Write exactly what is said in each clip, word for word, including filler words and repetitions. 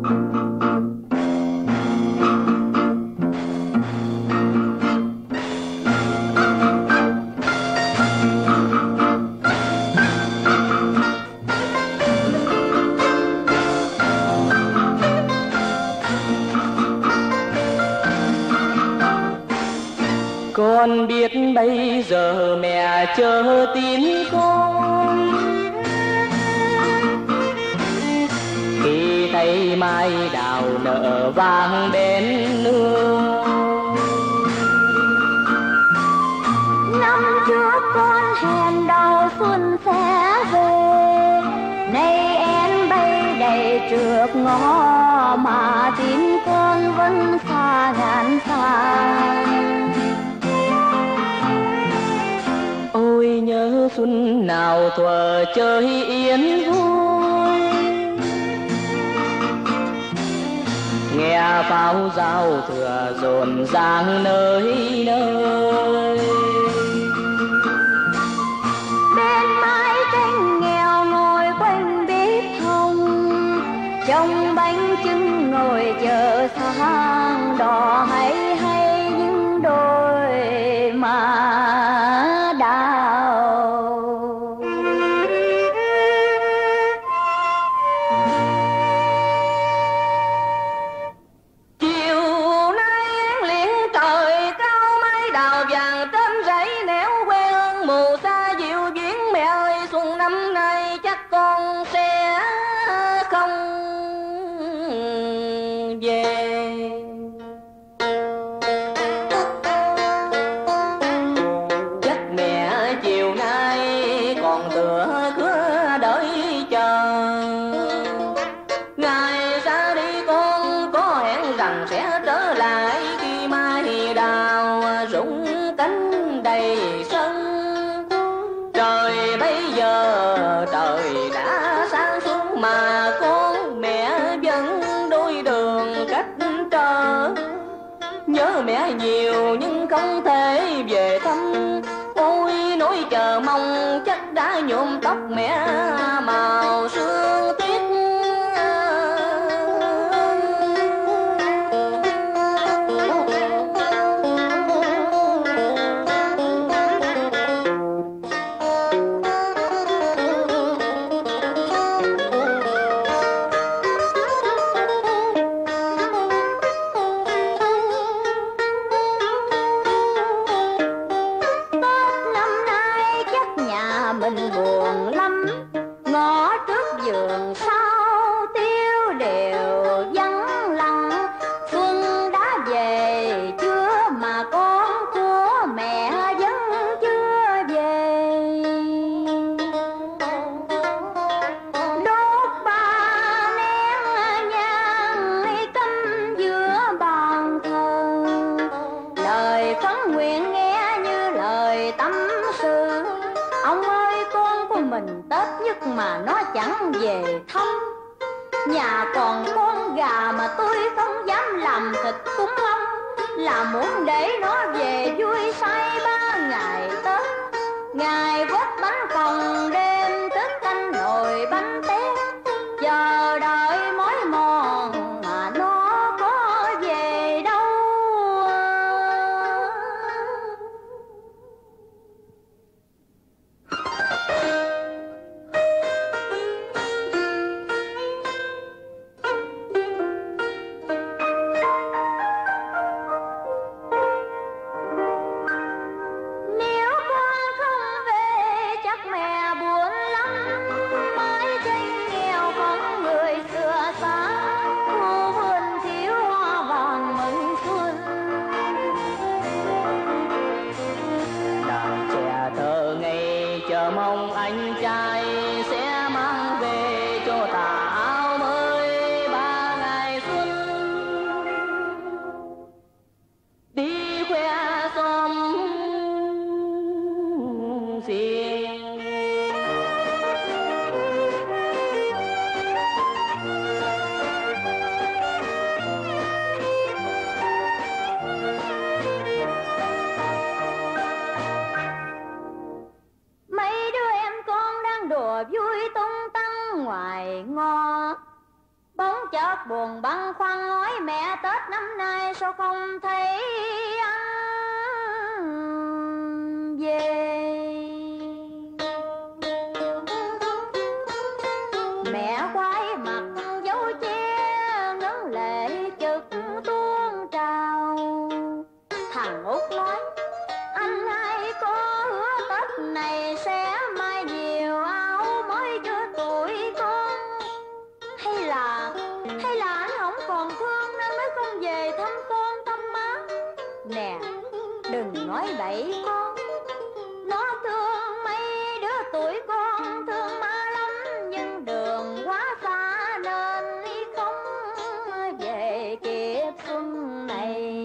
Con biết bây giờ mẹ chờ tin con, khi thấy mai đào nở vàng bên nương. Năm trước con hẹn đầu xuân sẽ về, nay em bay đầy trước ngõ mà tin con vẫn xa ngàn xa. Ôi nhớ xuân nào thuở chơi yên vui, nghe pháo giao thừa rộn ràng nơi nơi. Bên mái tranh nghèo ngồi quanh bếp hồng, trông bánh trưng ngồi chờ sáng đỏ hay hay những đôi mà mẹ nhiều nhưng không thể về thăm. Ôi nỗi chờ mong chắc đã nhuộm tóc mẹ màu sương tuyết. Mà nó chẳng về thăm, nhà còn con gà mà tôi không dám làm thịt cúng ông, là muốn để nó về vui say ba ngày Tết. Ngày vớt bánh phòng đêm Tết canh nồi bánh tét, chờ đợi mối mòn mà nó có về đâu. bớt buồn băn khoăn nói mẹ Tết năm nay sao không thấy anh về. Mẹ quay mặt dấu che ngấn lệ chực tuôn trào. Thằng Út nói anh hai có hứa Tết này sẽ mai nhiều áo mới cho tuổi con. Hay là hay là anh không còn thương nên mới không về thăm con thăm má. Nè đừng nói bậy con, nó thương mấy đứa tuổi con thương má lắm, nhưng đường quá xa nên không về kịp xuân này.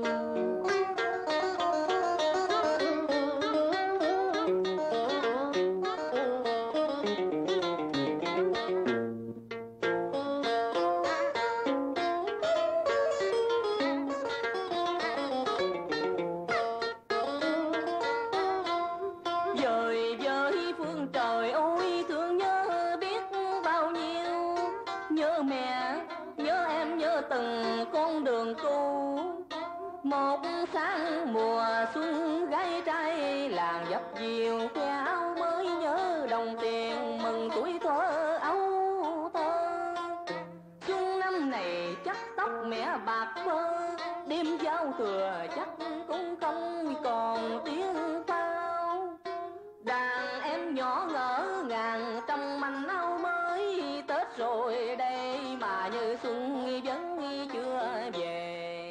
Một sáng mùa xuân gái trai làng dập dìu khoe áo mới, nhớ đồng tiền mừng tuổi thơ âu thơ. Xuân năm này chắc tóc mẹ bạc phơ, đêm giao thừa chắc cũng không còn tiếng pháo. Đàn em nhỏ ngỡ ngàng trong manh áo mới, Tết rồi đây mà như xuân vẫn chưa về.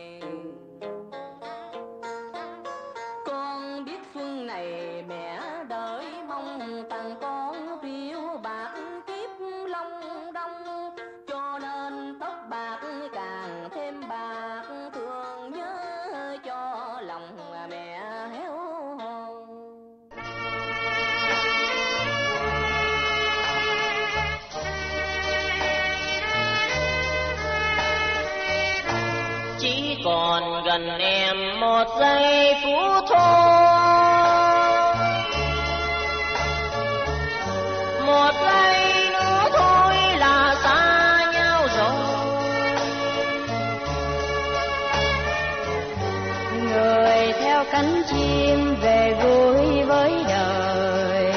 Con biết xuân này mẹ đợi mong tặng con phiếu bạc kiếp long đông, cho nên tóc bạc càng thêm bạc, thương nhớ cho lòng mẹ héo hon. Chỉ còn gần em một giây phút thôi, một giây nữa thôi là xa nhau rồi. Người theo cánh chim về vui với đời,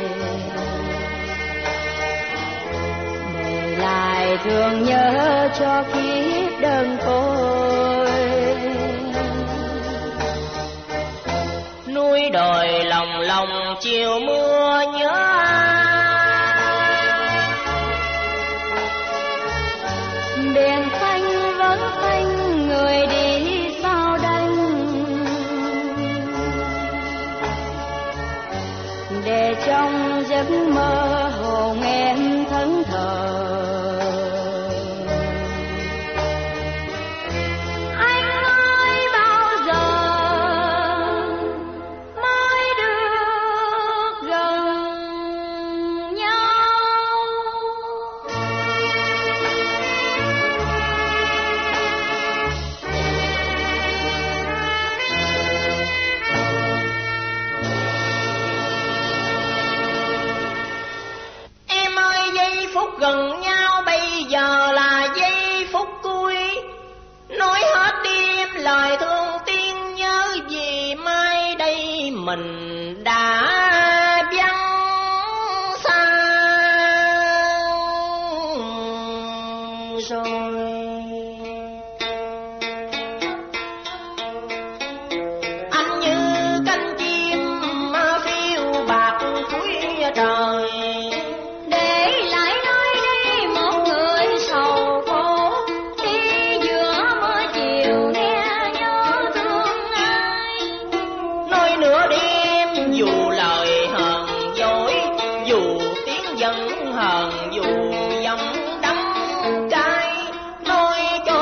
để lại thương nhớ cho kiếp đơn côi. Núi đồi lòng lòng chiều mưa nhớ ai, đèn xanh vẫn xanh người đi sao đành, để trong giấc mơ hồn em thẫn thờ. gần nhau bây giờ là giây phút cuối, nói hết đi em lời thương tiếng, nhớ gì mai đây mình đã vắng xa rồi. Anh như cánh chim phiêu bạc cuối trời, hờn dù dòng đắng cay, nói cho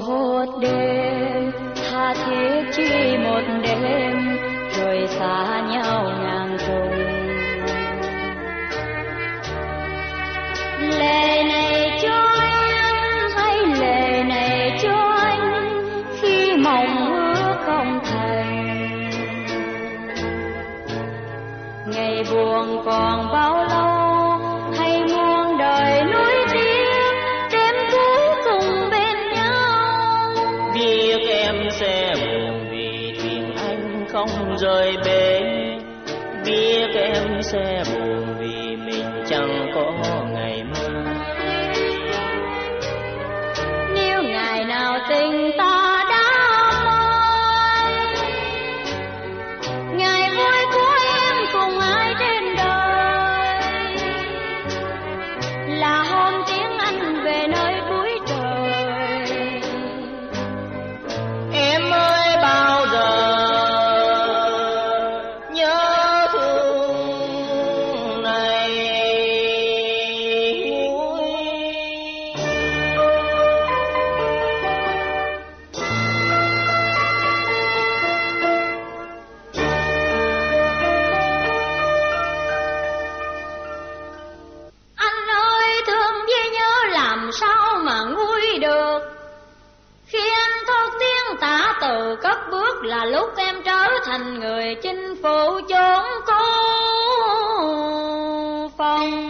một đêm tha thiết chỉ một đêm rồi xa nhau ngàn trùng. Lệ này cho anh hay lệ này cho anh khi mộng ước không thành. Ngày buồn còn bao lâu hay muôn đời nuối tiếc đêm cuối cùng bên nhau. Biết em sẽ buồn vì thuyền anh không rời bến, biết em sẽ buồn vì mình chẳng có ngày mai. Nếu ngày nào tình ta đã mãi, ngày vui của em cùng ai trên đời là hôm tiếng anh về nơi cuối trời. Em ơi bao giờ nhớ thương này vui. Anh ơi thương với nhớ làm sao mà nguôi được. Khi anh thốt tiếng tả từ cất bước là lúc em trở thành người chinh phụ chốn cô phòng.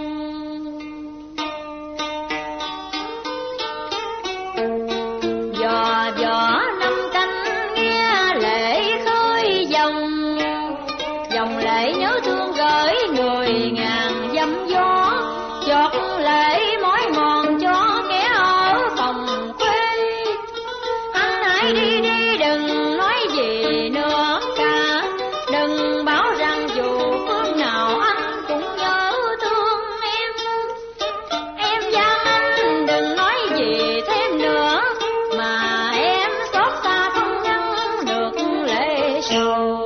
Dò dò năm canh nghe lệ khơi dòng, dòng lệ nhớ thương gửi người ngàn dăm gió. Giọt lệ mỏi mòn cho kẻ ở phòng quê. Anh hãy đi đi đừng nói gì nữa cả, đừng bảo rằng dù phương nào anh cũng nhớ thương em. Em gian anh đừng nói gì thêm nữa, mà em xót xa không ngăn được lệ sầu.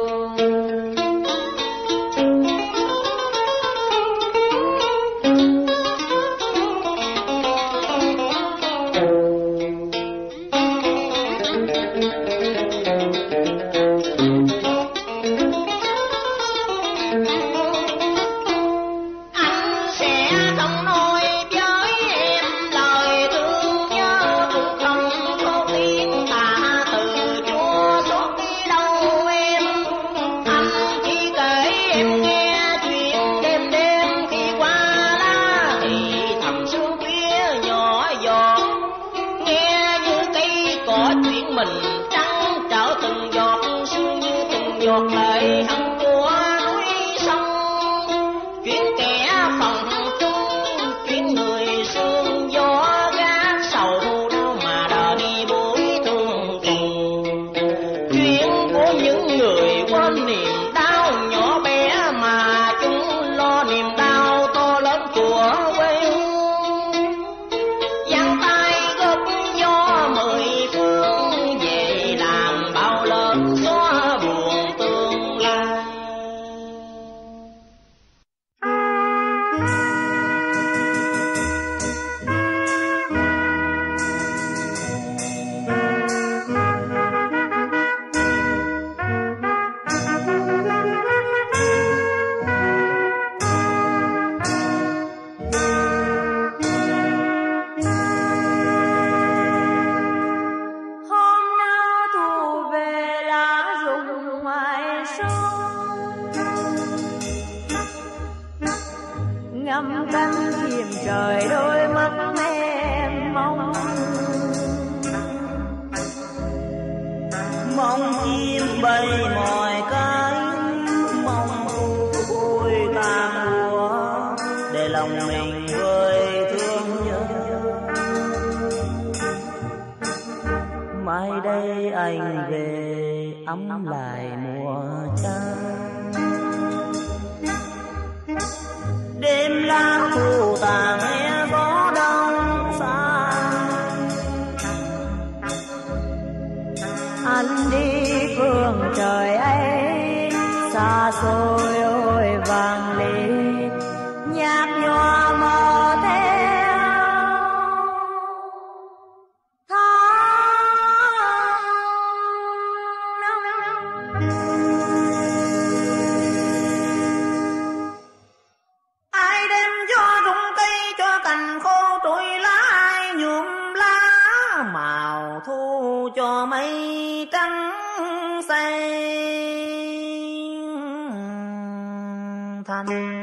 Anh sẽ không nói với em lời thương nhớ, thương không có tiếng tả từ chúa suốt đi đâu em. Anh chỉ kể em nghe chuyện đêm đêm khi qua lá thì thầm sương khuya nhỏ giọt, nghe như cây cỏ chuyện mình trắng trở từng giọt sương như từng giọt lệ hằng của núi sông. Chuyện kẻ phòng chung, chuyện người sương gió gác sầu đâu mà đời buổi thương tình. Chuyện của những người quên niềm đau nhỏ bé mà chúng lo niềm đau to lớn của quê hương. Giang tay góp gió mười phương về làm bao lớn xóa buồn tương lai. Hôm nào thu về lá rụng ngoài sông, ngắm cánh chim trời đôi mắt em mong. Mong chim bay mỏi cánh, mong vui tàn lúa để lòng mình vơi thương nhớ. Mai đây anh về ấm lại mùa trăng, đêm lá thu tàn nghe gió đông xa. Anh đi phương trời ấy xa xôi ôi vàng ly, nhạt nhòa mờ theo tháng cho mây trắng xanh thành.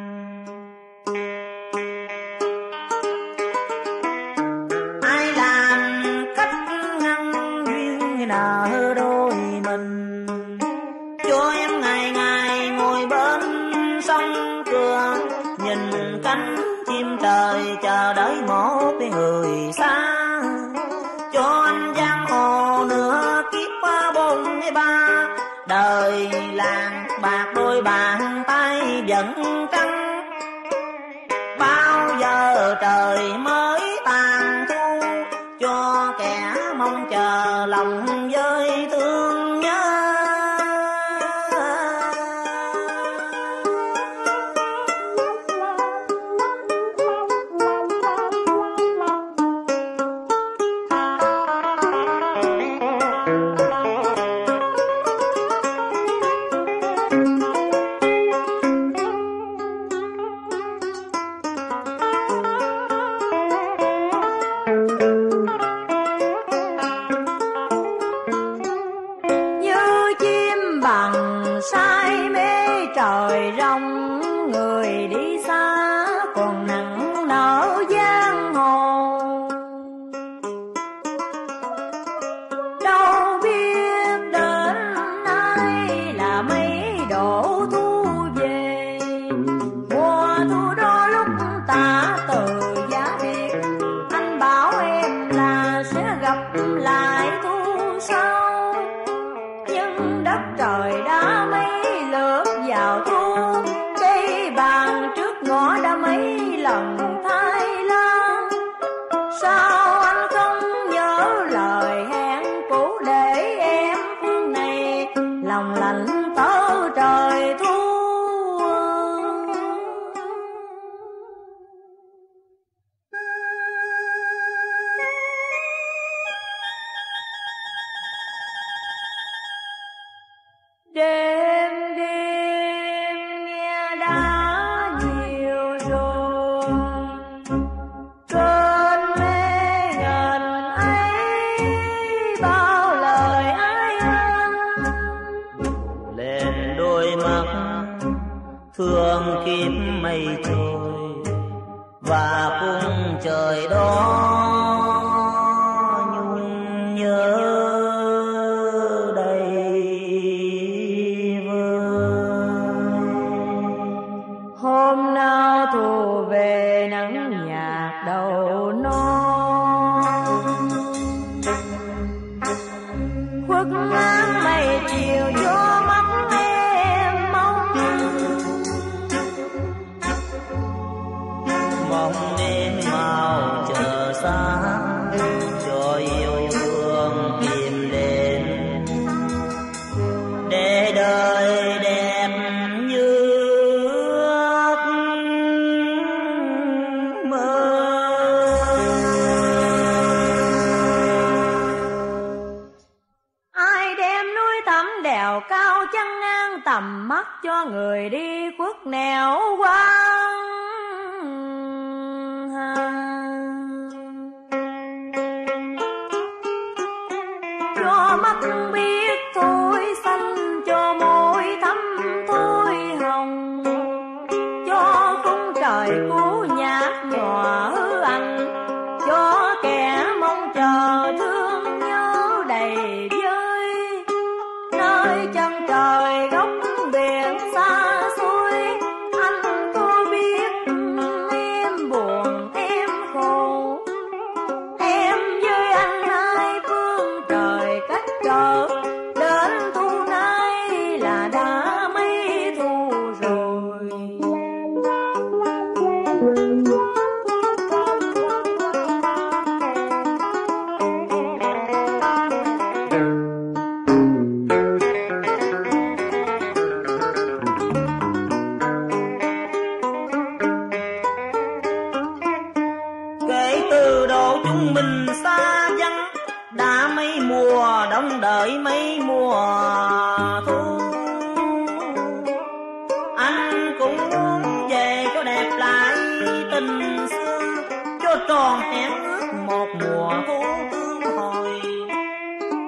Ai làm cách ngăn duyên nợ đôi mình, cho em ngày ngày ngồi bên sông cửa, nhìn cánh chim trời chờ đợi một người xa. Cho anh giang hồ nửa kiếp qua bốn ba, đời làng bạc đôi bàn tay vẫn trắng. Bao giờ trời mới tàn thu, cho kẻ mong chờ lòng với thương nhớ. Thương kiếp mây trôi và cung trời đó nhung nhớ đầy vơi. Hôm nào thu về nắng nhạt đầu non, khuất ngang mây chiều gió mắt em mong. Mong đêm mau chờ sáng cho yêu thương tìm đến, để đời đẹp như ước mơ. Ai đem núi thẳm đèo cao chân ngang tầm mắt cho người đi khuất nẻo quang. Cho mắt biết thôi xanh, cho môi thắm thôi hồng, cho khung trời cũ nhạt nhòa hư ảnh, cho kẻ mong chờ thương nhớ đầy vơi. Nơi chân trời góc biển xa xôi, anh có biết em buồn em khổ, em với anh hai phương trời cách trở. Đến thu nay là đã mấy thu rồi. Kể từ độ chúng mình xa vắng, đã mấy mùa đông đợi mấy mùa thu. Anh cũng muốn về cho đẹp lại tình xưa, cho tròn hẹn ước một mùa thu tương hồi.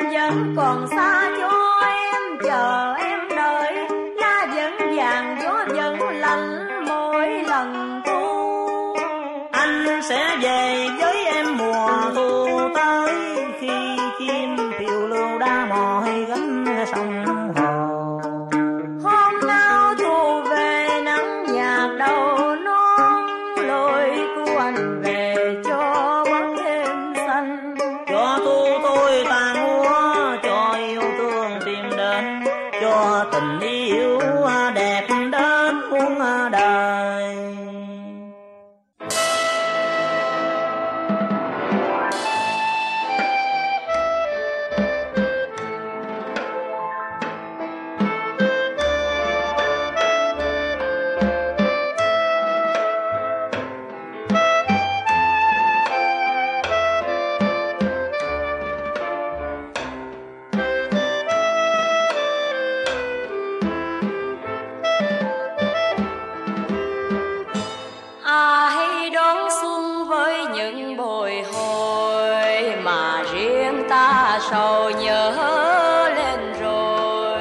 vẫn còn xa cho em chờ em đợi, lá vẫn vàng gió vẫn lạnh mỗi lần thu. Anh sẽ về với em mùa thu tới, khi chim phiêu lưu đã mỏi gánh sông hồ. Hôm nào thu về nắng nhạt đầu non, lối của anh về cho bóng đêm xanh. Cho thu tôi tàn úa, cho yêu thương tìm đến, cho tình yêu đẹp đến muôn đời. Ai đón xuân với những bồi hồi, mà riêng ta sầu nhớ lên rồi.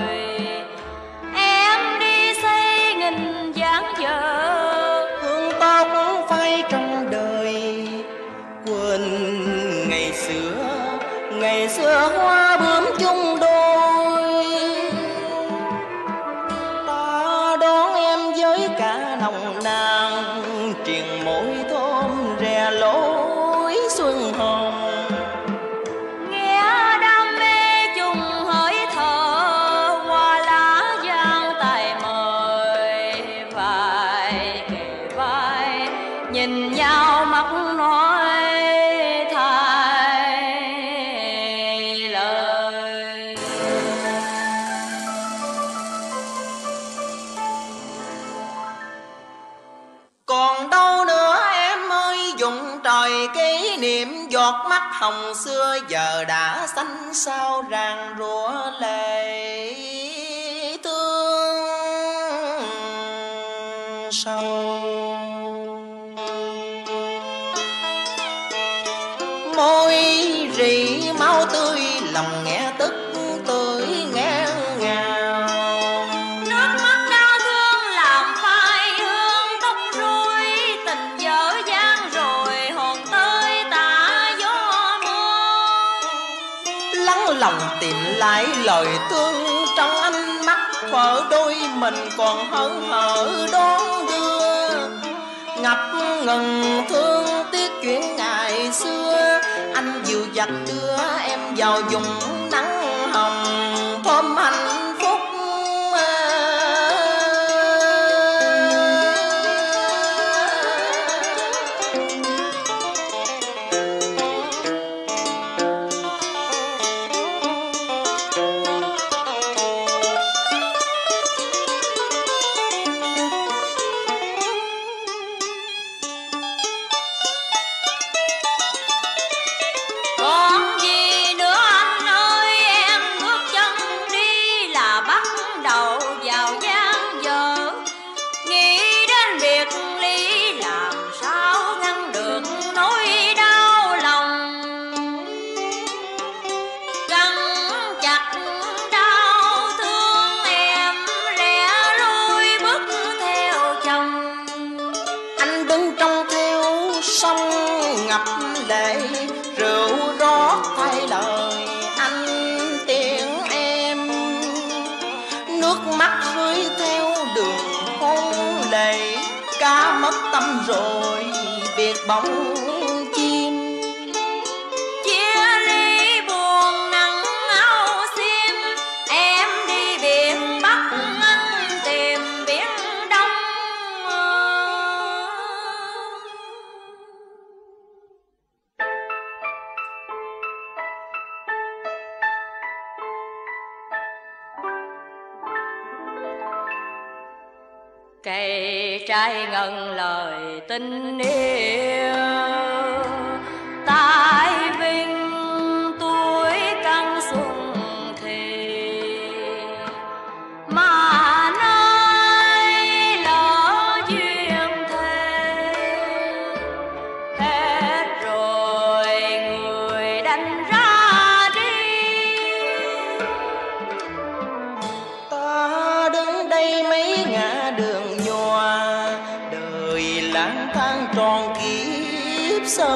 Em đi xây nghìn dáng dở, hương tóc phai trong đời, quên ngày xưa, ngày xưa hoa bướm chung đôi. Ta đón em với cả nồng nàn, triền môi thơm rè lối xuân hồng. nghe đam mê chung hơi thở, hoa lá giang tay mời, vai kề vai nhìn nhau mắt nói thay lời. Còn đâu nữa em ơi, dụng trời kỷ niệm giọt mắt hồng xưa, giờ đã xanh sao ràng rủa lệ thương sâu. Môi rỉ máu tươi, lòng nghe tức tươi ngang ngào. Nước mắt đau thương làm phai hương tóc rối, tình dở dang rồi hồn tới tả gió mưa. Lắng lòng tìm lại lời thương trong ánh mắt, thuở đôi mình còn hớn hở đón đưa. Ngập ngừng thương tiếc chuyện ngày xưa, anh dìu dặt đưa em vào vùng nắng hồng thơm hạnh phúc. Còn gì nữa anh ơi, em bước chân đi là bắt đầu vào gian dở. Nghĩ đến biệt ly làm sao ngăn được nỗi đau lòng. Gắn chặt đau thương em lẻ loi bước theo chồng. Anh đứng trong theo sông ngập lệ, rượu rót thay lời anh tiễn em. Nước mắt rơi theo đường hôn lệ, cá mất tâm rồi biệt bóng chim. Chia ly buồn nắng áo xiêm, em đi biển Bắc anh tìm biển Đông. Cây trái ngân lời tình yêu, tại vinh tuổi căn xuân thì mà nơi lỡ duyên thề. Hết rồi người đành ra đi,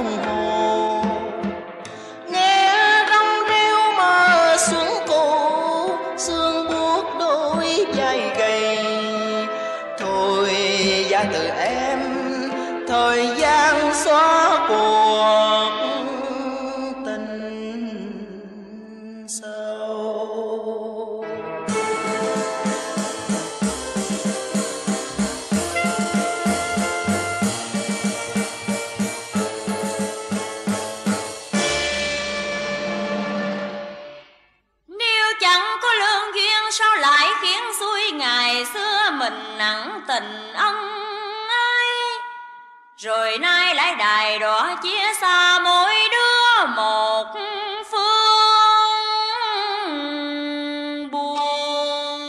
đồng hồ. Nghe rong rêu mơ xuống cổ, xương buốt đôi vai gầy. Thôi giá từ em, thời gian xóa cuộc tình sâu. Ngày xưa mình nặng tình ân ái, rồi nay lại đài đỏ chia xa mỗi đứa một phương buồn.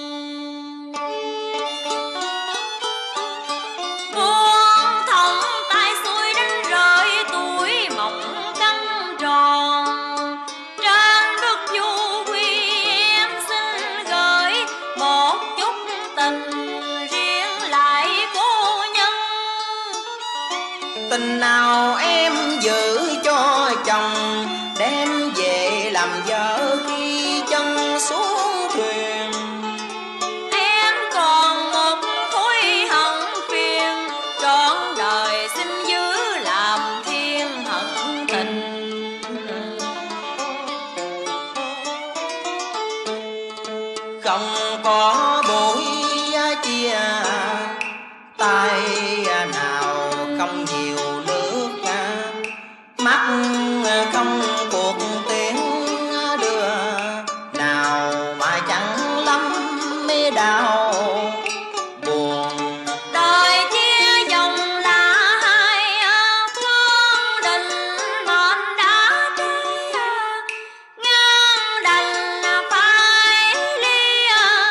Buông thõng tay xuôi đánh rơi tuổi mộng căng tròn. Trên bức du quy em xin gửi một chút tình riêng lại cô nhân. Tình nào em giữ cho chồng, đem về làm vợ khi chân xuống thuyền. Em còn một khối hận phiền, trọn đời xin giữ làm thiên hận tình. Không có buổi chia tay nào, không nhiều nước mắt, không cuộc tiếng đưa nào mà chẳng lắm mê đau buồn. Đời chia dòng là hai phương định, mệnh đã trái ngang đành phải ly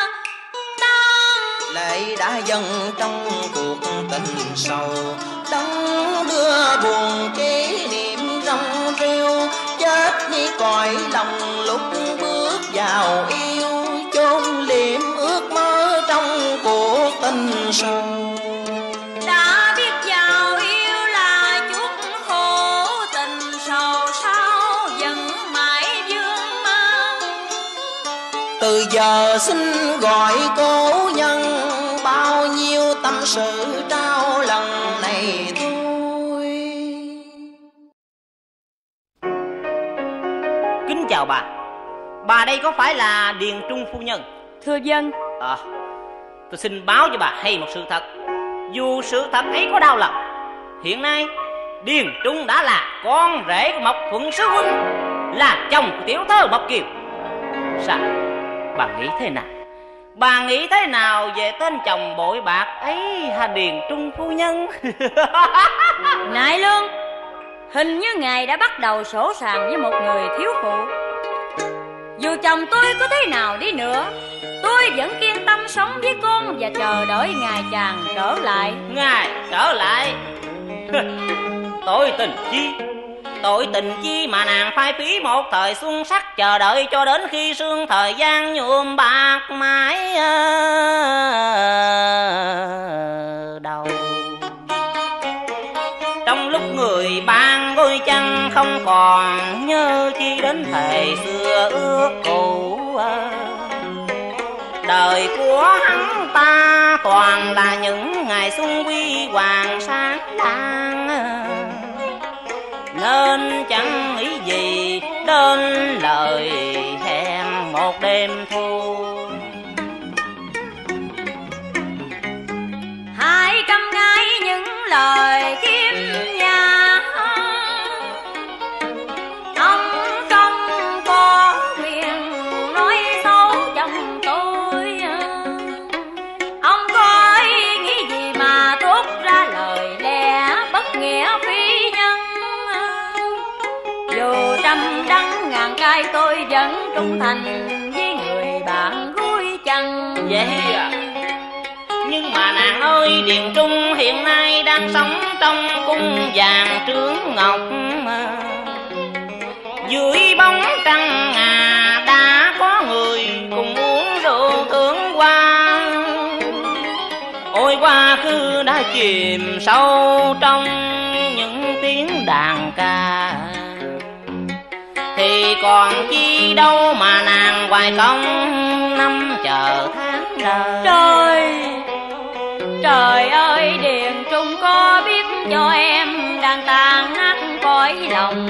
tan. Lệ đã dâng trong cuộc tình sầu, đắng đưa buồn kỷ niệm rong rêu. Chết đi cõi lòng lúc bước vào yêu, chôn liệm ước mơ trong cuộc tình sầu. Đã biết vào yêu là chuốc khổ tình sầu, sao vẫn mãi vương mang. Từ giờ xin gọi cố nhân, bao nhiêu tâm sự trao lần này thôi. Kính chào bà. Bà đây có phải là Điền Trung phu nhân? Thưa dân. À, tôi xin báo cho bà hay một sự thật. Dù sự thật ấy có đau lòng, hiện nay Điền Trung đã là con rể của Mộc Thuận Sứ Huynh, là chồng của tiểu thơ Mộc Kiều. Sao? Bà nghĩ thế nào? Bà nghĩ thế nào về tên chồng bội bạc ấy hả Điền Trung phu nhân? Nại Lương, hình như ngài đã bắt đầu sổ sàng với một người thiếu phụ. Dù chồng tôi có thế nào đi nữa, tôi vẫn kiên tâm sống với con và chờ đợi ngài chàng trở lại. Ngài trở lại? Tội tình chi? Tội tình chi mà nàng phai phí một thời xuân sắc, chờ đợi cho đến khi sương thời gian nhuộm bạc mãi đầu. Trong lúc người ban gối chăn không còn nhớ chi đến thời xưa ước cũ, đời của hắn ta toàn là những ngày xuân quy hoàng sáng lang, nên chẳng nghĩ gì đến lời hẹn một đêm thu. Hai trăm ngày những lời kiếm nhà, ông không có quyền nói xấu chồng tôi. Ông có ý nghĩ gì mà thốt ra lời lẽ bất nghĩa phi nhân. Dù trăm đắng ngàn cay tôi vẫn trung thành với người bạn gối chăn. Vậy à? Nhưng mà nàng ơi, Điền Trung hiện nay đang sống trong cung vàng trướng ngọc, dưới bóng trăng ngà đã có người cùng uống rượu thương hoa. Ôi quá khứ đã chìm sâu trong những tiếng tiếng đàn ca, thì còn chi đâu mà nàng hoài công năm chờ tháng đời. Trời, trời ơi Điền Trung có biết cho em đang tàn nát cõi lòng,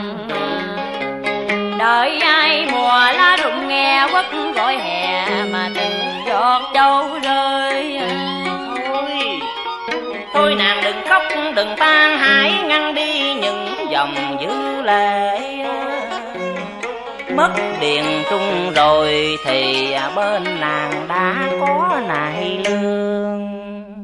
đợi ai mùa lá rụng nghe quất gọi hè mà từng giọt châu rơi. Thôi, thôi nàng đừng khóc đừng tan, hãy ngăn đi những dòng dữ lệ. Mất Điền Trung rồi thì bên nàng đã có nại lương.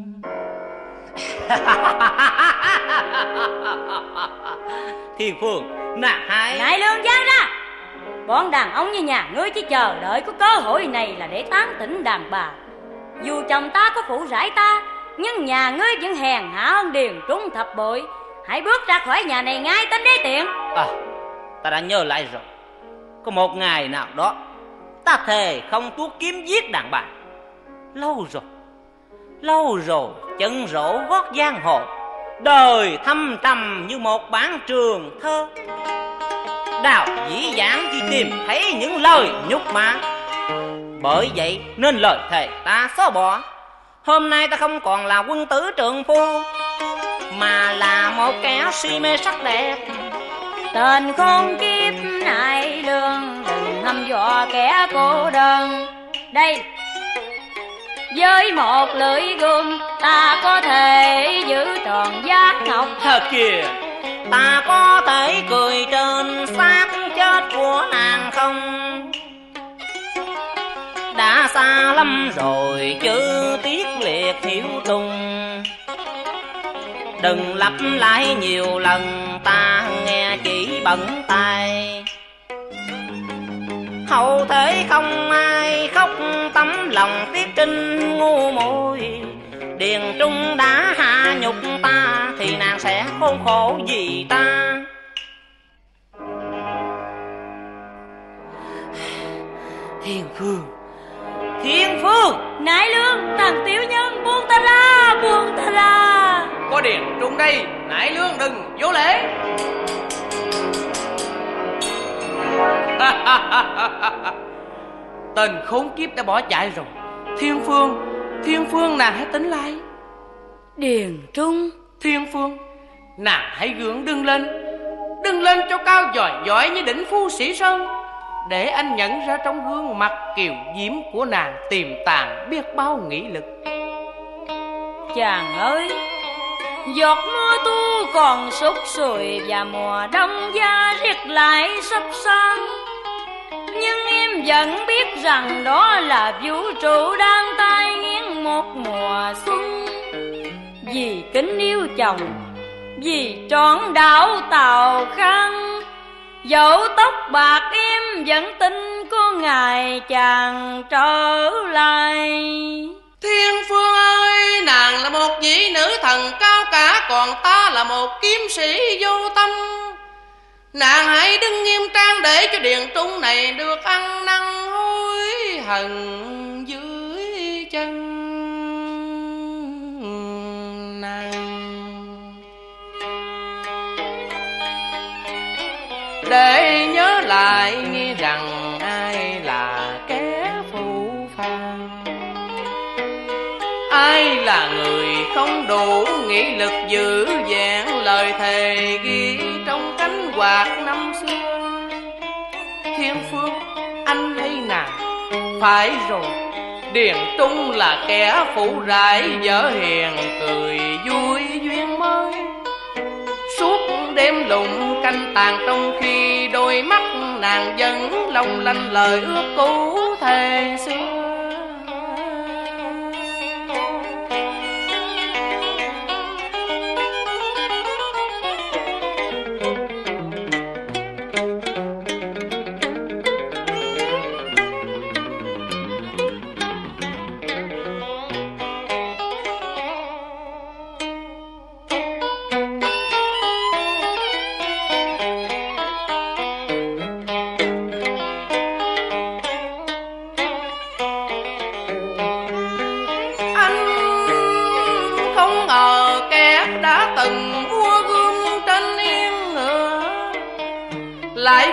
Thiên Phương, nàng hãy... Nại lương giang ra! Bọn đàn ông như nhà ngươi chỉ chờ đợi có cơ hội này là để tán tỉnh đàn bà. Dù chồng ta có phụ rải ta, nhưng nhà ngươi vẫn hèn hạ hơn Điền Trung thập bội. Hãy bước ra khỏi nhà này ngay tên đế tiện. À, ta đã nhớ lại rồi. Có một ngày nào đó ta thề không tuốt kiếm giết đàn bà. Lâu rồi, lâu rồi chân rỗ gót giang hồ, đời thâm trầm như một bản trường thơ. Đào dĩ dãn chỉ tìm thấy những lời nhục mạ, bởi vậy nên lời thề ta xóa bỏ. Hôm nay ta không còn là quân tử trượng phu, mà là một kẻ si mê sắc đẹp. Tên khôn kiếp nại lương, đừng hăm dọa kẻ cô đơn. Đây, với một lưỡi gươm ta có thể giữ tròn giác ngọc. Thật kìa, ta có thể cười trên xác chết của nàng không? Đã xa lắm rồi chứ tiếc liệt hiểu tung. Đừng lặp lại nhiều lần, ta nghe chỉ bận tay. Hậu thế không ai khóc tấm lòng tiếc trinh ngu muội. Điền Trung đã hạ nhục ta thì nàng sẽ khốn khổ vì ta. Thiên Phương, Thiên Phương! Nại lương, thằng tiểu nhân, buông ta ra, buông ta ra. Có Điền Trung đây, Nại lương đừng vô lễ. Tên khốn kiếp đã bỏ chạy rồi. Thiên Phương, Thiên Phương nàng hãy tỉnh lại. Điền Trung, Thiên Phương, nàng hãy gượng đứng lên, đứng lên cho cao giỏi giỏi như đỉnh Phu Sĩ Sơn, để anh nhận ra trong gương mặt kiều diễm của nàng tiềm tàng biết bao nghị lực. chàng ơi, giọt mưa tu còn sốt sùi và mùa đông giá riết lại sắp sang. Nhưng em vẫn biết rằng đó là vũ trụ đang tai nghiêng một mùa xuân. Vì kính yêu chồng, vì trọn đạo Tào Khang, dẫu tóc bạc em vẫn tin có ngày chàng trở lại. Thiên Phương ơi, nàng là một vị nữ thần cao cả, còn ta là một kiếm sĩ vô tâm. Nàng hãy đứng nghiêm trang để cho Điền Trung này được ăn năn hối hận dưới chân nàng, để nhớ lại nghe rằng ai là kẻ phù phàng, ai là người không đủ nghị lực giữ vẹn lời thề ghi trong cánh quạt năm xưa. Thiên Phương, anh lấy nàng, phải rồi, Điền Trung là kẻ phụ rải dở hiền cười vui duyên mới. Suốt đêm lụng canh tàn trong khi đôi mắt nàng vẫn long lanh lời ước cũ thề xưa.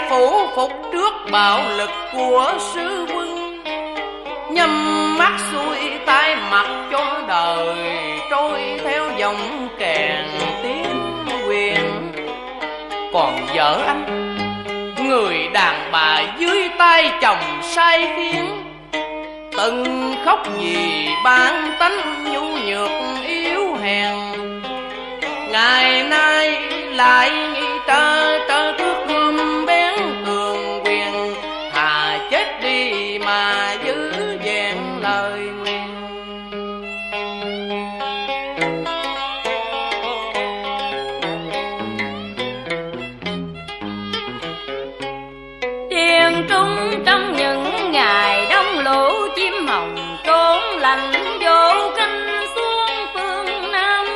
phủ phục trước bạo lực của sứ quân, nhắm mắt xuôi tay mặt cho đời trôi theo dòng kèn tiếng quyền. Còn vợ anh, người đàn bà dưới tay chồng sai khiến, từng khóc vì bản tánh nhu nhược yếu hèn, ngày nay lại nghĩ trơ trơ thước gươm bén cường quyền, thà chết đi mà giữ vẹn lời nguyền. Điền Trung trong những ngày đông lũ, chim hồng trốn lạnh vô cánh xuống phương Nam.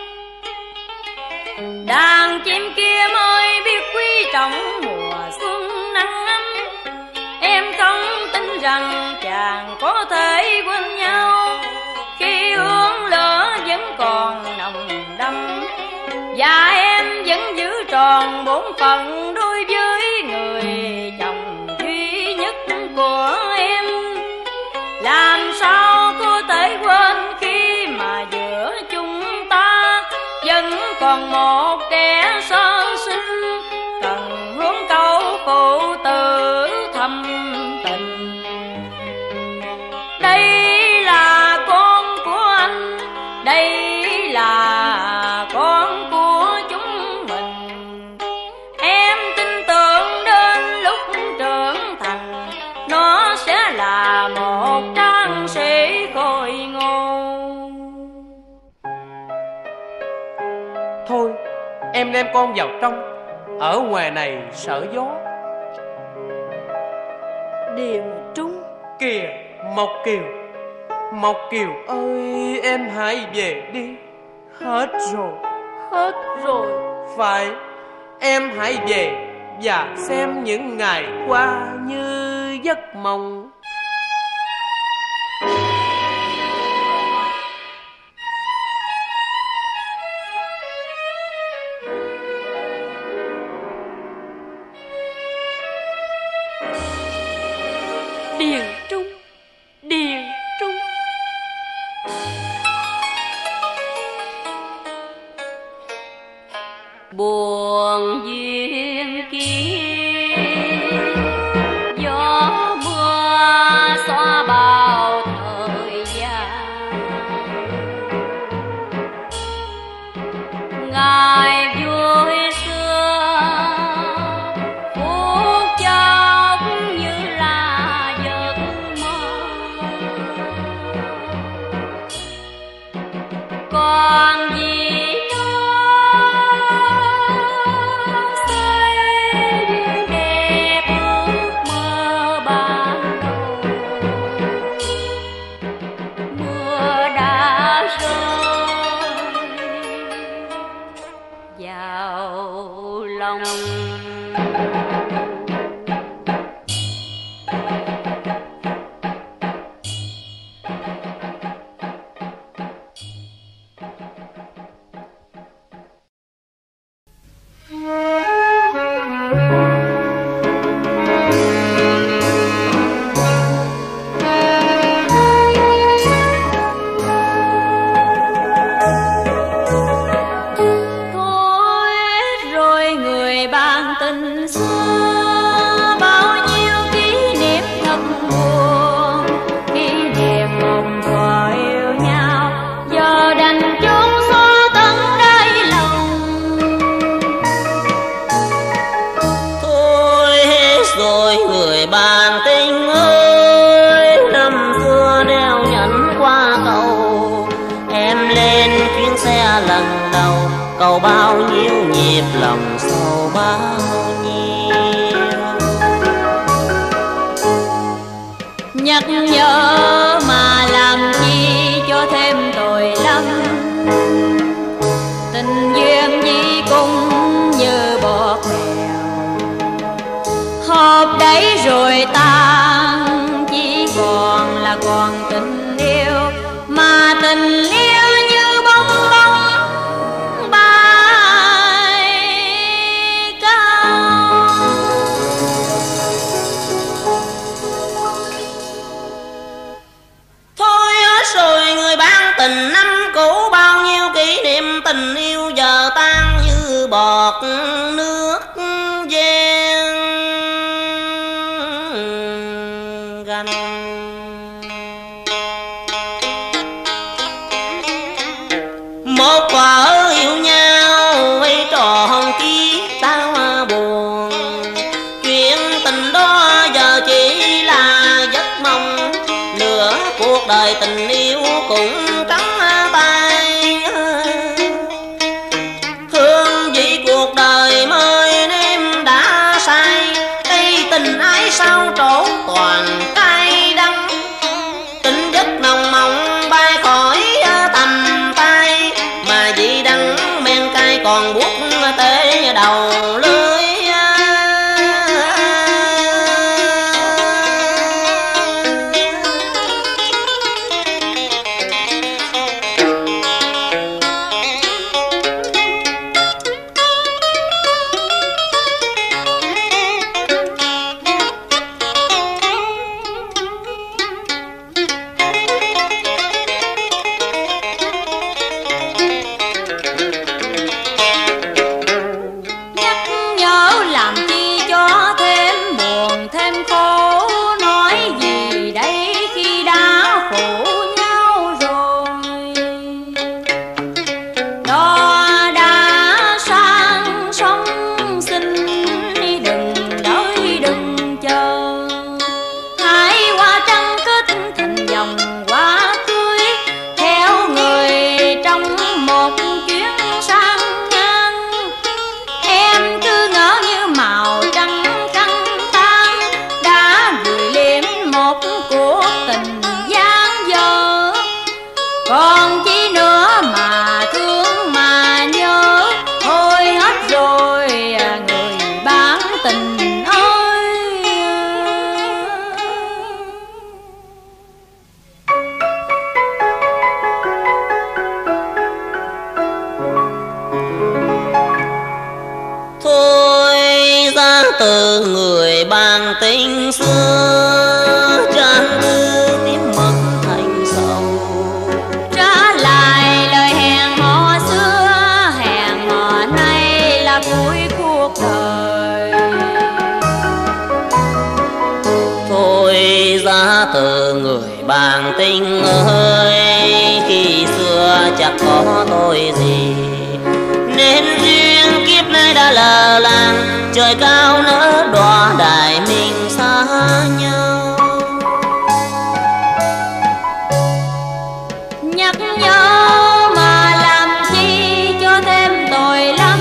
Đàn chim kia mới biết quý trọng mùa xuân nắng ấm. Em không tin rằng chàng có thể quên nhau, khi hương lửa vẫn còn nồng đậm, và em vẫn giữ tròn bổn phận đối với người chồng duy nhất của em. Làm sao có thể quên khi mà giữa chúng ta vẫn còn một kẻ sơ sinh, cần hướng câu phụ tử thầm tình. Đây là con của anh, đây là con của chúng mình. Em tin tưởng đến lúc trưởng thành, nó sẽ là một tráng sĩ khôi ngô. Thôi em đem con vào trong, ở ngoài này sợ gió. Điền Trung. Kìa Mộc Kiều, Mộc Kiều ơi, em hãy về đi. Hết rồi, Hết rồi. phải, em hãy về và xem những ngày qua như giấc mộng. Điền Trung, Điền Trung. Buồn duyên kia, gió mưa xóa bao thời gian. Ngày vui xưa phút chốc như là giấc mơ, còn gì cầu bao nhiêu nhịp lòng sâu bao nhiêu. Nhắc nhở mà làm chi cho thêm tội lắm, tình duyên di cung như bọt mèo, hộp đấy rồi tan, chỉ còn là còn tình yêu, mà tình yêu như bóng bóng bay cao. giọt nước gian ganh. Một vợ yêu nhau ấy tròn kiếp tao buồn, chuyện tình đó giờ chỉ là giấc mộng, lửa cuộc đời tình yêu cũng trắng tay. Hương vị cuộc đời mới nếm đã say, cây tình ái sao trổ toàn cay đắng. Tình giấc nồng mộng bay khỏi tầm tay, mà vị đắng men cay còn buốt tới đầu lưới. Từ người bàn tình xưa trang đưa tiếng mất thành sầu, trả lại lời hẹn hò xưa, hẹn hò nay là cuối cuộc đời. Thôi ra từ người bàn tình ơi, khi xưa chắc có tôi gì, nên duyên kiếp nay đã lờ làng, trời cao nỡ đọa đại mình xa nhau. Nhắc nhớ mà làm chi cho thêm tội lắm,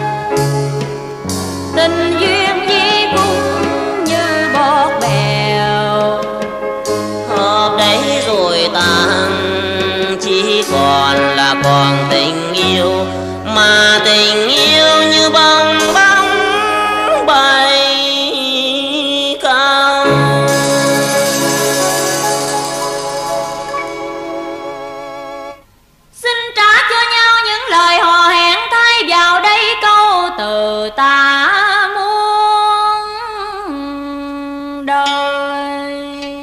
tình duyên vì cũng như bọt bèo, hợp đấy rồi tan chỉ còn là còn tình yêu, mà tình yêu như bong bóng bay cao. Xin trả cho nhau những lời hò hẹn, thay vào đây câu từ ta muôn đời.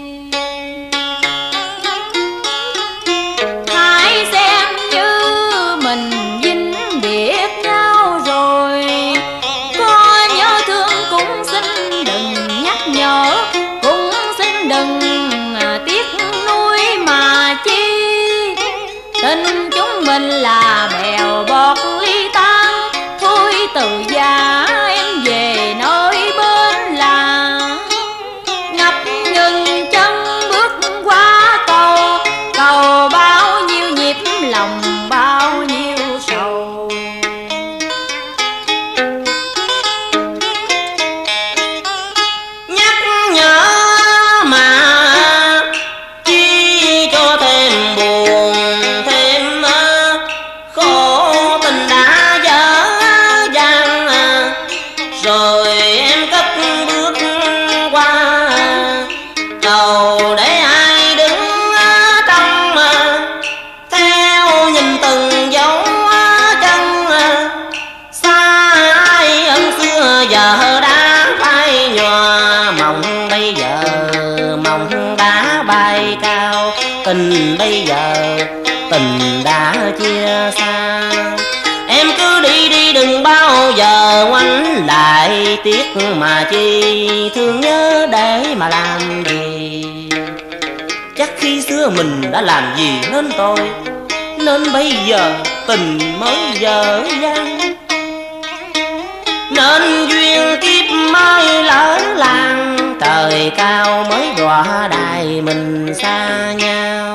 Hãy xem như mình vĩnh biệt nhau rồi, có nhớ thương cũng xin đừng nhắc nhở, cũng xin đừng tiếc nuối mà chi. Tình chúng mình là bèo bọt ly tan, thôi từ già em về nơi bên làng. Ngập ngừng chân bước qua cầu, cầu bao nhiêu nhịp lòng bao nhiêu sầu. Nhắc nhở mà chi cho thêm buồn thêm khổ, tình đã dở dang rồi em cất bước qua cầu để ai đứng trong, theo nhìn từng dấu chân xa ai ân xưa giờ đã phai nhòa. Mộng bây giờ mộng đã bay cao, tình bây giờ tình đã chia xa. Em cứ đi đi đừng bao giờ ngoảnh lại, tiếc mà chi thương nhớ để mà làm gì. Chắc khi xưa mình đã làm gì nên tôi, nên bây giờ tình mới dở dang, nên duyên kiếp mới lỡ làng, trời cao mới đọa đài mình xa nhau.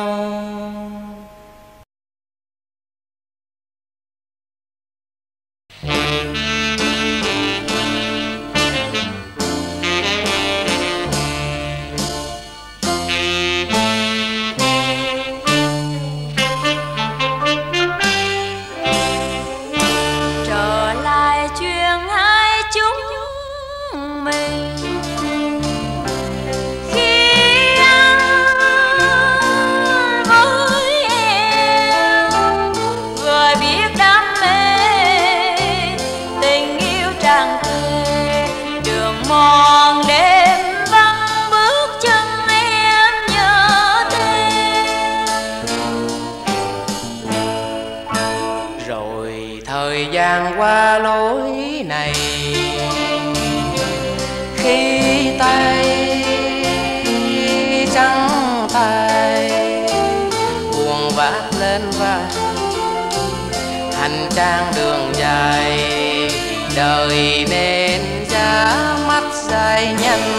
Qua lối này khi tay trắng tay buồn vác lên vai, hành trang đường dài đời nên giá mắt dài nhanh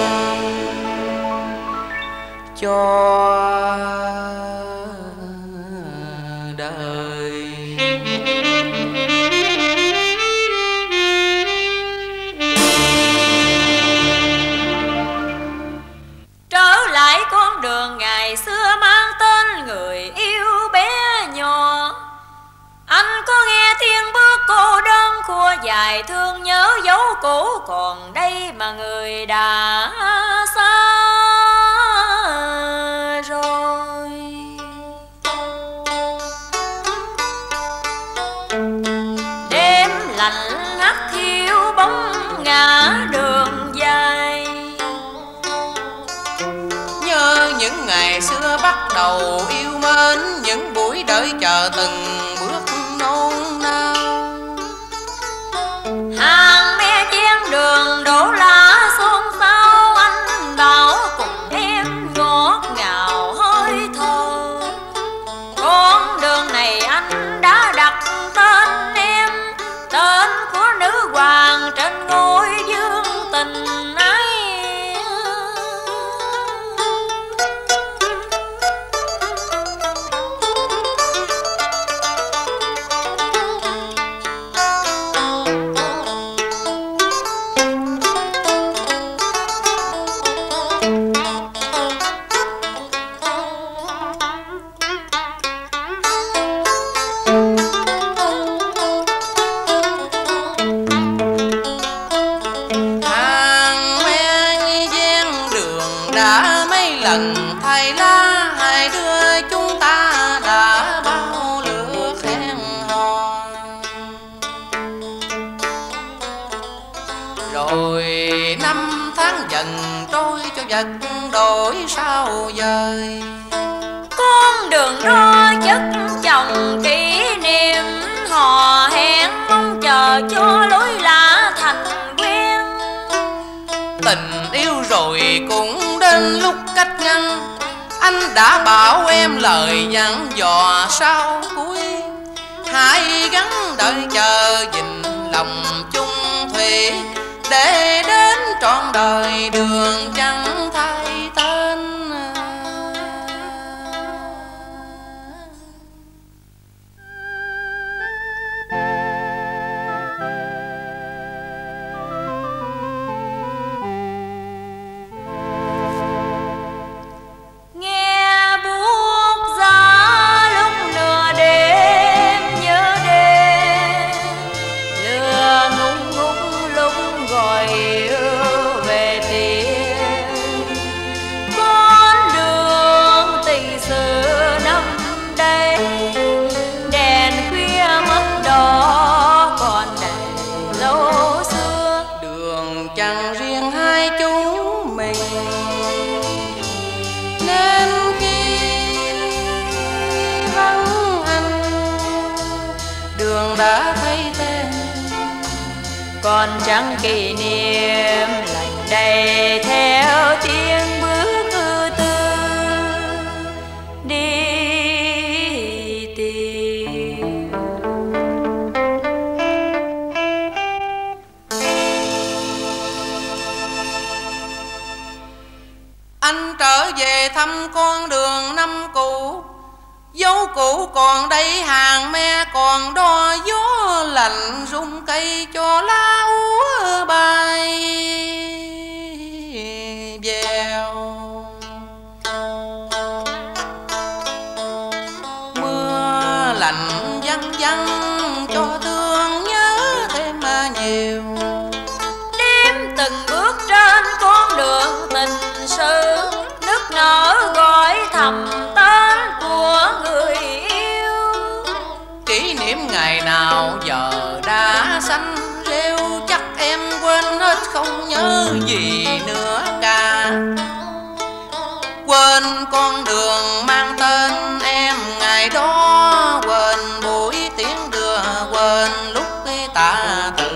cho dài thương nhớ dấu cũ còn đây mà người đã xa rồi. Đêm lạnh hắt hiu bóng ngã đường dài, nhớ những ngày xưa bắt đầu yêu mến, những buổi đợi chờ từng bước nôn nao. Hàng me chen đường đổ lá xôn xao, anh bảo cùng em ngọt ngào hơi thở. Con đường này anh đã đặt tên em, tên của nữ hoàng trên ngôi dương tình ấy. Thầy lá hai đứa chúng ta đã bao lửa khen hò, rồi năm tháng dần trôi cho vật đổi sao dời. Con đường đó chất chồng kỷ niệm, hò hẹn mong chờ cho lối lạ thành quen. Tình yêu rồi cũng đến lúc cách ngăn, anh đã bảo em lời dặn dò sau cuối. Hãy gắng đợi chờ gìn lòng chung thủy, để đến trọn đời đường chẳng thay tên. còn chẳng kỷ niệm lành đầy theo tiếng bước ư tư đi tìm. Anh trở về thăm con đường năm cũ, dấu cũ còn đây hàng me còn đo, gió lạnh rung cây cho lá úa bay vèo. Mưa lạnh văng văng cho thương nhớ thêm mà nhiều. Đêm từng bước trên con đường tình sự, nức nở gọi thầm tên của người yêu. Kỷ niệm ngày nào giờ đã xanh rêu, chắc em quên hết không nhớ gì nữa cả. Quên con đường mang tên em ngày đó, quên buổi tiếng đưa, quên lúc tạ từ.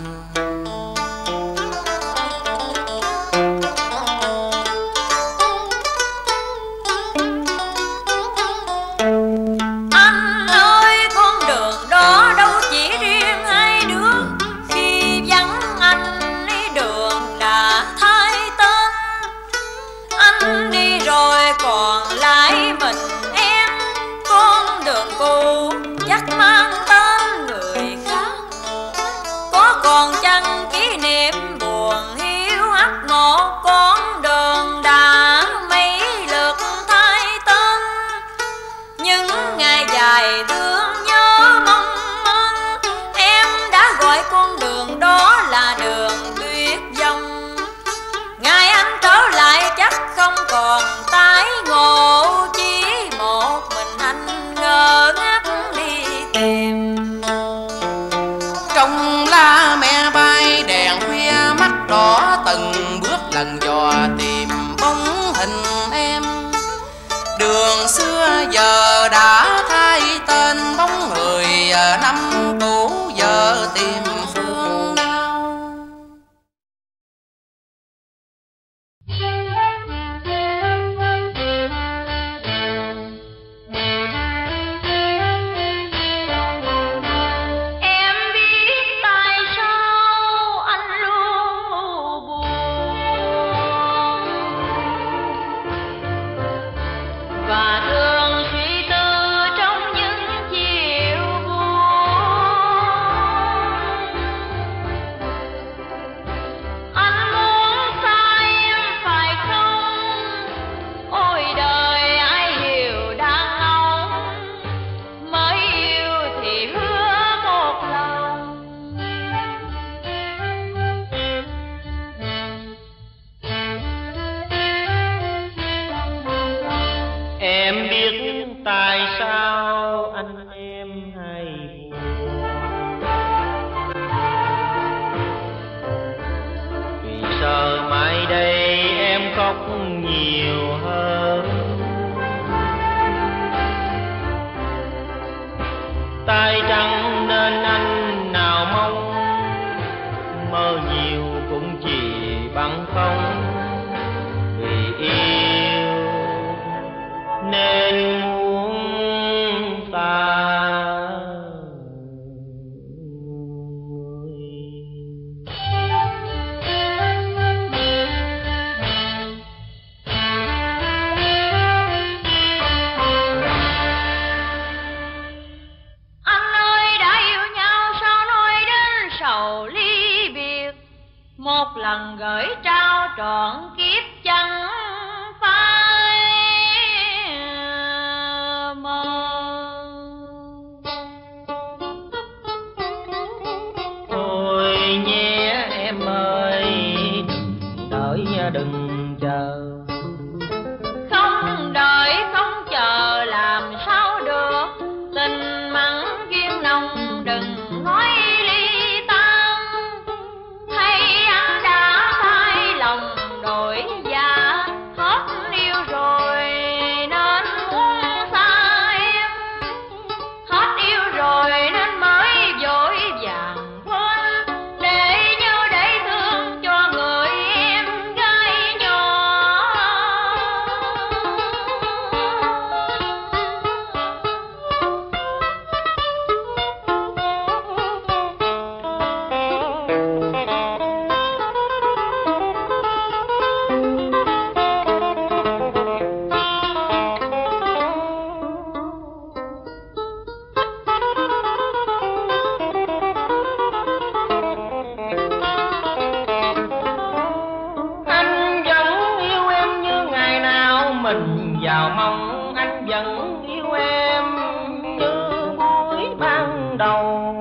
Chắc mang tên người khác, có còn chăng kỷ niệm buồn hiu hắt một con đường đã mấy lượt thay tên. Những ngày dài thương nhớ mong manh, em đã gọi con đường đó là đường tuyết vong. Ngày anh trở lại chắc không còn tái ngộ, chỉ một mình anh ngơ ngác đi tìm. Trong lá me bay đèn khuya mắt đỏ, từng bước lần dò tìm bóng hình em. Đường xưa giờ đã thay tên, bóng người năm cũ giờ tìm phương nào. tay trắng nên anh nào mong mơ nhiều cũng chỉ bằng không, vì yêu nên muốn ta. Một lần gửi trao trọn kiếp chẳng phai, vào mong anh vẫn yêu em như buổi ban đầu.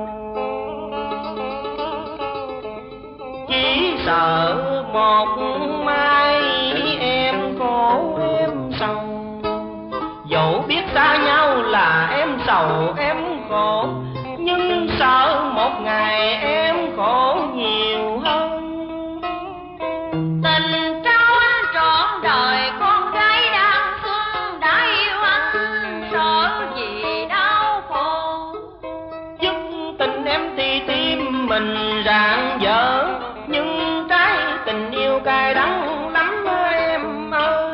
Chỉ sợ một mai em khổ em sầu, dẫu biết xa nhau là em sầu em khổ, nhưng sợ một ngày em khổ nhiều hơn. Tình trao anh trọn đời, con gái đang xuân đã yêu anh, sợ gì đau khổ. Giúp tình em thì tim mình rạng dỡ, nhưng trái tình yêu cay đắng lắm em ơi.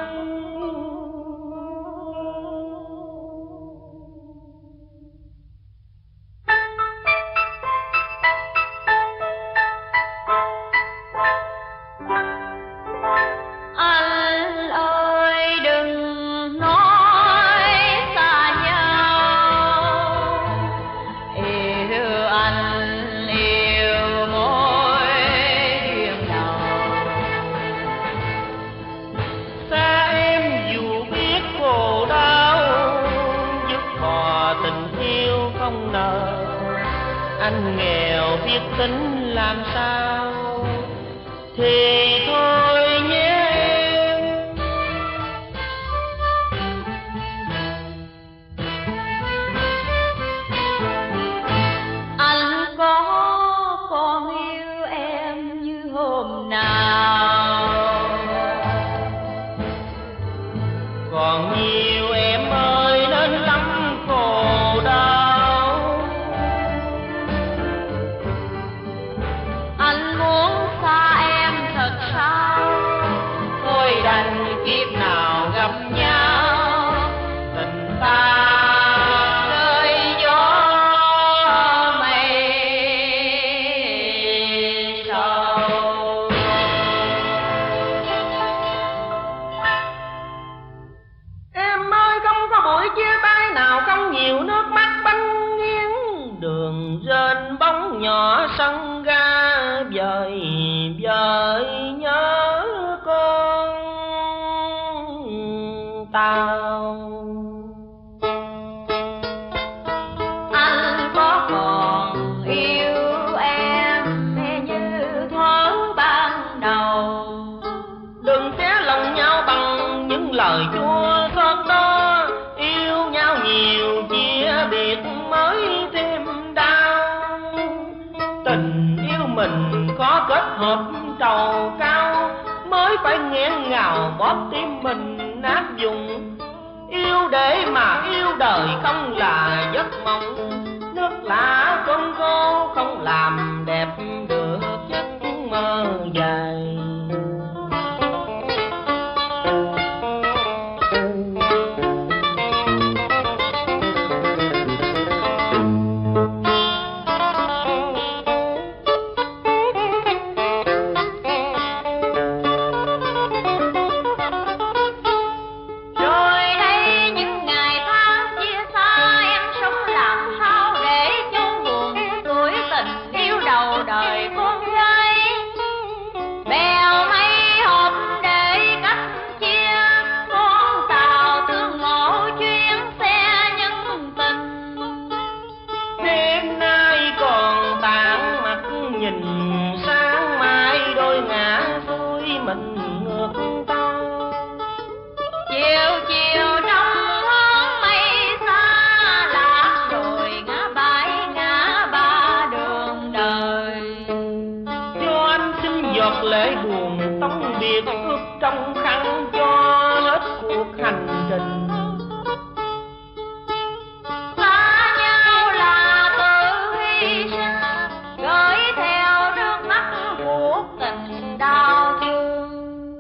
Anh ơi đừng nói xa nhau, yêu anh yêu mỗi duyên đầu. Xa em dù biết khổ đau, dứt bỏ tình yêu không nợ. Anh nghèo biết tính làm sao thì thôi nhé em. Anh có còn yêu em như hôm nào, Còn nhiều em ơi nên lắm khổ đau. anh muốn xa em thật sao, Thôi đành kiếp nào gặp nhau, tình ta rơi gió mây sầu. em ơi không có buổi chia tay nào không nhiều nước mắt bánh nghiến. Đường rên bóng nhỏ sân ga vời vời nhớ con tao. Anh có còn yêu em như thuở ban đầu, Đừng xé lòng nhau bằng những lời chua xót đó. Yêu nhau nhiều chia biệt mới thêm đau. Tình yêu mình có kết hợp trầu cao, mới phải nghẹn ngào bóp tim mình nát vùng. Yêu để mà yêu đời không là giấc mộng, nước lã cơn khô không làm đẹp được giấc mơ dài. rồi đây những ngày tháng chia xa, em sống làm sao để chôn buồn tuổi tình yêu đầu đời con gái. Bèo mây hộp để cách chia, con tàu tương ngộ chuyến xe nhân tình. Đêm nay còn tàn mặt nhìn sáng mai đôi ngã xuôi mình ngược ta. Chiều chiều trong hướng mây xa, lạc rồi ngã bảy ngã ba đường đời. Cho anh xin giọt lệ buồn tống biệt ước trong khăn cho hết cuộc hành trình. Xa nhau là tự hy sinh, gửi theo nước mắt cuộc tình đau thương.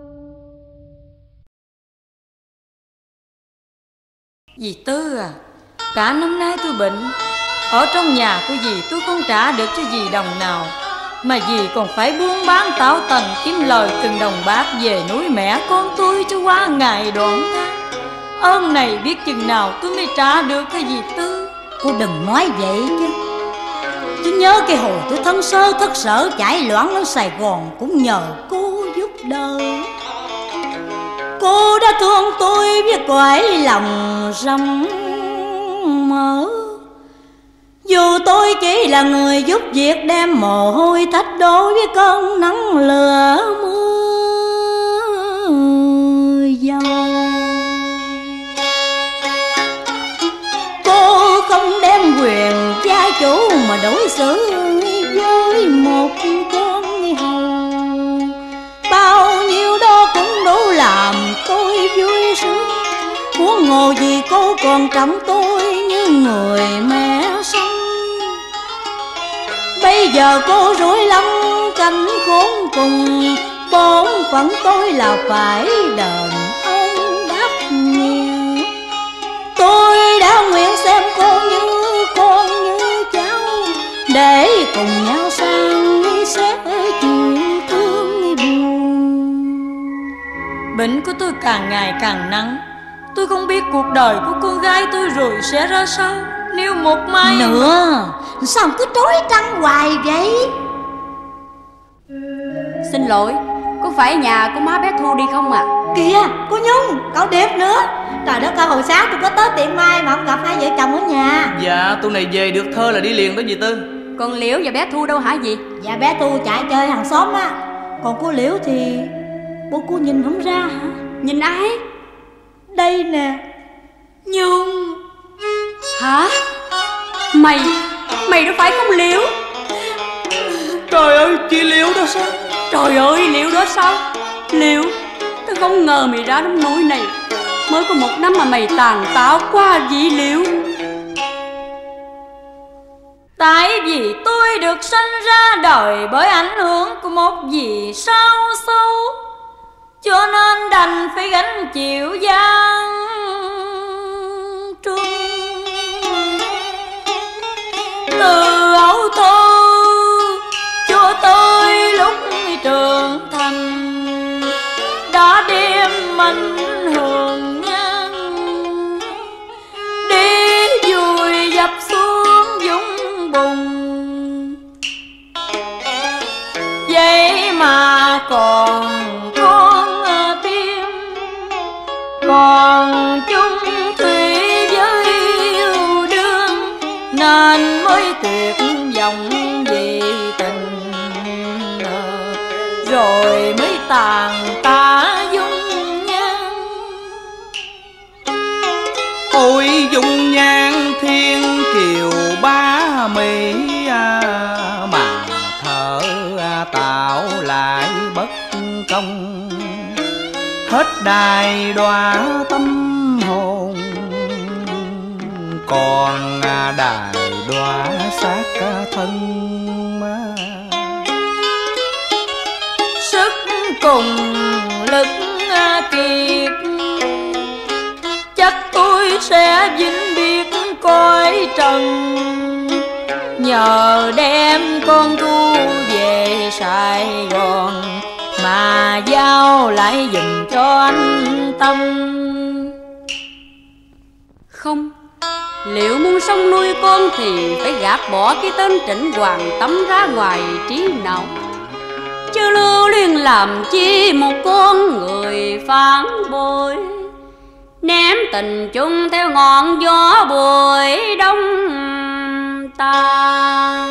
Dì Tư à, cả năm nay tôi bệnh, ở trong nhà của dì tôi không trả được cho dì đồng nào, mà dì còn phải buôn bán tảo tần kiếm lời từng đồng bạc về nuôi mẹ con tôi cho qua ngày đoạn tháng. Ơn này biết chừng nào tôi mới trả được cái dì Tư. Cô đừng nói vậy chứ. Tôi nhớ cái hồi tôi thân sơ thất sở chạy loạn lên Sài Gòn cũng nhờ cô giúp đỡ. Cô đã thương tôi với cõi lòng rộng mở, dù tôi chỉ là người giúp việc đem mồ hôi thách đổ với cơn nắng lửa mưa dầu. Cô không đem quyền gia chủ mà đối xử với một con hầu, bao nhiêu đó cũng đủ làm tôi vui sướng. Muốn ngồi vì cô còn trọng tôi như người mẹ sống. Bây giờ cô rối lắm cảnh khốn cùng, bổn phận tôi là phải đền ơn đáp nghĩa. Tôi đã nguyện xem cô như con như cháu, để cùng nhau sang sẻ chuyện thương buồn. Bệnh của tôi càng ngày càng nặng, tôi không biết cuộc đời của con gái tôi rồi sẽ ra sao. Nếu một mai nữa, sao cứ trối trăng hoài vậy? Xin lỗi, có phải nhà của má bé Thu đi không ạ? À? Kìa, cô Nhung, cậu Điệp nữa. Trời đất ơi, hồi sáng tôi có tới tiệm mai mà không gặp hai vợ chồng ở nhà. Dạ, tôi này về được thơ là đi liền đó dì Tư. Còn Liễu và bé Thu đâu hả dì? Dạ bé Thu chạy chơi hàng xóm á. Còn cô Liễu thì bố cô nhìn không ra hả? Nhìn ai? Đây nè, Nhung. Hả? Mày, mày đâu phải không Liễu? Trời ơi, chị Liễu đó sao? Trời ơi, Liễu đó sao? Liễu, tao không ngờ mày ra nông nỗi này. Mới có một năm mà mày tàn táo quá vậy Liễu. Tại vì tôi được sinh ra đời bởi ảnh hưởng của một vì sao xấu, cho nên đành phải gánh chịu gian truân. Từ ấu thơ cho tới lúc trưởng thành, đã đem mình hưởng ngang đi vùi dập xuống vũng bùn. Vậy mà còn con tim, còn chung thủy với yêu đương, nên mới tuyệt vọng vì tình, rồi mới tàn ta dung nhan. Ôi dung nhan thiên kiều ba mỹ, mà thở tạo lại bất công, hết đài đọa tâm hồn, còn đài đọa xác thân mà. Sức cùng lực kiệt, chắc tôi sẽ vĩnh biệt cõi trần, nhờ đem con Thu về Sài Gòn mà giao lại giùm cho anh Tâm. Không, Liễu muốn sống nuôi con thì phải gạt bỏ cái tên Trịnh Hoàng Tấm ra ngoài trí não, chứ lưu luyến làm chi một con người phản bội, ném tình chung theo ngọn gió buổi đông tàn.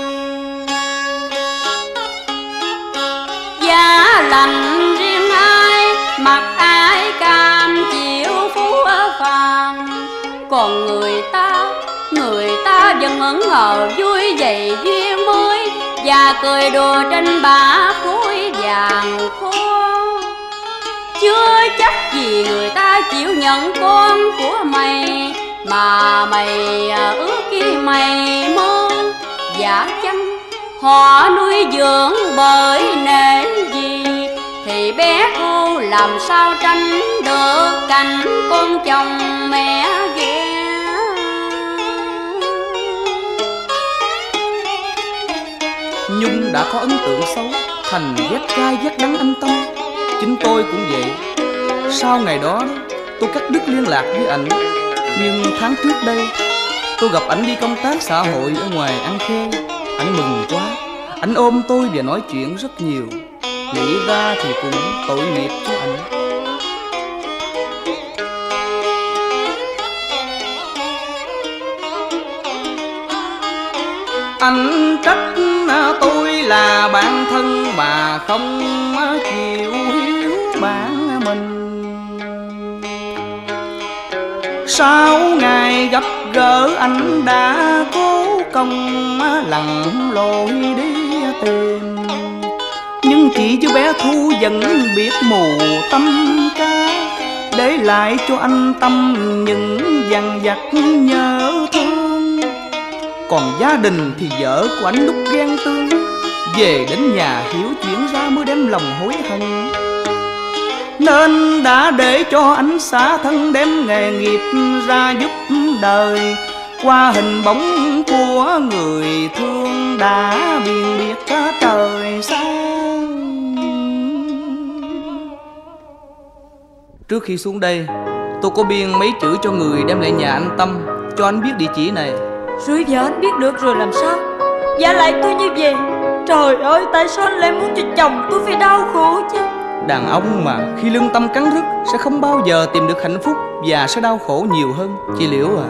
Giá lạnh riêng ai, mặc ai cam chịu phú phàng, còn người ta, người ta vẫn ngẩn ngờ vui vậy duyên mới, và cười đùa trên bả khối vàng khô. Chưa chắc gì người ta chịu nhận con của mày, mà mày ước khi mày mơ. Giả chăng họ nuôi dưỡng bởi nể gì, thì bé cô làm sao tránh được cảnh con chồng mẹ ghê. Nhung đã có ấn tượng xấu, thành ghét gai ghét đắng anh Tâm. Chính tôi cũng vậy. Sau ngày đó tôi cắt đứt liên lạc với ảnh. Nhưng tháng trước đây tôi gặp ảnh đi công tác xã hội ở ngoài An Khê. Ảnh mừng quá, ảnh ôm tôi và nói chuyện rất nhiều. Nghĩ ra thì cũng tội nghiệp cho ảnh. Anh trách tôi là bạn thân mà không chịu hiếu bạn mình. Sau ngày gặp gỡ anh đã cố công lặn lội đi tìm, nhưng chị chú bé Thu vẫn biết mù tâm ca, để lại cho anh tâm những dằn vặt nhớ thương. Còn gia đình thì vợ của anh lúc ghen tương, về đến nhà hiểu chuyện ra mới đem lòng hối hận, nên đã để cho anh xả thân đem nghề nghiệp ra giúp đời. Qua hình bóng của người thương đã biền biệt cả trời xa. Trước khi xuống đây, tôi có biên mấy chữ cho người đem lại nhà anh Tâm, cho anh biết địa chỉ này. Rồi giờ anh biết được rồi làm sao? Giả lại tôi như vậy, trời ơi, tại sao anh lại muốn cho chồng tôi phải đau khổ chứ? Đàn ông mà khi lương tâm cắn rứt sẽ không bao giờ tìm được hạnh phúc, và sẽ đau khổ nhiều hơn, chị Liễu à.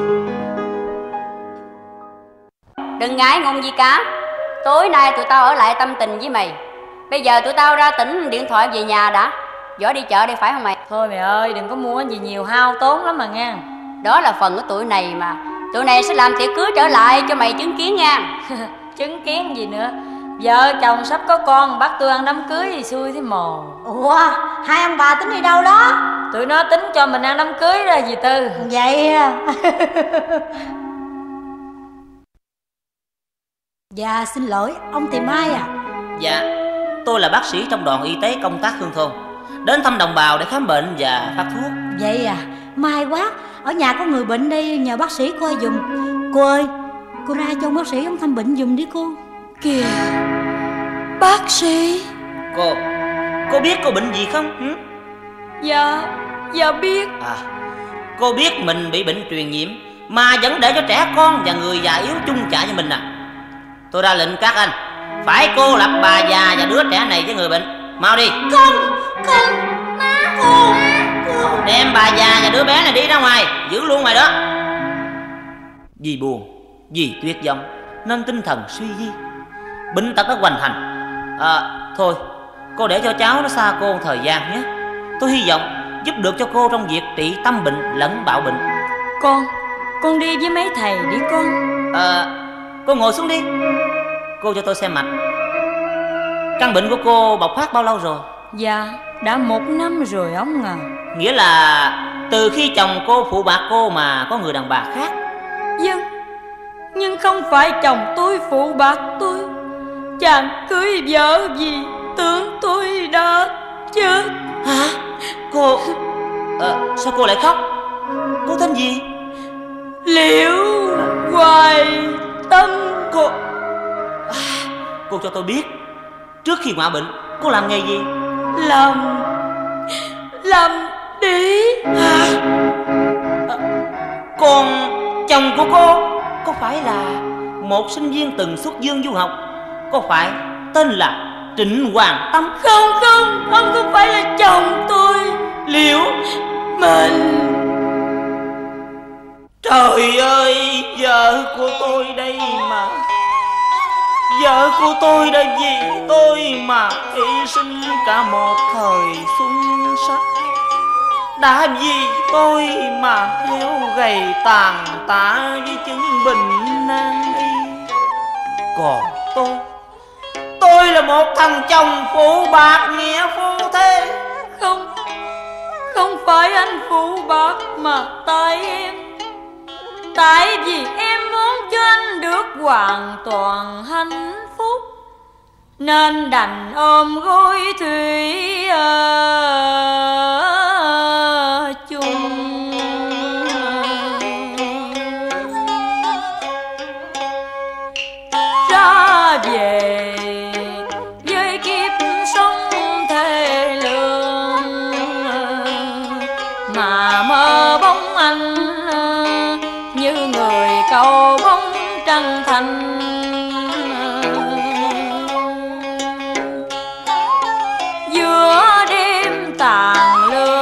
Đừng ngại ngùng gì cả. Tối nay tụi tao ở lại tâm tình với mày. Bây giờ tụi tao ra tỉnh điện thoại về nhà đã. Võ đi chợ đi phải không mày? Thôi mày ơi, đừng có mua gì nhiều, hao tốn lắm mà nghe. Đó là phần của tụi này mà. Tụi này sẽ làm tiệc cưới trở lại cho mày chứng kiến nha. Chứng kiến gì nữa? Vợ chồng sắp có con, bắt tôi ăn đám cưới thì xui thế mồ. Ủa, hai ông bà tính đi đâu đó? Tụi nó tính cho mình ăn đám cưới ra dì Tư. Vậy à. Dạ xin lỗi, ông tìm ai à? Dạ, tôi là bác sĩ trong đoàn y tế công tác Hương Thôn, đến thăm đồng bào để khám bệnh và phát thuốc. Vậy à, may quá. Ở nhà có người bệnh đây, nhờ bác sĩ coi giùm. Cô ơi, cô ra cho bác sĩ ông thăm bệnh giùm đi cô. Kìa, bác sĩ. Cô, cô biết cô bệnh gì không? Ừ? Dạ, dạ biết. À, cô biết mình bị bệnh truyền nhiễm mà vẫn để cho trẻ con và người già yếu chung chạ với mình à? Tôi ra lệnh các anh phải cô lập bà già và đứa trẻ này với người bệnh. Mau đi. Không, không, má cô, cô. Đem bà già và đứa bé này đi ra ngoài, giữ luôn mày đó. Vì buồn, vì tuyệt vọng nên tinh thần suy di, bệnh tật đã hoành hành. À, thôi cô để cho cháu nó xa cô một thời gian nhé. Tôi hy vọng giúp được cho cô trong việc trị tâm bệnh lẫn bạo bệnh. Con, con đi với mấy thầy đi con. À, cô ngồi xuống đi. Cô cho tôi xem mạch. Căn bệnh của cô bộc phát bao lâu rồi? Dạ, đã một năm rồi ông à. Nghĩa là từ khi chồng cô phụ bạc cô mà có người đàn bà khác? Vâng, nhưng không phải chồng tôi phụ bạc tôi. Chàng cưới vợ gì tưởng tôi đã chết. Hả? Cô... À, sao cô lại khóc? Cô tên gì? Liễu Hoài Tâm. Cô... À, cô cho tôi biết, trước khi ngã bệnh cô làm nghề gì? Làm... Làm đĩ. À, à, còn chồng của cô có phải là một sinh viên từng xuất dương du học, có phải tên là Trịnh Hoàng Tâm? Không không, ông không phải là chồng tôi. Liễu Mình. Trời ơi, vợ của tôi đây mà. Vợ của tôi đã vì tôi mà hy sinh cả một thời xuân sắc, đã vì tôi mà héo gầy tàn tạ với chứng bệnh nan y. Còn tôi, tôi là một thằng chồng phụ bạc nghĩa phu thế. Không, không phải anh phụ bạc mà tại em. Tại vì em muốn cho anh được hoàn toàn hạnh phúc, nên đành ôm gối thủy ở chung. Ra về với kiếp sống thê lương, mà mơ bóng anh như người cầu bóng chân thành. Giữa đêm tàn lương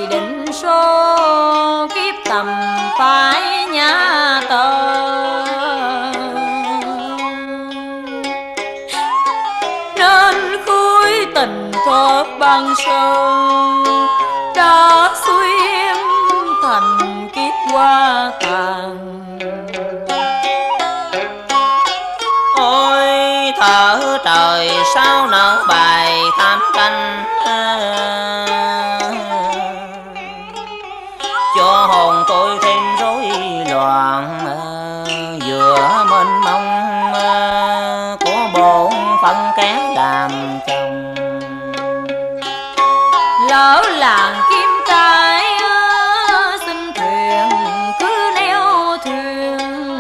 định số kiếp tầm phải nhã tờ. Nên khối tình thốt băng sơn đã xuôi em thành kiếp hoa tàn. Ôi thở trời sao nở bài thám canh, cho hồn tôi thêm rối loạn, vừa mênh mông của bổn phận kén đàm chồng. Lỡ làng kim cái xin thuyền cứ neo thuyền,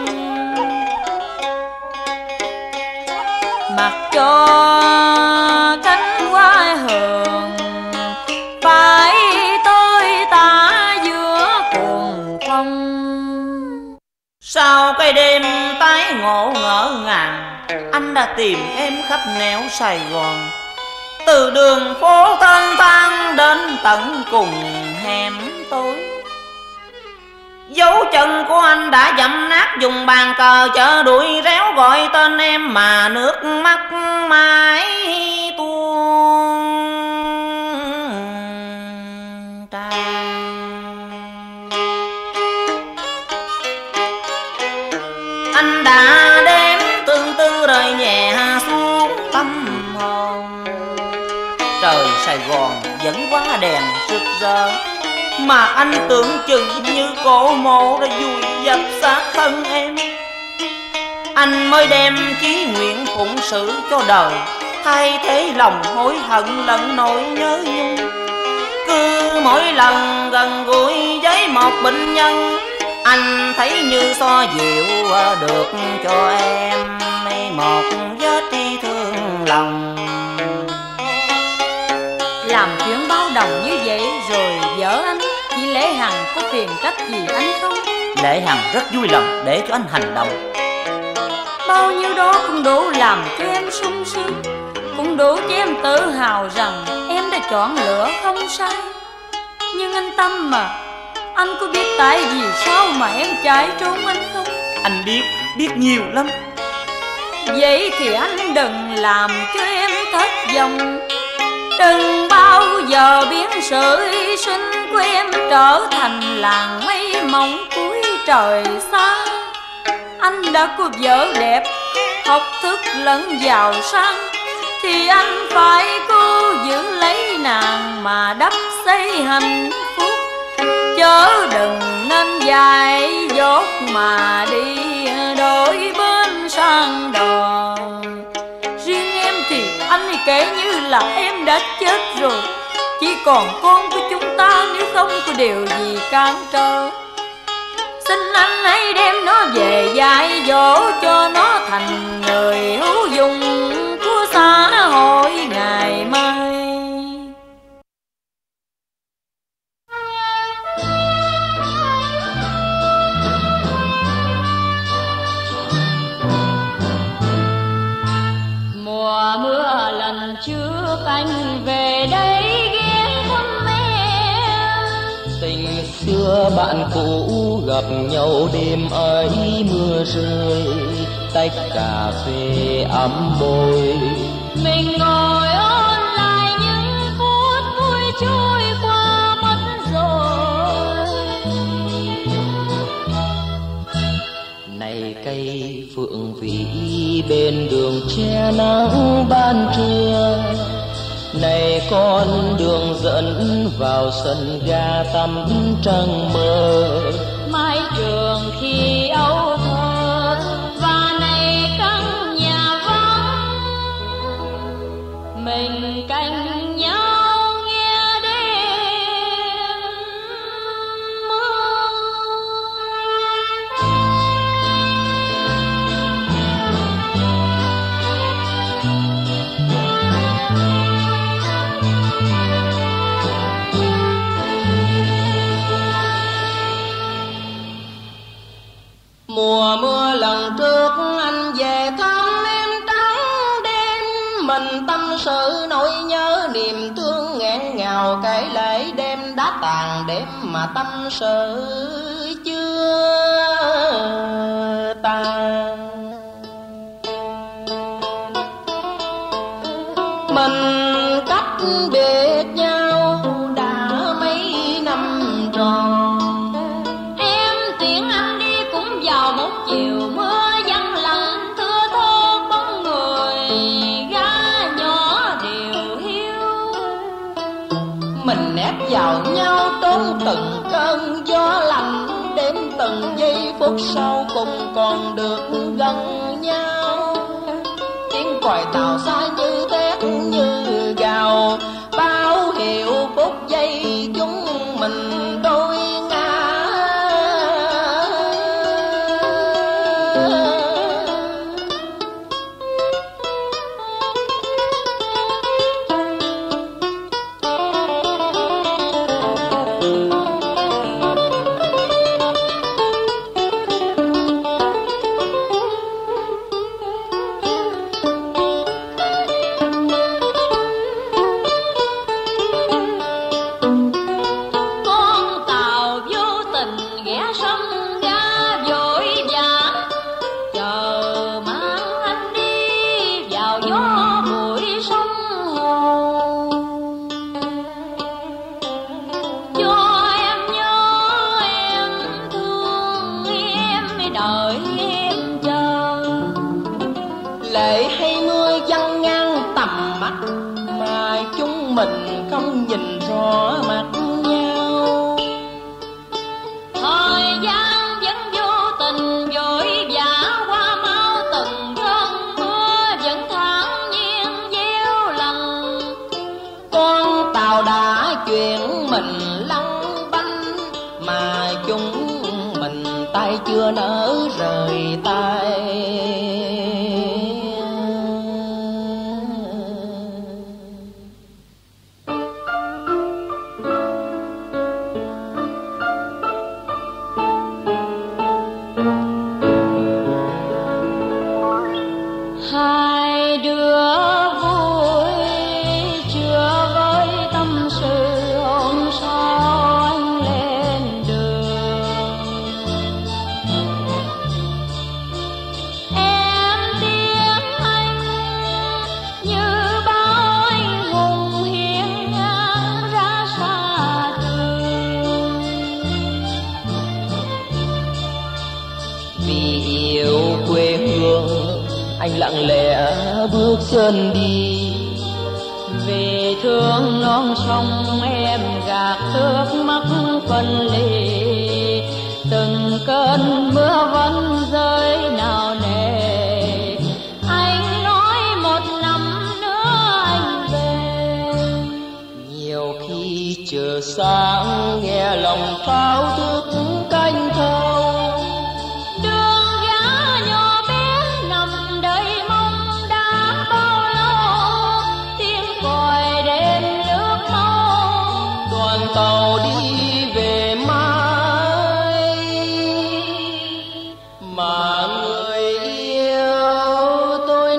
mặc cho cánh hoa hường phải tôi ta giữa cuồng phong. Sau cái đêm tái ngộ ngỡ ngàng, anh đã tìm em khắp nẻo Sài Gòn, từ đường phố thênh thang đến tận cùng hẻm tối. Dấu chân của anh đã dẫm nát dùng bàn cờ chợ đuổi réo gọi tên em mà nước mắt mãi tuôn tràn. Anh đã đêm tương tư rơi nhẹ xuống tâm hồn. Trời Sài Gòn vẫn quá đèn rực rỡ, mà anh tưởng chừng như cổ mộ đã vùi dập xác thân em. Anh mới đem chí nguyện phụng sự cho đời, thay thế lòng hối hận lẫn nỗi nhớ nhung. Cứ mỗi lần gần gũi với một bệnh nhân, anh thấy như so dịu được cho em một vết tri thương lòng. Làm chuyện bao đồng như vậy rồi vợ anh, chị Lễ Hằng có phiền trách gì anh không? Lễ Hằng rất vui lòng để cho anh hành động. Bao nhiêu đó cũng đủ làm cho em sung sướng, cũng đủ cho em tự hào rằng em đã chọn lựa không sai. Nhưng anh Tâm mà, anh có biết tại vì sao mà em chạy trốn anh không? Anh biết, biết nhiều lắm. Vậy thì anh đừng làm cho em thất vọng, đừng bao giờ biến sự hy sinh của em trở thành làng mây mỏng cuối trời xa. Anh đã có vợ đẹp, học thức lẫn giàu sang, thì anh phải cố giữ lấy nàng mà đắp xây hạnh phúc. Chớ đừng nên dại dột mà đi đổi bên sang đò. Riêng em thì anh thì kể như là em đã chết rồi, chỉ còn con của chúng ta nếu không có điều gì cản trở. Xin anh hãy đem nó về dạy dỗ cho nó thành người hữu dụng của xã hội ngày mai. Mùa mưa lần trước anh về đây ghé thăm em. Tình xưa bạn cũ gặp nhau đêm ấy mưa rơi, tách cà phê ấm môi. Mình ngồi ôn lại những phút vui trôi qua mất rồi. Này cây phượng vĩ bên đường che nắng ban trưa, này con đường dẫn vào sân ga tắm trăng mơ. Mái trường khi âu thơ và này căn nhà vắng, mình cạnh nhau nghe đêm mưa. Mùa mưa lần trước anh về thăm em trắng đêm, mình tâm sự nỗi nhớ niềm thương nghẹn ngào kể lệ đêm đắp tàn đêm mà tâm sự chưa tan. Mình cách biệt nhau đã mấy năm tròn. Em tiễn anh đi cũng vào một chiều mưa vắng lặng, thưa thớt bóng người gái nhỏ điều hiu. Mình nép vào nhau trốn từng cơn gió lạnh, đêm từng giây phút sau cùng còn được gần nhau. Tiếng còi tàu xa như thét như gào, báo hiệu phút giây chúng mình đôi ngã. Lệ hay mưa văng ngang tầm mắt mà chúng mình không nhìn rõ mặt nhau. Thời gian vẫn vô tình vội vã qua mau, từng cơn mưa vẫn thản nhiên gieo lành. Con tàu đã chuyển mình lăn bánh mà chúng mình tay chưa nỡ rời tay. Hai đứa vui chưa với tâm sự, hôm sau anh lên đường. Em tiếng anh như bao anh hùng hiên ngang ra xa trường. Vì yêu quê hương anh lặng lẽ bước chân đi, vì thương non sông em gạt nước mắt phân ly. Từng cơn mưa vẫn rơi nào nề, anh nói một năm nữa anh về. Nhiều khi chờ sáng nghe lòng thao thức canh thâu. Tàu đi về mãi mà người yêu tôi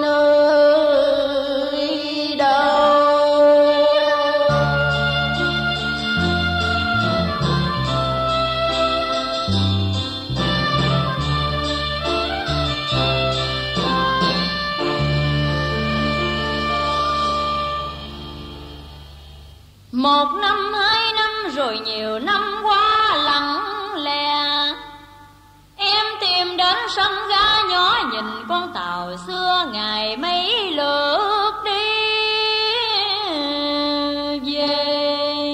nơi đâu. Một năm hai năm rồi nhiều năm qua lặng lẽ, em tìm đến sân ga nhỏ nhìn con tàu xưa ngày mấy lượt đi về.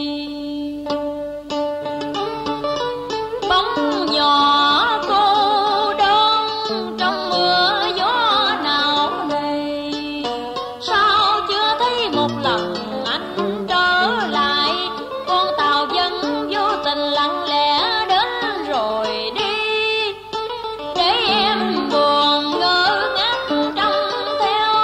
Bóng nhỏ cô đơn trong mưa gió nào đây, sao chưa thấy một lần anh trở lại. Con tàu vẫn vô tình lặng lẽ đến rồi đi, để em buồn ngơ ngác trông theo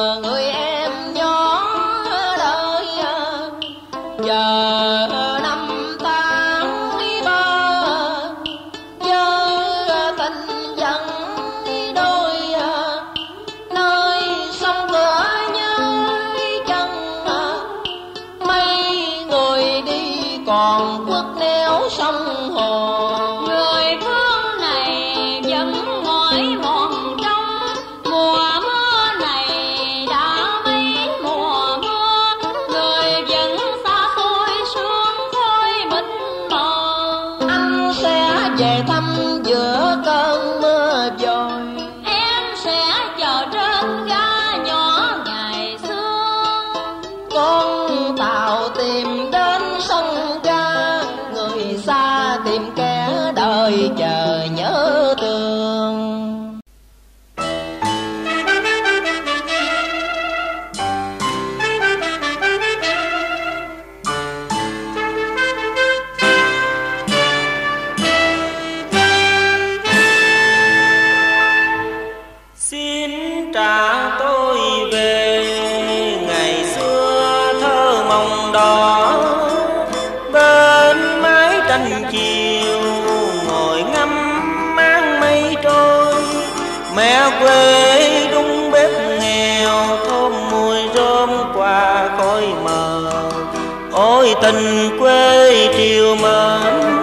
người em nhỏ đợi chờ năm tháng đi bơ với tình dần đôi nơi sông cửa nhới chân mấy người đi còn quất nẻo sông hồ. Người thương này vẫn mỏi mòn trong mùa mưa này đã mấy mùa mưa, người vẫn xa xôi sương khói mịt mờ. Anh sẽ về thăm giữa cơn mưa dồi, Em sẽ chờ trên ga nhỏ ngày xưa. con tàu tìm đến sông ga, người xa tìm kẻ đời chờ nhớ thương. Xin trả tôi về ngày xưa thơ mộng đỏ, bên mái tranh chiều ngồi ngắm máng mây trôi. Mẹ quê đun bếp nghèo thơm mùi rơm qua khói mờ. Ôi tình quê triều mến,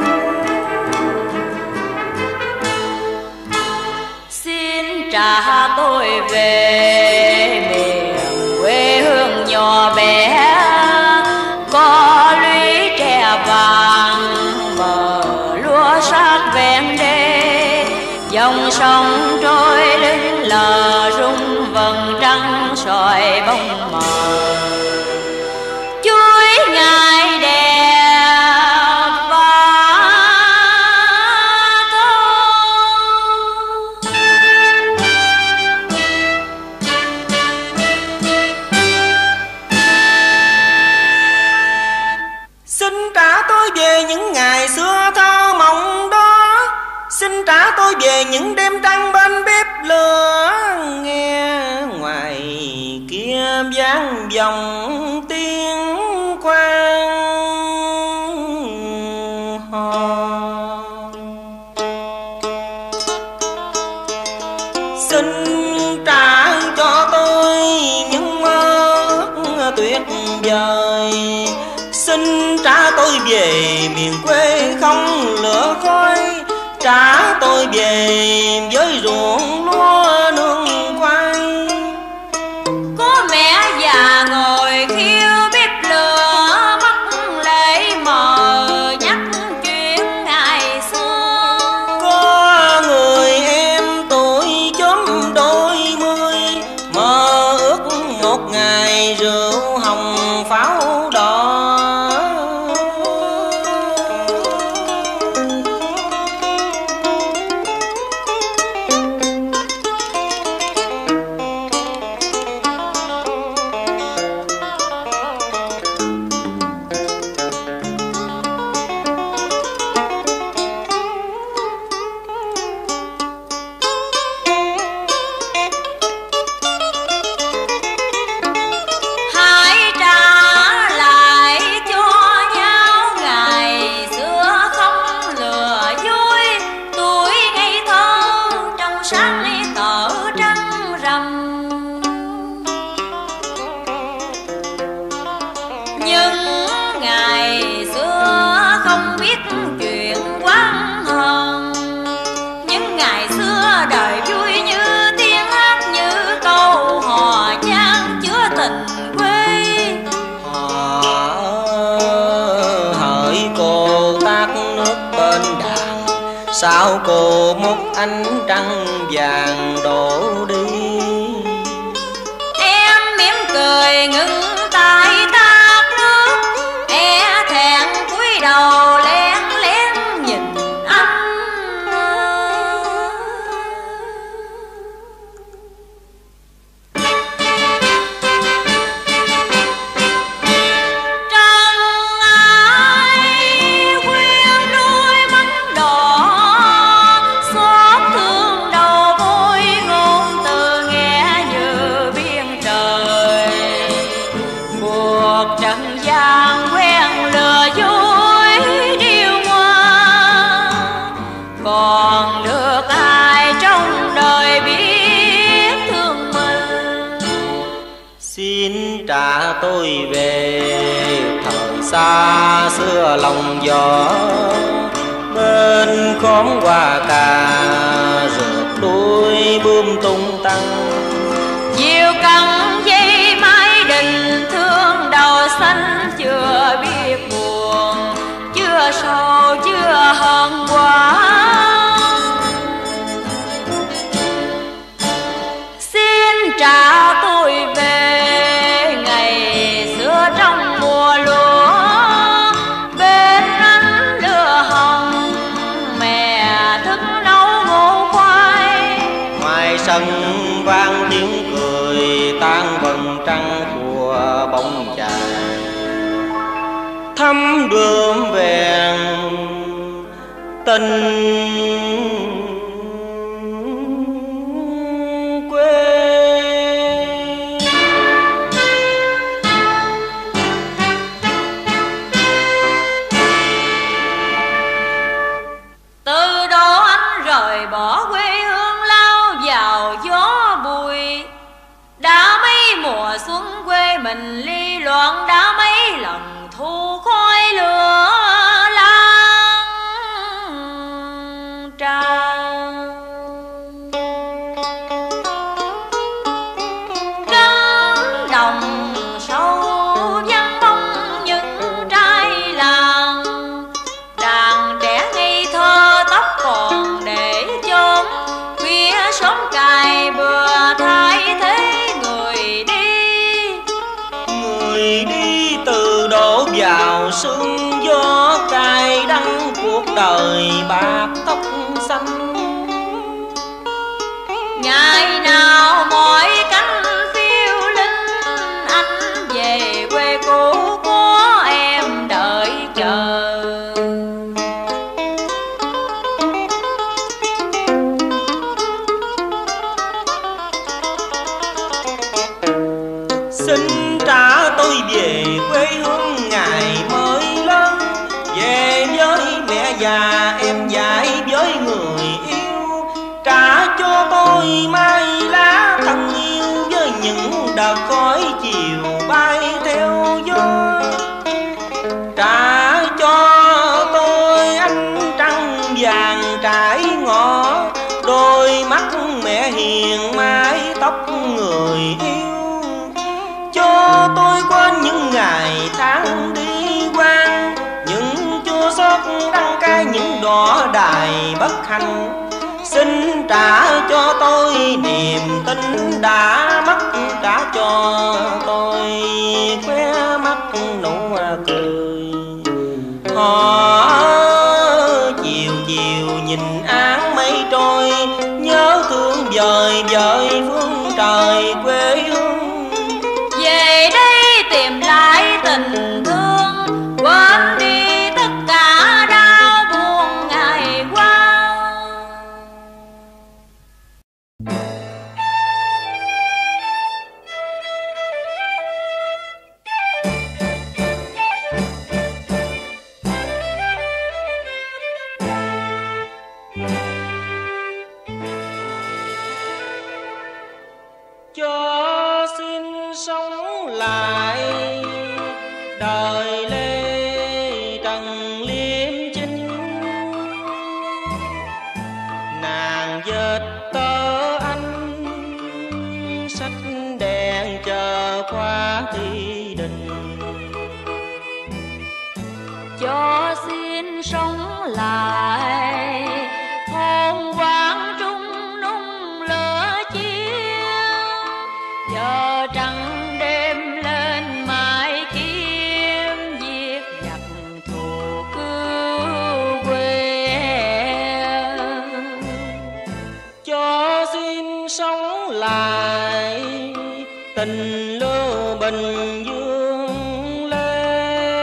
Xin trả tôi về miền quê hương nhỏ bé, có lũy tre vàng bờ lúa sát ven đê, dòng sông trôi lững lờ rung vầng trăng soi bóng mờ. Chuối ngài đẹp và xin trả tôi về những ngày xưa thơ mộng đó. Xin trả tôi về những đêm trăng bên bếp lửa, nghe ngoài kia vang vọng tiếng quan hò. Xin trả cho tôi những mơ ước tuyệt vời, xin trả tôi về miền quê không lửa khói, trả tôi về với ruộng lúa nương quay. có mẹ già ngồi khiêu bếp lửa, mắt lệ mờ nhắc chuyện ngày xưa. Có người em tuổi chớm đôi mươi, mơ ước một ngày rượu hồng pháo đỏ. Hãy trả lại cho nhau ngày xưa không lừa dối, tuổi ngây thơ trong sáng tở trăng rằm. Nhưng ngày xưa không biết chuyện oán hờn, những ngày xưa đời vui như tiếng hát, như câu hò chan chứa tình quê. Họ hỡi cô tát nước bên đàn, sao cô múc ánh trăng vàng đổ đi. Em mỉm cười ngừng tay tát nước, e thẹn cúi đầu lén lén nhìn anh. Trăng ai khuyên đôi mắt đỏ, xót thương đầu môi ngôn từ. Xin trả tôi về thời xa xưa lòng gió, bên khóm hoa cà rượt đuôi bướm tung tăng. Diều căng dây mái đình thương đầu xanh, chưa biết buồn, chưa sầu, chưa hận quá. Xin trả tôi về ngày xưa trong mùa lúa, bên ánh lửa hồng mẹ thức nấu ngô khoai. Ngoài sân vang tiếng cười tan vầng trăng của bóng chài, thăm đượm vẹn tình xuống quê mình ly loạn. Đã mấy lần thu khói lửa lan tràn, cánh đồng sâu vắng bóng những trai làng. Đàn trẻ ngây thơ tóc còn để chốn, khuya sớm cài bừa thay thế người đi. Người đi từ đổ vào sương gió cay đắng cuộc đời bạc tóc xanh. Ngày nào mỗi cánh phiêu linh, anh về quê cũ của em đợi chờ. Xin trả tôi về quê hương ngày mới lớn, về với mẹ già em dạy với người yêu. Trả cho tôi mai lá thân yêu với những đợt khói chiều bay theo gió. Trả cho tôi ánh trăng vàng trải ngõ, đôi mắt mẹ hiền mái tóc người yêu. Cho tôi quên những ngày tháng đi quan, những chua xót đắng cay, những đỏ đài bất hạnh. Xin trả cho tôi niềm tin đã mất, trả cho tôi khóe mắt nụ cười. Họ chiều chiều nhìn áng mây trôi, nhớ thương vời vợi phương trời quê hương. Về đây tìm lại tình thương, quên đi tất cả đau buồn ngày qua. Cho xin sống lại đời Lê Trần Liêm Chính, nàng dệt tơ anh sách đèn chờ qua thi đình. Cho xin sống lại hồn quang trung nung lửa chiếu, giờ trăng đêm lên mái kiếm viết giặc thù cứu quê. Cho xin sống lại tình lưu Bình Dương Lê,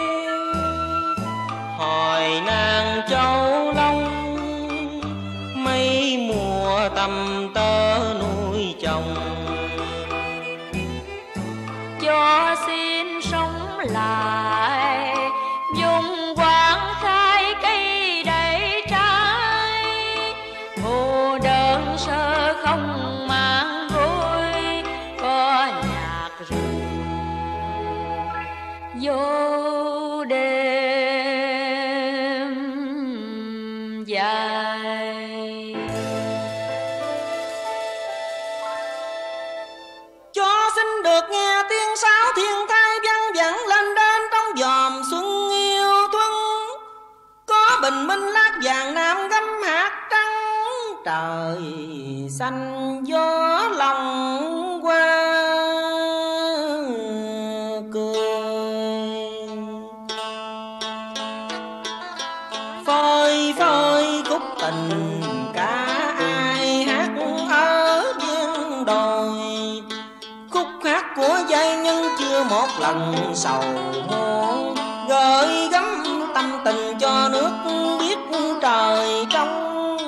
hồi nàng Châu Long mấy mùa tầm tơ nuôi chồng. Cho xin sống lại vùng quang khai cây đầy trái, cô đơn sơ không mang gối, có nhạc vô đêm dài. Cho xin được nghe tiếng sáo thiên thai văng vẳng lên đến trong dòm xuân yêu thuân. Có bình minh lát vàng nam gấm hạt trắng, trời xanh gió lòng qua cười. Phơi phơi khúc tình cả ai hát ở biên đồi. Khúc hát của giai nhân chưa một lần sầu muộn, gợi gắm tâm tình cho nước biết trời trong.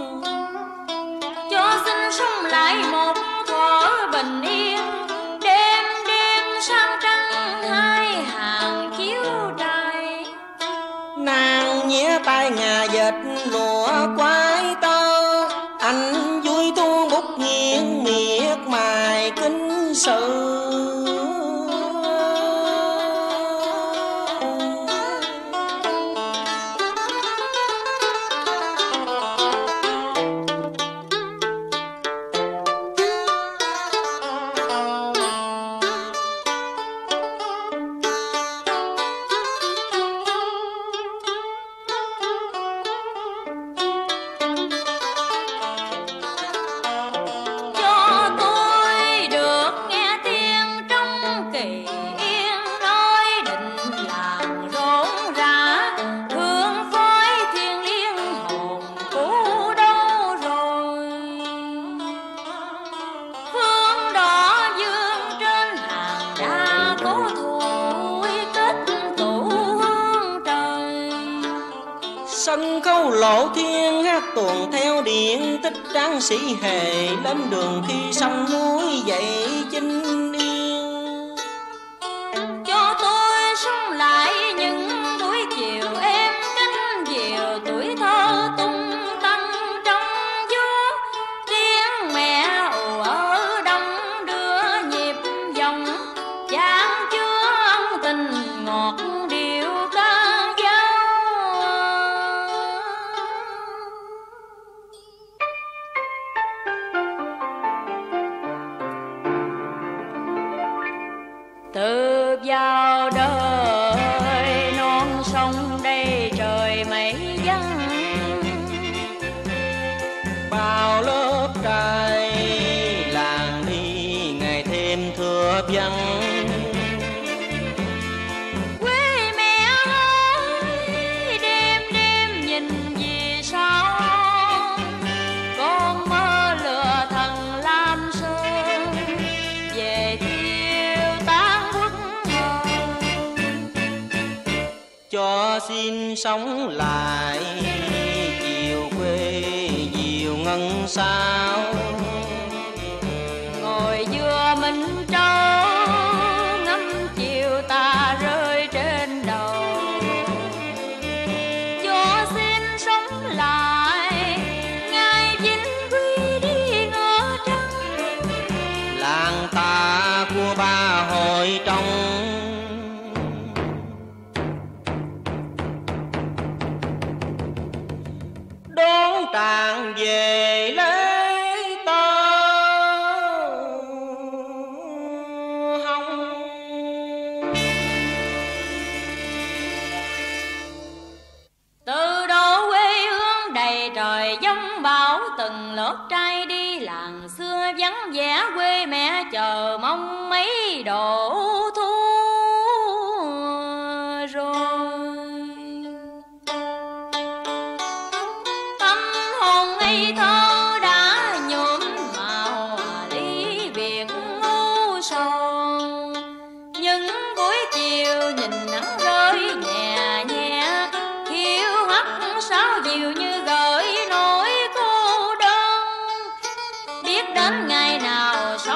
Cho xin sống lại một thuở bình yên, đêm đêm sang trăng hai hàng chiếu trai. Nàng nhía tay ngà dệt lụa quái tơ, anh vui thu bút nghiêng miệt mài kinh sự. Sân khấu lộ thiên hát tuồng theo điện tích tráng sĩ hề, lên đường khi sông núi dậy chinh yên. Cho tôi sống lại những buổi chiều em cánh diều, tuổi thơ tung tăng trong gió. Tiếng mẹ ù ở đông đưa nhịp dòng, chan chứa ân tình ngọt điệu ca dao. Từ vào đời non sông đây trời mây vắng, bao lớp trai làng đi ngày thêm thưa vắng. Quê mẹ ơi đêm đêm nhìn vì sao, con mơ lừa thần Lam Sơn về thiêu tan quốc hồn. Cho xin sống lại chiều quê diều ngân sao, ngồi dừa mình trâu ngắm chiều tà rơi trên đầu. Cho xin sống lại ngày vinh quy đi ngỡ trăng, làng ta của ba hội trong. Đón tràng về lấy tơ hồng. Từ đó quê hương đầy trời giông bão, từng lớp trai đi làng xưa vắng vẻ, quê mẹ chờ mong mấy độ thu rồi. Tâm hồn ngây thơ đã nhuộm màu ly biệt ngu sầu, những buổi chiều nhìn nắng rơi nhẹ nhẹ, hiu hắt sáo diều như gợi nỗi cô đơn. Biết đến ngày nào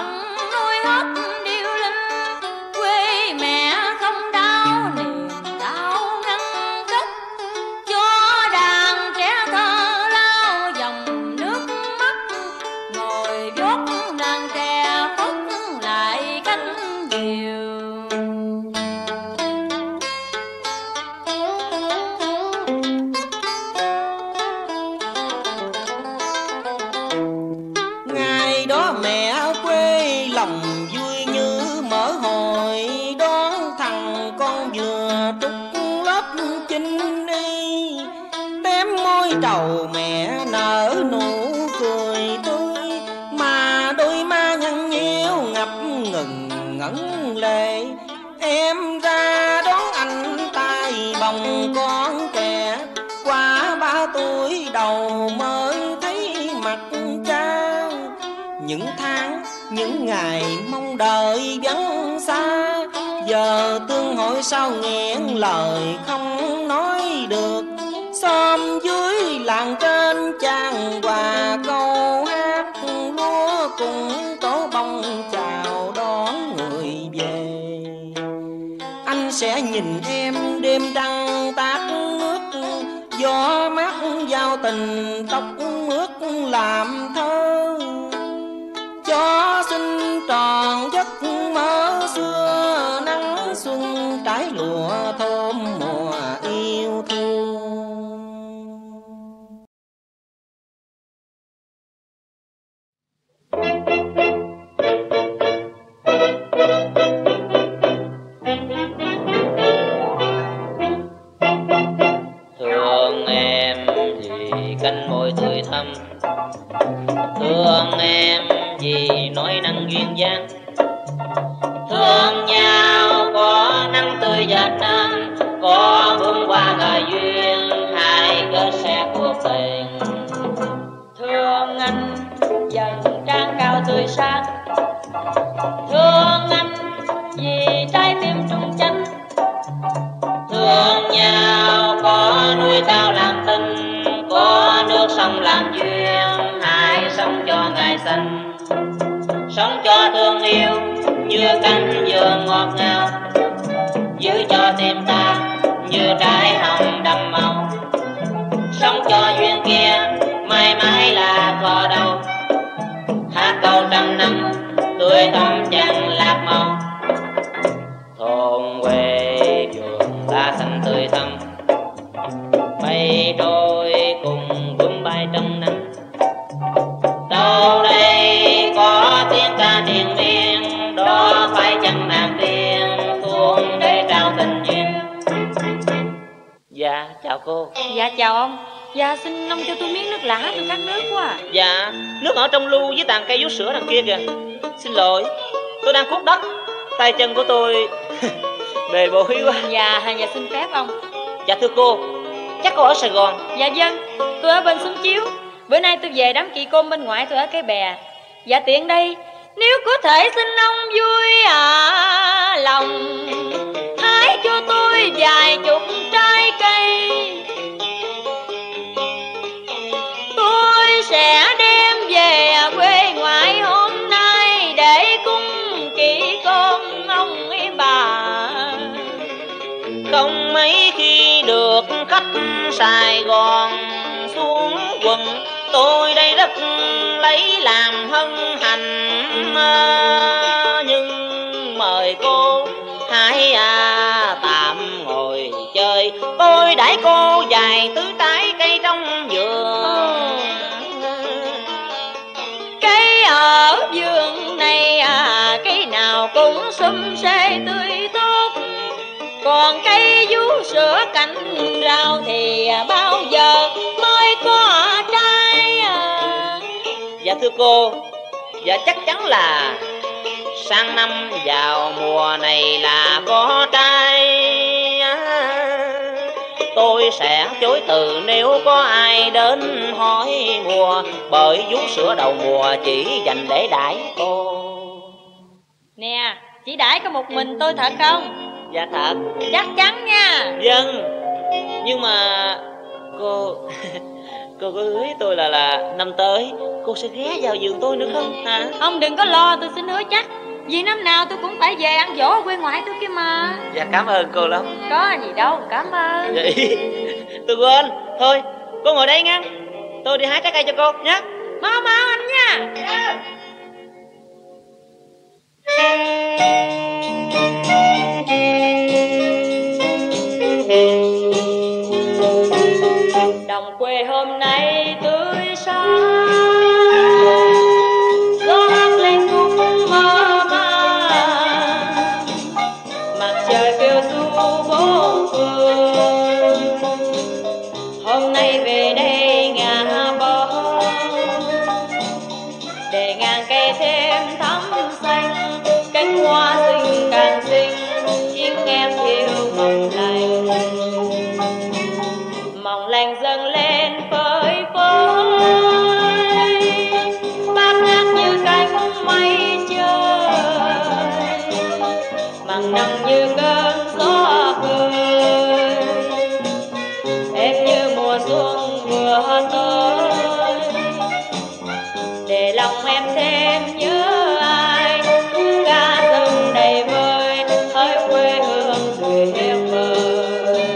vừa trút lớp chinh y, tém môi trầu mẹ nở nụ cười tươi, mà đôi má nhăn nheo ngập ngừng ngẩn lệ. Em ra đón anh tay bồng con trẻ, qua ba tuổi đầu mới thấy mặt cha. Những tháng những ngày mong đợi vắng xa, giờ tương hội sao nghẹn lời không nói được. Xóm dưới làng trên trang hòa câu hát lúa cùng tổ bông chào đón người về. Anh sẽ nhìn em đêm trăng tát nước, gió mát giao tình tóc mướt làm thơ, cho xin tròn giấc mơ xưa. Nắng xuân trái lụa thơm mùa yêu thương. Thương em vì cánh môi tươi thắm, thương em vì nói năng duyên dáng. Thương nhau có nắng tươi và nắng, có bướm qua gà duyên, hai kết sẽ cuộc tình. Thương anh dần trang cao tươi sáng, thương anh vì trái tim trung chánh. Thương nhau có núi cao làm tình, có nước sông làm duyên, hai sống cho ngày xanh. Sống cho thương yêu như cánh vườn ngọt ngào, giữ cho tim ta như trái hồng đậm màu. Sống cho duyên kia mãi mãi là cò đầu, hát câu trăm năm tươi thắm chẳng lạc màu. Thôn quê vườn lá xanh tươi thắm, mây trôi cùng bướm bay trong nắng. Đâu đây có tiếng ca triền miên, đó phải chăng nàng tiên xuống để trao tình duyên. Dạ chào cô. Dạ chào ông. Dạ xin ông cho tôi miếng nước lã, tôi khát nước quá. Dạ nước ở trong lu với tàn cây vú sữa đằng kia kìa. Xin lỗi, tôi đang cuốc đất, tay chân của tôi bề bối quá. Dạ dạ xin phép ông. Dạ thưa cô, chắc cô ở Sài Gòn? Dạ vâng, tôi ở bên Xuân Chiếu. Bữa nay tôi về đám chị côn bên ngoại tôi ở Cái Bè. Dạ tiện đây, nếu có thể xin ông vui à lòng, hãy cho tôi vài chục trái cây. Tôi sẽ đem về quê ngoại hôm nay để cúng kỹ con ông ấy bà. Không mấy khi được khách Sài Gòn xuống quần, tôi đây rất lấy làm hân hạnh. Nhưng mời cô hãy à, tạm ngồi chơi, tôi đãi cô vài thứ trái cây trong vườn. Cây ở vườn này à, cây nào cũng xum xê tươi tốt, còn cây vú sữa cành rau thì bao giờ mới có trái à. Dạ thưa cô, dạ chắc chắn là sang năm vào mùa này là có trái. Tôi sẽ chối từ nếu có ai đến hỏi mua, bởi vú sữa đầu mùa chỉ dành để đãi cô. Nè, chỉ đãi có một mình tôi thật không? Dạ thật. Chắc chắn nha. Vâng, nhưng mà cô cô có hứa tôi là là năm tới cô sẽ ghé vào giường tôi nữa không hả? Ông đừng có lo, tôi xin hứa chắc. Vì năm nào tôi cũng phải về ăn dỗ ở quê ngoại tôi kia mà. Dạ cảm ơn cô lắm. Có gì đâu, cảm ơn. Vậy tôi quên. Thôi cô ngồi đây nha, tôi đi hái trái cây cho cô nhé. Mau mau anh nha. Đồng quê hôm nay tươi sáng, gió hát lên cũng mơ màng, mặt trời phiêu du ngàn năm như cơn gió cười, em như mùa xuân vừa tới, để lòng em thêm nhớ ai, ca rừng đầy vơi hơi quê hương tuyệt vời.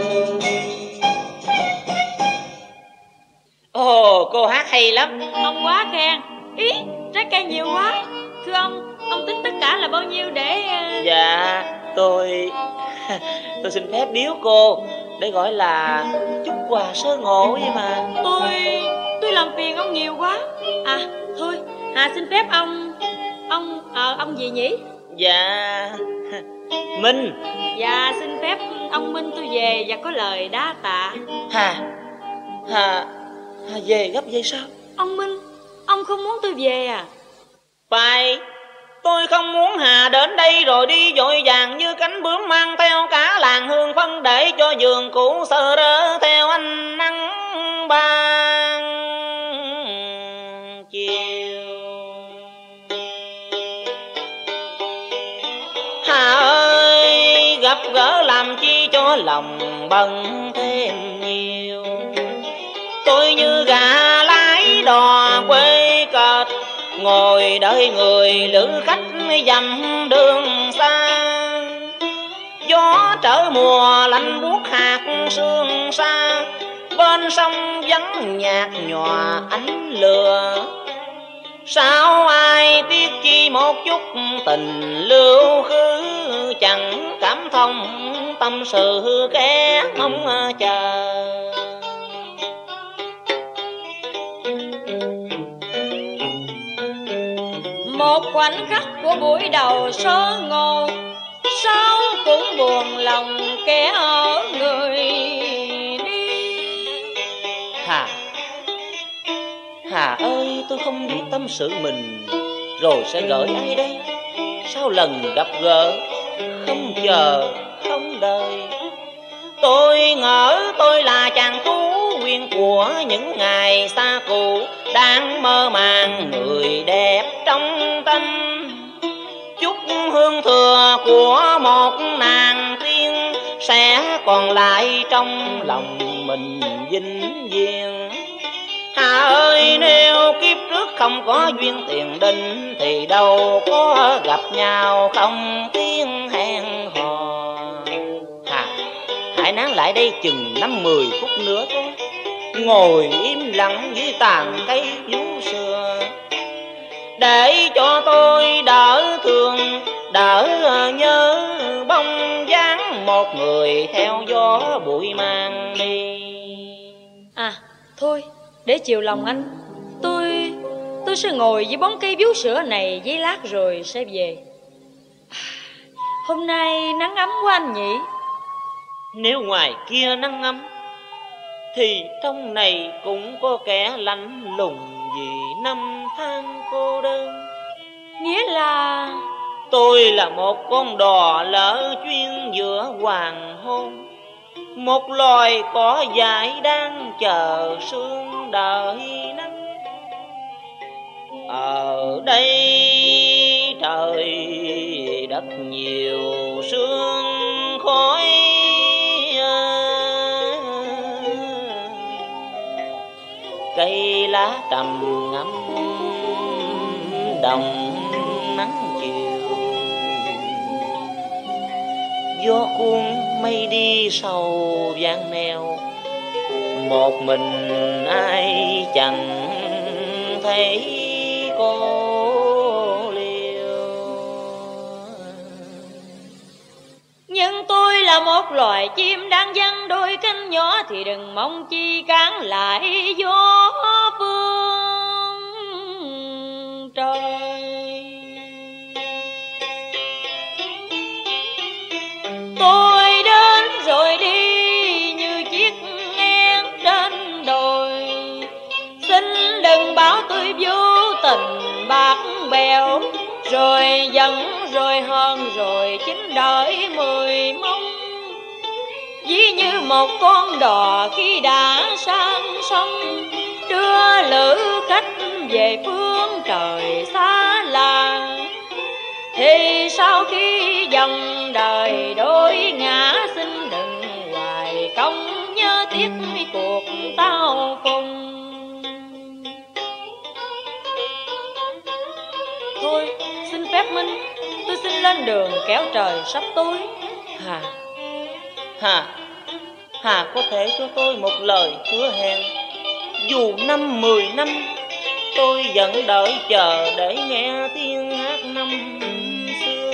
Ồ, cô hát hay lắm. Ông quá khen. Ý, trái cây nhiều quá. Thưa ông, ông tính tất cả là bao nhiêu để... Dạ, tôi... tôi xin phép biếu cô, để gọi là chút quà sơ ngộ vậy mà. Tôi... tôi làm phiền ông nhiều quá. À, thôi, Hà xin phép ông... Ông... Ờ, ông gì nhỉ? Dạ... Minh. Dạ, xin phép ông Minh tôi về và có lời đa tạ. Hà... Hà... Hà về gấp vậy sao? Ông Minh, ông không muốn tôi về à? Phải, tôi không muốn Hà đến đây rồi đi vội vàng như cánh bướm mang theo cả làng hương phân, để cho giường cũ sờ rỡ theo anh nắng ban chiều. Hà ơi, gặp gỡ làm chi cho lòng bận thêm nhiều. Tôi như gà lái đò quê cợt, ngồi đợi người lữ khách dầm đường xa. Gió trở mùa lạnh buốt hạt sương xa, bên sông vắng nhạt nhòa ánh lửa. Sao ai tiếc chi một chút tình lưu khứ, chẳng cảm thông tâm sự kẻ mong chờ. Một khoảnh khắc của buổi đầu sơ ngộ, sao cũng buồn lòng kẻ ở người đi. Hà, Hà ơi, tôi không biết tâm sự mình rồi sẽ gửi ai đây. Sau lần gặp gỡ không chờ không đợi, tôi ngỡ tôi là chàng tú quyên của những ngày xa cũ, đang mơ màng người đẹp trong tranh. Chút hương thừa của một nàng tiên sẽ còn lại trong lòng mình vĩnh viễn. Hà ơi, nếu kiếp trước không có duyên tiền định, thì đâu có gặp nhau không tiếng hẹn hò. Hà, hãy nán lại đây chừng năm mười phút nữa thôi, ngồi im lặng dưới tàn cây vú sữa, để cho tôi đỡ thương, đỡ nhớ bóng dáng một người theo gió bụi mang đi. À, thôi, để chiều lòng anh, tôi... tôi sẽ ngồi dưới bóng cây vú sữa này giây lát rồi sẽ về. Hôm nay nắng ấm quá anh nhỉ? Nếu ngoài kia nắng ấm, thì trong này cũng có kẻ lạnh lùng vì năm tháng cô đơn. Nghĩa là... tôi là một con đò lỡ chuyên giữa hoàng hôn, một loài cỏ dại đang chờ sương đợi nắng. Ở đây trời đất nhiều sương khói, cây lá trầm ngâm đồng nắng chiều. Gió cuốn mây đi sầu vang neo, một mình ai chẳng thấy cô liêu. Nhưng tôi là một loài chim đang văng đôi cánh nhỏ, thì đừng mong chi cản lại gió phương trời. Tôi đến rồi đi như chiếc ngang trên đồi, xin đừng bảo tôi vô tình bạc bèo, rồi giận rồi hơn rồi chính đợi mười mong. Ví như một con đò khi đã sang sông, đưa lữ khách về phương trời xa lạ, thì sau khi dòng đời lên đường kéo trời sắp tối. Hà, Hà, Hà có thể cho tôi một lời hứa hẹn. Dù năm mười năm tôi vẫn đợi chờ để nghe tiếng hát năm xưa.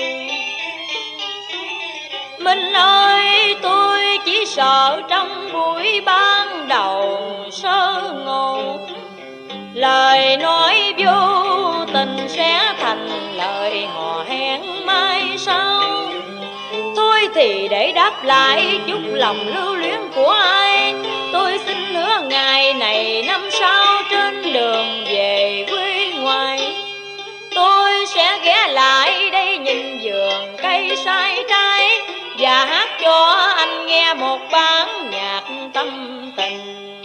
Minh ơi, tôi chỉ sợ trong buổi ban đầu sơ ngộ, lời nói vô tình sẽ thành lời hò hẹn mai sau. Thôi thì để đáp lại chút lòng lưu luyến của ai, tôi xin hứa ngày này năm sau trên đường về quê ngoài, tôi sẽ ghé lại đây nhìn vườn cây sai trái và hát cho anh nghe một bản nhạc tâm tình.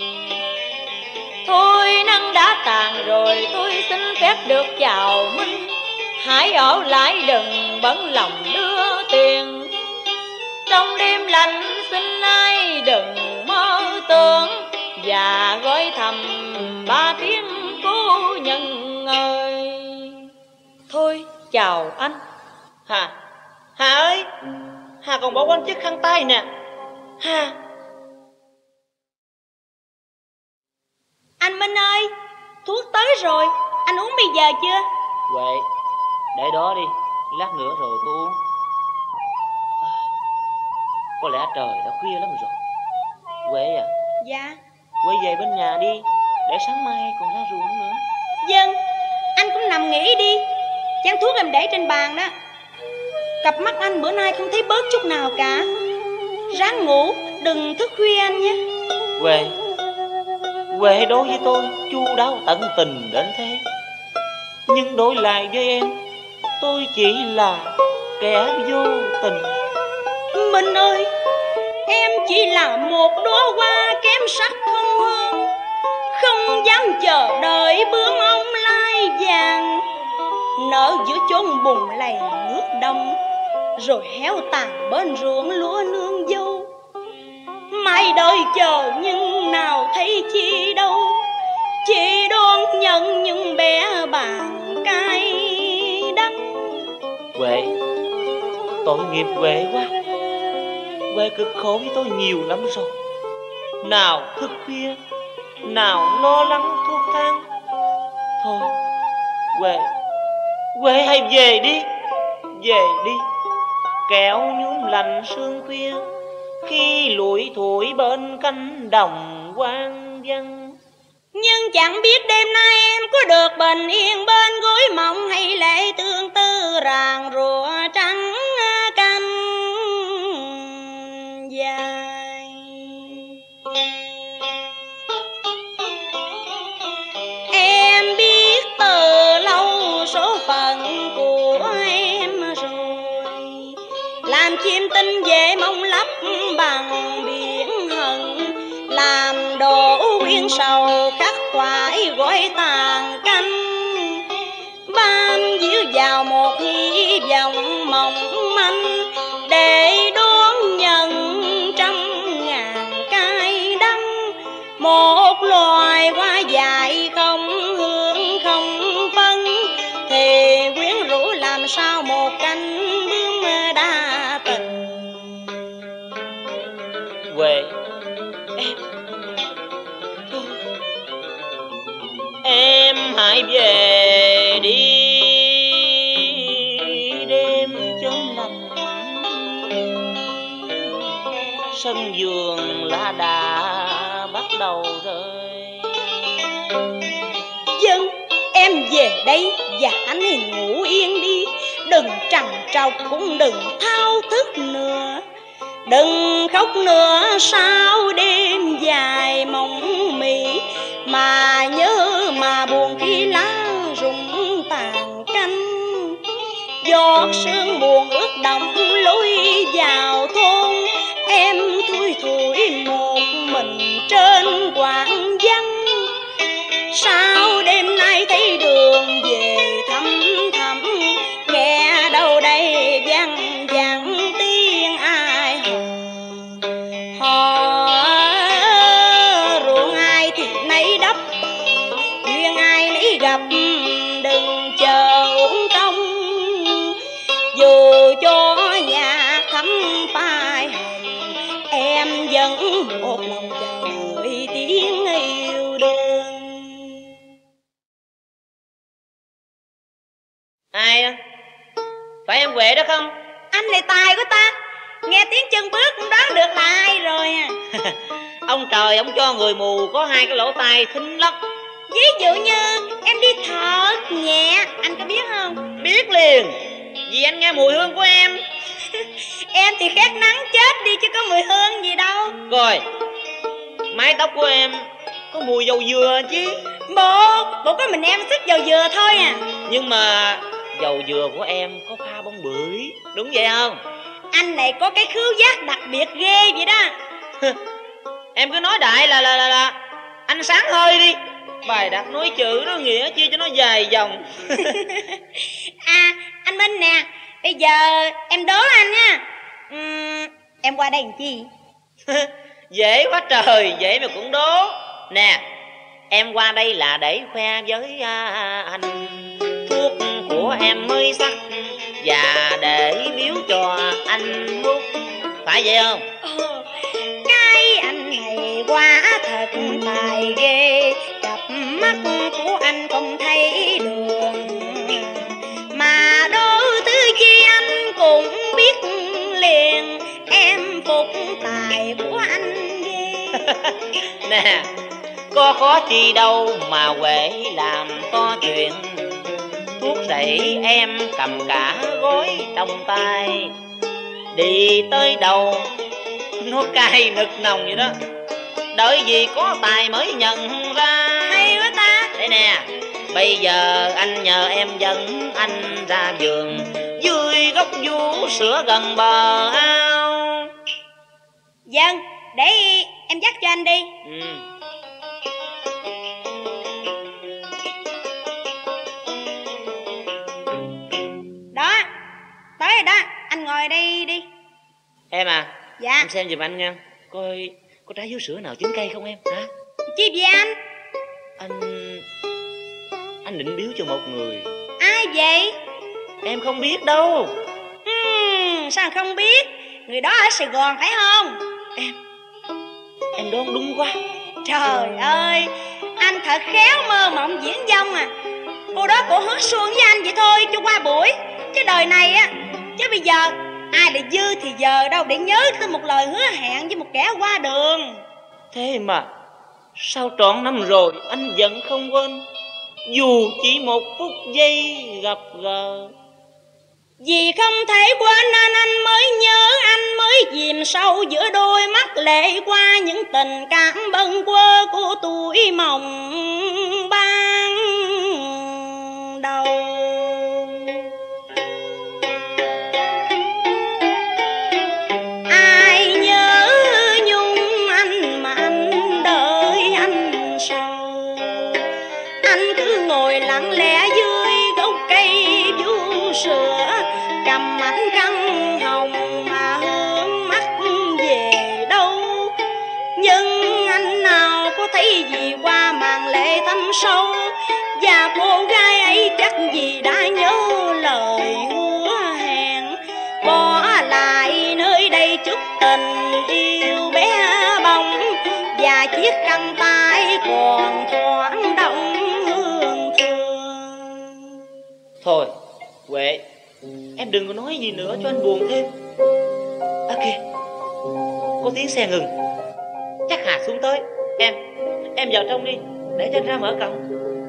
Thôi nắng đã tàn rồi, tôi xin phép được chào Minh, hãy ở lại đừng bận lòng đưa tiền. Trong đêm lạnh xin ai đừng mơ tưởng, và gọi thầm ba tiếng cô nhân ơi. Thôi chào anh. Hà, Hà ơi, Hà còn bỏ quên chiếc khăn tay nè. Hà. Anh Minh ơi, thuốc tới rồi, anh uống bây giờ chưa? Huệ, để đó đi, lát nữa rồi tôi uống. Có lẽ trời đã khuya lắm rồi. Huệ à. Dạ. Huệ về bên nhà đi, để sáng mai còn ra ruộng nữa. Vâng, anh cũng nằm nghỉ đi, chén thuốc em để trên bàn đó. Cặp mắt anh bữa nay không thấy bớt chút nào cả. Ráng ngủ, đừng thức khuya anh nhé. Huệ, Huệ đối với tôi chu đáo tận tình đến thế, nhưng đối lại với em, tôi chỉ là kẻ vô tình. Minh ơi, em chỉ là một đóa hoa kém sắc không hương, không dám chờ đợi bướm ông lai vàng, nở giữa chốn bùn lầy nước đông, rồi héo tàn bên ruộng lúa nương dâu. Mãi đợi chờ nhưng nào thấy chi đâu, chỉ đón nhận những bé bàn cay đắng. Huệ, tội nghiệp Huệ quá. Huệ cực khổ với tôi nhiều lắm rồi. Nào thức khuya, nào lo lắng thuốc thang. Thôi, Huệ, Huệ hãy về đi, về đi. Kẻo nhuốm lạnh sương khuya, khi lủi thủi bên cánh đồng hoang vắng. Nhưng chẳng biết đêm nay em có được bình yên bên gối mộng, hay lệ tương tư ràng rùa trắng canh dài. Em biết từ lâu số phận của em rồi, làm chim tinh về mong lấp bằng biển hận, làm đổ quyên sầu khắc khoải gói tàn canh, ban díu vào một hy vọng mong manh, để đón nhận trăm ngàn cay đắng. Một loài hoa dại không hương không phân, thì quyến rũ làm sao một cánh bướm đa tình. Huệ, em Em hãy về đi, đêm chớm lạnh, sân vườn lá đã bắt đầu rơi. Dân, em về đây và anh thì ngủ yên đi, đừng trằn trọc cũng đừng thao thức nữa. Đừng khóc nữa sao đêm dài mộng mị, mà nhớ mà buồn khi lá rụng tàn canh. Giọt sương buồn ướt đọng lối vào thôn, em thui thủi một mình trên quãng vắng. Sao đêm nay thấy đường về thăm thẳm, nghe đâu đây vang vang tiếng ai hò. Hò ruộng ai thì nấy đắp, duyên ai nấy gặp, đừng chờ uổng công. Dù một lòng chờ đợi tiếng yêu đương. Ai á? Phải em Huệ đó không? Anh này tài của ta, nghe tiếng chân bước cũng đoán được là ai rồi à. Ông trời ông cho người mù có hai cái lỗ tai thính lắm. Ví dụ như em đi thật nhẹ, anh có biết không? Biết liền, vì anh nghe mùi hương của em. Em thì khét nắng chết đi chứ có mùi hương gì đâu. Rồi, mái tóc của em có mùi dầu dừa chứ. Bộ, bộ có mình em thích dầu dừa thôi à. Nhưng mà dầu dừa của em có pha bông bưởi, đúng vậy không? Anh này có cái khứu giác đặc biệt ghê vậy đó. Em cứ nói đại là là là, là anh sáng hơi đi. Bài đặt nói chữ nó nghĩa chia cho nó dài dòng. À, anh Minh nè, bây giờ em đố anh nha. uhm, Em qua đây làm chi? Dễ quá trời, dễ mà cũng đố. Nè, em qua đây là để khoe với anh thuốc của em mới sắc và để biếu cho anh hút. Phải vậy không? Ồ, cái anh này quá thật tài ghê. Cặp mắt của anh không thấy đường, mà đôi thứ chi anh cũng biết liền. Em phục tài của anh ghê. Nè, có khó chi đâu mà Huệ làm to chuyện. Thuốc dậy em cầm cả gói trong tay, đi tới đâu nó cay nực nồng vậy đó. Đợi gì có tài mới nhận ra. Hay quá ta. Đây nè, bây giờ anh nhờ em dẫn anh ra vườn dưới gốc vú sữa gần bờ ao. Vâng, để em dắt cho anh đi. Ừ. Đó, tới rồi đó, anh ngồi đây đi. Em à, dạ. Em xem giùm anh nha, coi có trái vú sữa nào chín cây không em hả? Chi vậy anh? Anh Anh định biếu cho một người. Ai vậy? Em không biết đâu. uhm, Sao không biết? Người đó ở Sài Gòn phải không? Em Em đoán đúng quá. Trời ơi, anh thật khéo mơ mộng diễn dông à. Cô đó cổ hứa xuông với anh vậy thôi cho qua buổi. Chứ đời này á, chứ bây giờ ai để dư thì giờ đâu để nhớ tới một lời hứa hẹn với một kẻ qua đường. Thế mà sao trọn năm rồi anh vẫn không quên, dù chỉ một phút giây gặp gỡ. Vì không thể quên nên anh mới nhớ, anh mới chìm sâu giữa đôi mắt lệ qua những tình cảm bâng quơ của tuổi mộng ban đầu. Ai nhớ nhung anh mà anh đợi anh sầu, anh cứ ngồi lặng lẽ dưới gốc cây vú sữa, cầm mảnh khăn hồng mà hướng mắt về đâu. Nhưng anh nào có thấy gì qua màn lệ thâm sâu, và cô gái ấy chắc gì đã nhớ lời hứa hẹn, bỏ lại nơi đây chút tình yêu bé bỏng và chiếc khăn tay còn thoáng động hương thơm. Thôi Huệ, em đừng có nói gì nữa cho anh buồn thêm. À kìa, có tiếng xe ngừng, chắc Hà xuống tới. Em, em vào trong đi, để cho anh ra mở cổng.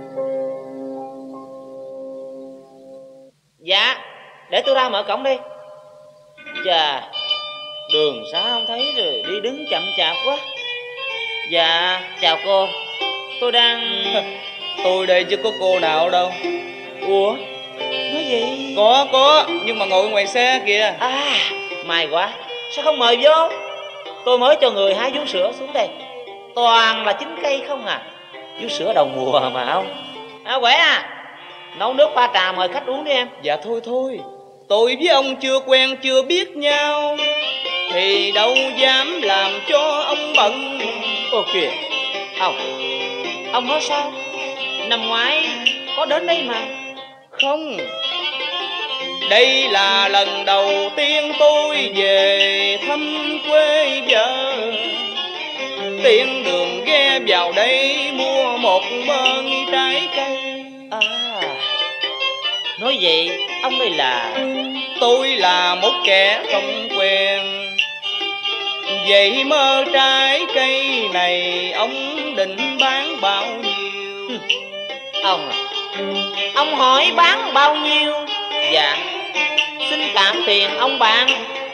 Dạ, để tôi ra mở cổng đi. Chà, đường xá không thấy rồi, đi đứng chậm chạp quá. Dạ, chào cô, tôi đang... Tôi đây chứ có cô nào đâu. Ủa, nói gì? Có, có, nhưng mà ngồi ngoài xe kìa. À, may quá, sao không mời vô? Tôi mới cho người hái vú sữa xuống đây, toàn là chín cây không à. Vú sữa đầu mùa mà không. À Huệ à, nấu nước pha trà mời khách uống đi em. Dạ thôi thôi, tôi với ông chưa quen chưa biết nhau, thì đâu dám làm cho ông bận. Ô kìa, ông, ông nói sao? Năm ngoái có đến đây mà. Không, đây là lần đầu tiên tôi về thăm quê vợ. tiện đường ghé vào đây mua một bơn trái cây. À, nói vậy ông đây là... Tôi là một kẻ không quen. Vậy mơ trái cây này ông định bán bao nhiêu? Ông à, ông hỏi bán bao nhiêu? Dạ, xin cảm tiền ông bạn.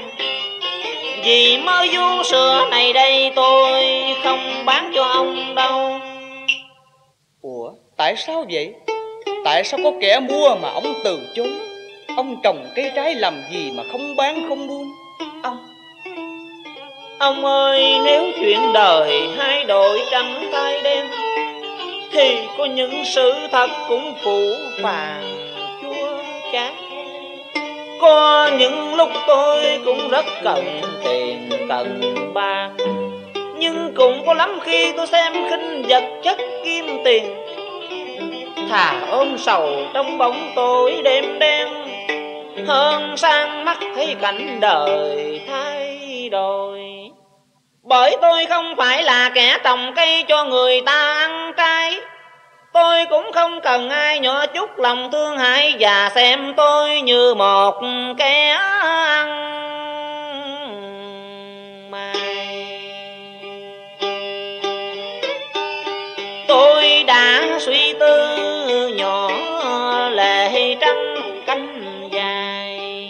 Vì mơ vú sữa này đây tôi không bán cho ông đâu. Ủa, tại sao vậy? Tại sao có kẻ mua mà ông từ chối? Ông trồng cây trái làm gì mà không bán không buôn? Ông Ông ơi, nếu chuyện đời hai đội trắng tay đen thì có những sự thật cũng phủ phàng chua chát. Có những lúc tôi cũng rất cần tiền, cần bạc, nhưng cũng có lắm khi tôi xem khinh vật chất kim tiền. Thà ôm sầu trong bóng tối đêm đen hơn sang mắt thấy cảnh đời thay đổi. Bởi tôi không phải là kẻ trồng cây cho người ta ăn trái. Tôi cũng không cần ai nhỏ chút lòng thương hại và xem tôi như một kẻ ăn mày. Tôi đã suy tư nhỏ lệ trắng cánh dài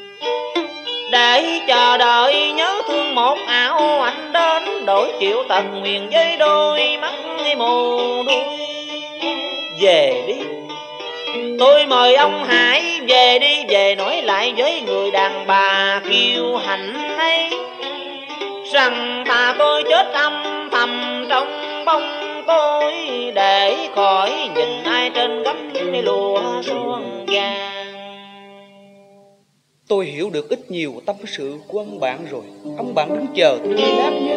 để chờ đợi nhớ thương một ảo ảnh đến đổi chịu tận nguyện với đôi mắt mù đuôi. Về đi, tôi mời ông hãy về đi, về nói lại với người đàn bà kiêu hãnh ấy rằng thà tôi chết âm thầm trong bóng tối để khỏi nhìn ai trên gấm lụa xuông vàng. Tôi hiểu được ít nhiều tâm sự của ông bạn rồi. Ông bạn đứng chờ tôi đáp nhé.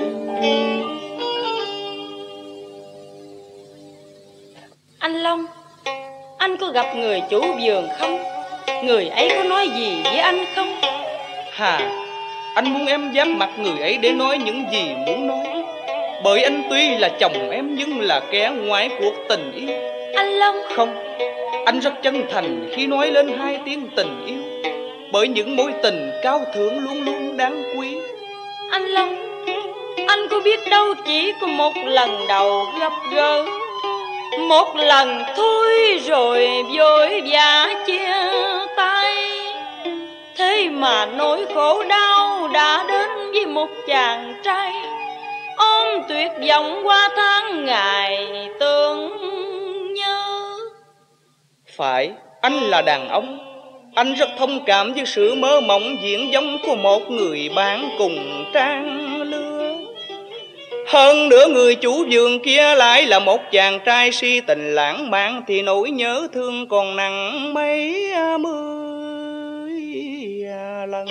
Anh Long, anh có gặp người chủ vườn không? Người ấy có nói gì với anh không? Hà, anh muốn em giáp mặt người ấy để nói những gì muốn nói. Bởi anh tuy là chồng em nhưng là kẻ ngoài cuộc tình yêu. Anh Long. Không, anh rất chân thành khi nói lên hai tiếng tình yêu. Bởi những mối tình cao thượng luôn luôn đáng quý. Anh Long, anh có biết đâu chỉ có một lần đầu gặp gỡ, một lần thôi rồi vội vã chia tay. Thế mà nỗi khổ đau đã đến với một chàng trai ôm tuyệt vọng qua tháng ngày tương nhớ. Phải, anh là đàn ông. Anh rất thông cảm với sự mơ mộng diễn giống của một người bạn cùng trang lứa. Hơn nữa người chủ vườn kia lại là một chàng trai si tình lãng mạn, thì nỗi nhớ thương còn nặng mấy mươi lần.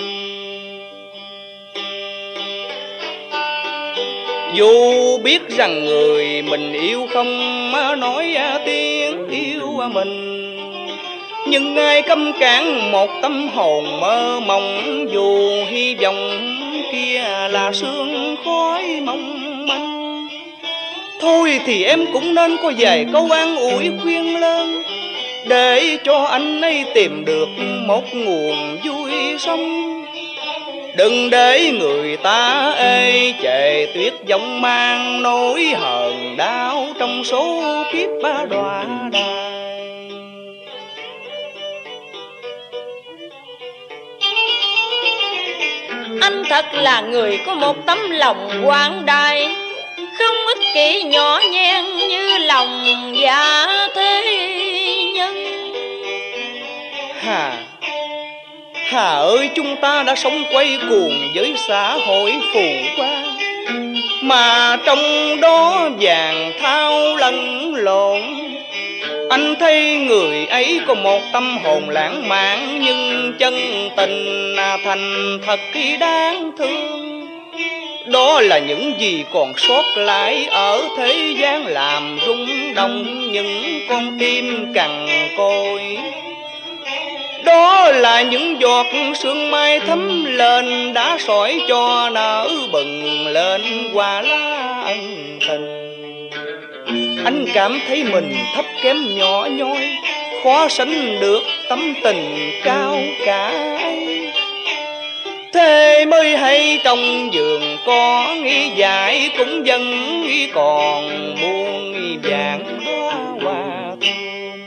Dù biết rằng người mình yêu không nói tiếng yêu mình, nhưng ai cấm cản một tâm hồn mơ mộng, dù hy vọng kia là sương khói mong manh. Thôi thì em cũng nên có vài câu an ủi khuyên lơn, để cho anh ấy tìm được một nguồn vui sống. Đừng để người ta ê chề tuyết vọng mang nỗi hờn đau trong số kiếp ba đọa đài. Anh thật là người có một tấm lòng quảng đại, không ích kỷ nhỏ nhen như lòng dạ thế nhân. Hà, Hà ơi, chúng ta đã sống quay cuồng với xã hội phù hoa, mà trong đó vàng thao lẫn lộn. Anh thấy người ấy có một tâm hồn lãng mạn, nhưng chân tình thành thật kỳ đáng thương. Đó là những gì còn sót lại ở thế gian, làm rung động những con tim cằn côi. Đó là những giọt sương mai thấm lên, đã sỏi cho nở bừng lên hoa lá ân tình. Anh cảm thấy mình thấp kém nhỏ nhoi, khó sánh được tấm tình cao cả ấy. Thế mới hay trong vườn có nghi dại cũng dân nghi còn buông nghi vàng đóa hoa thơm.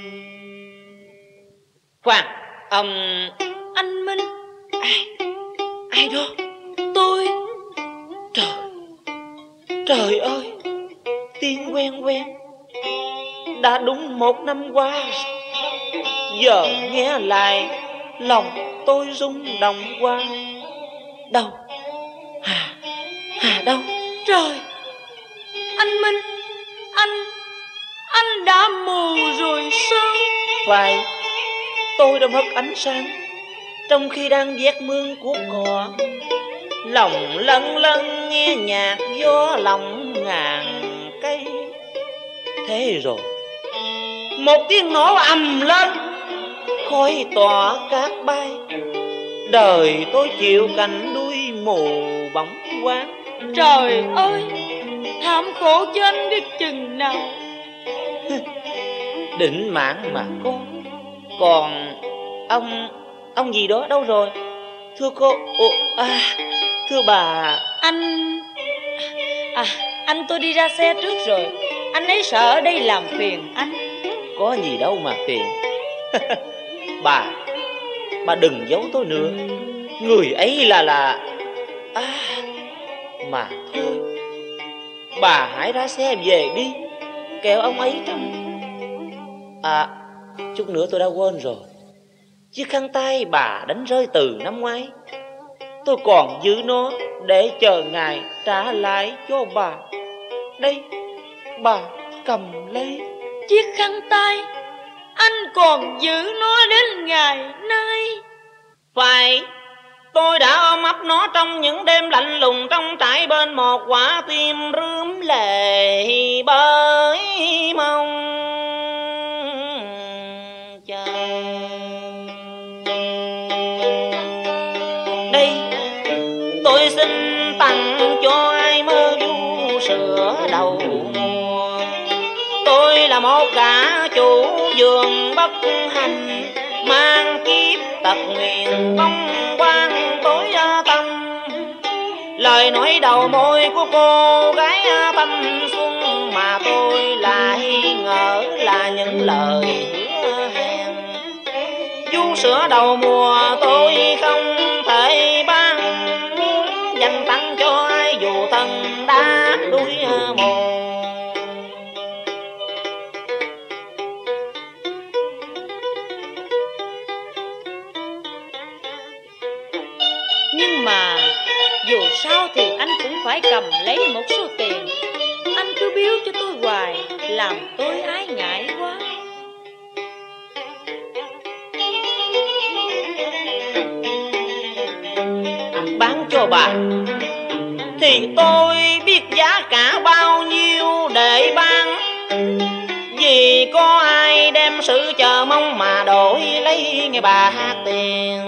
Khoan, ông... Anh Minh. Ai? Ai đó? Tôi. Trời, trời ơi, tiếng quen quen. Đã đúng một năm qua rồi. Giờ nghe lại lòng tôi rung động qua. Đâu? Hà, Hà đâu? Trời, anh Minh, anh, anh đã mù rồi sao? Phải, tôi đã mất ánh sáng trong khi đang vét mương cuốc cỏ. Lòng lân lân nghe nhạc gió lòng ngàn cây. Thế rồi một tiếng nổ ầm lên, khói tỏa cát bay. Đời tôi chịu cảnh đuôi mù bóng quáng. Trời ơi, thảm khổ cho anh biết chừng nào. Định mạng mà con. Còn ông, ông gì đó đâu rồi? Thưa cô, ồ, à, thưa bà. Anh, à, anh tôi đi ra xe trước rồi. Anh ấy sợ ở đây làm phiền anh. Có gì đâu mà phiền. Bà, bà đừng giấu tôi nữa. Người ấy là là à, mà thôi, bà hãy ra xe về đi, kẻo ông ấy trong... À, chút nữa tôi đã quên rồi. Chiếc khăn tay bà đánh rơi từ năm ngoái, tôi còn giữ nó để chờ ngài trả lại cho bà. Đây, bà cầm lấy. Chiếc khăn tay, anh còn giữ nó đến ngày nay? Phải, tôi đã ôm ấp nó trong những đêm lạnh lùng trong trại bên một quả tim rướm lệ bởi mong chờ. Đây, tôi xin tặng cho ai mơ du sữa đầu mùa. Tôi là một gã chủ vườn bất hạnh, mang kiếp tật nguyền bóng quang tối tâm. Lời nói đầu môi của cô gái thanh xuân mà tôi lại ngỡ là những lời hứa hẹn. Vú sữa đầu mùa tôi không thể ban, muốn dành tặng cho ai dù thân đã đuối mồ. Nhưng mà dù sao thì anh cũng phải cầm lấy một số tiền. Anh cứ biếu cho tôi hoài, làm tôi ái ngại quá. Bán cho bà thì tôi biết giá cả bao nhiêu để bán, vì có ai đem sự chờ mong mà đổi lấy nghe bà hát tiền.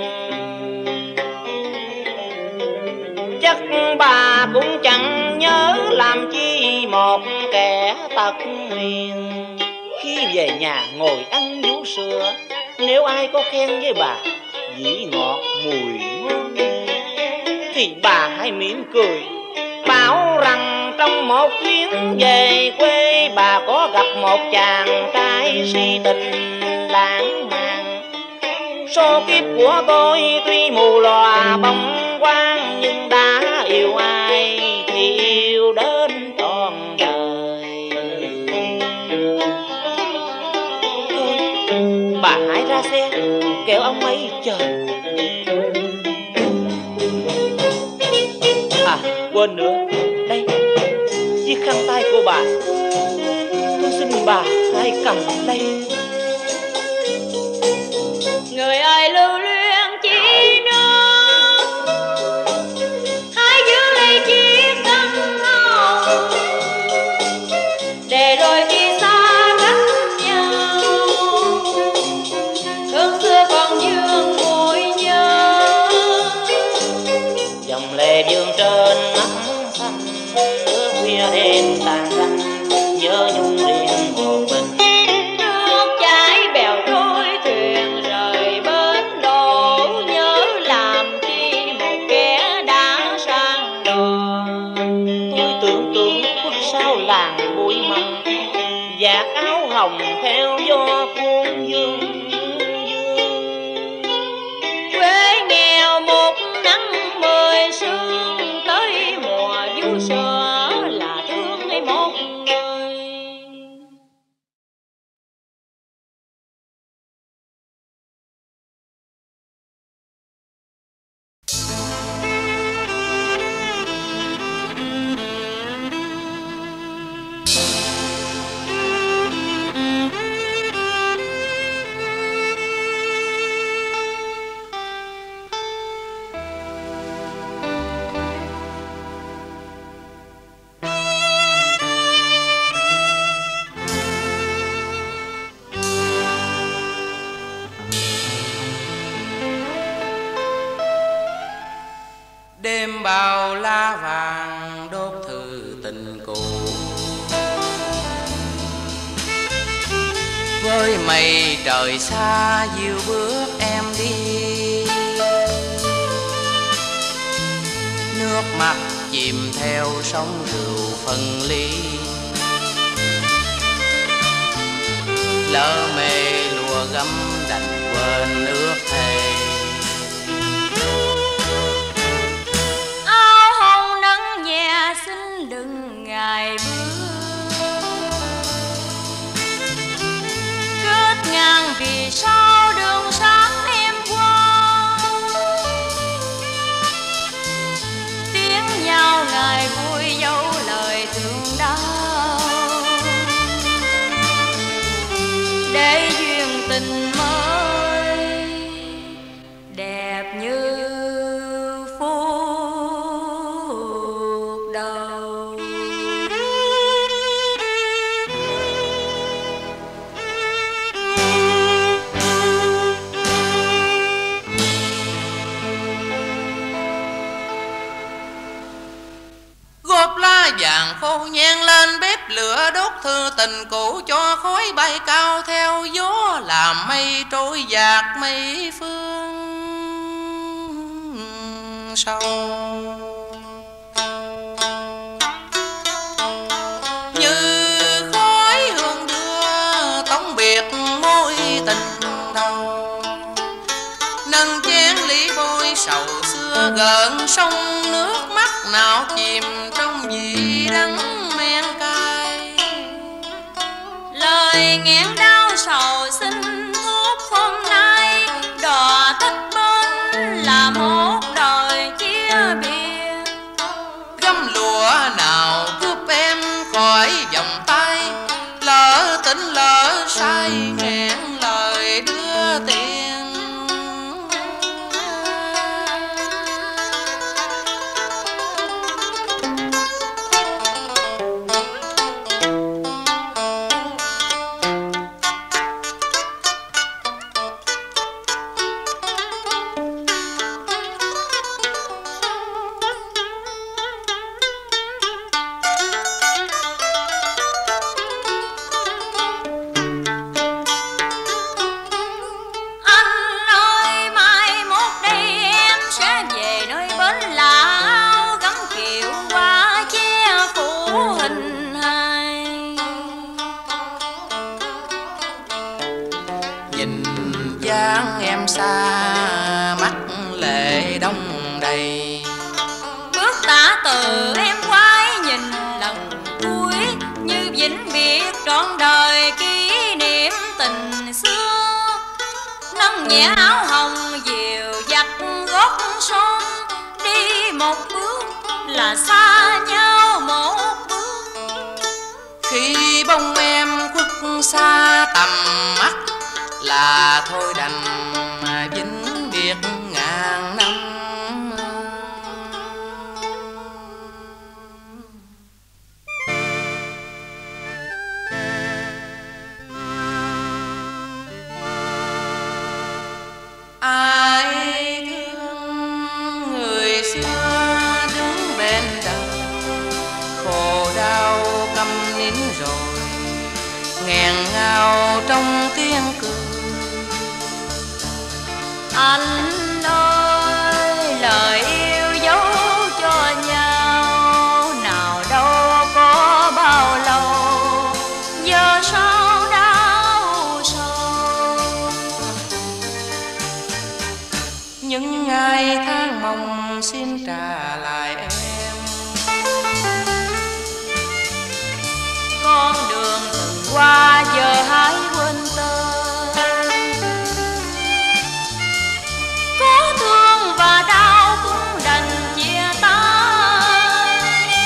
Chắc bà cũng chẳng nhớ làm chi một kẻ tật nguyền. Khi về nhà ngồi ăn vú sữa, nếu ai có khen với bà vị ngọt mùi ngon, thì bà hãy mỉm cười bảo rằng trong một chuyến về quê bà có gặp một chàng trai si tình lãng mạn. Số kiếp của tôi tuy mù lòa bóng quang, nhưng đã yêu ai thì yêu đến trọn đời. Thôi, bà hãy ra xe, kẻo ông ấy chờ. À, quên nữa, đây, chiếc khăn tay của bà, tôi xin bà hãy cầm lấy. Người ơi lưu luyến chỉ nước, hãy giữ lấy chiếc khăn hồng, để rồi khi xa cách nhau, hương xưa còn vương chia em tàn canh, nhớ nhung riêng một mình. Nước chảy bèo trôi thuyền rời bến đổ, nhớ làm chi một kẻ đã sang đò. Tôi tưởng tượng khuất sao làng bụi mầm, vạt áo hồng theo gió cuốn dương. Quê nghèo một nắng mười sương, tới mùa vú sữa là thương hay một người. Đêm bao lá vàng đốt thư tình cũ, với mây trời xa dìu bước em đi. Nước mắt chìm theo sóng rượu phân ly, lỡ mê lùa gấm đành quên ước thề. Áo hồng nắng nhẹ xin đừng ngại bước, kết ngang vì sao đường sáng em qua. Tiếng nhau ngày vui dấu lời thương đau, để duyên tình mới đẹp như phút đầu. Góp lá vàng khô nhang lên bếp lửa, đốt thư tình cũ cho khói bay cao theo gió, làm mây trôi dạt mây phương sâu. Như khói hương đưa tống biệt mối tình đầu, nâng chén ly bôi sầu xưa gợn sông, nước mắt nào chìm trong vị đắng men cay. Lời nghẹn đau sầu xin thuốc hôm nay, đò thất bên là một đời chia biệt. Gấm lụa nào cướp em khỏi vòng tay, lỡ tỉnh lỡ say nghẹn lời đưa tiền. Em xa mắt lệ đông đầy, bước tả từ em quay nhìn lần cuối, như vĩnh biệt trọn đời kỷ niệm tình xưa. Nâng nhẹ áo hồng dìu dặt gót son, đi một bước là xa nhau một bước. Khi bông em khuất xa tầm mắt, là thôi đành mà vĩnh biệt ngàn năm. Ai thương người xưa đứng bên đầu, khổ đau đến rồi, nghẹn ngào trong tiếng cười. Anh ơi, lời yêu dấu cho nhau, nào đâu có bao lâu, giờ sao đau sầu. Những ngày tháng mong xin trả lại em, con đường từng qua giờ hãy quên tên. Có thương và đau cũng đành chia tay,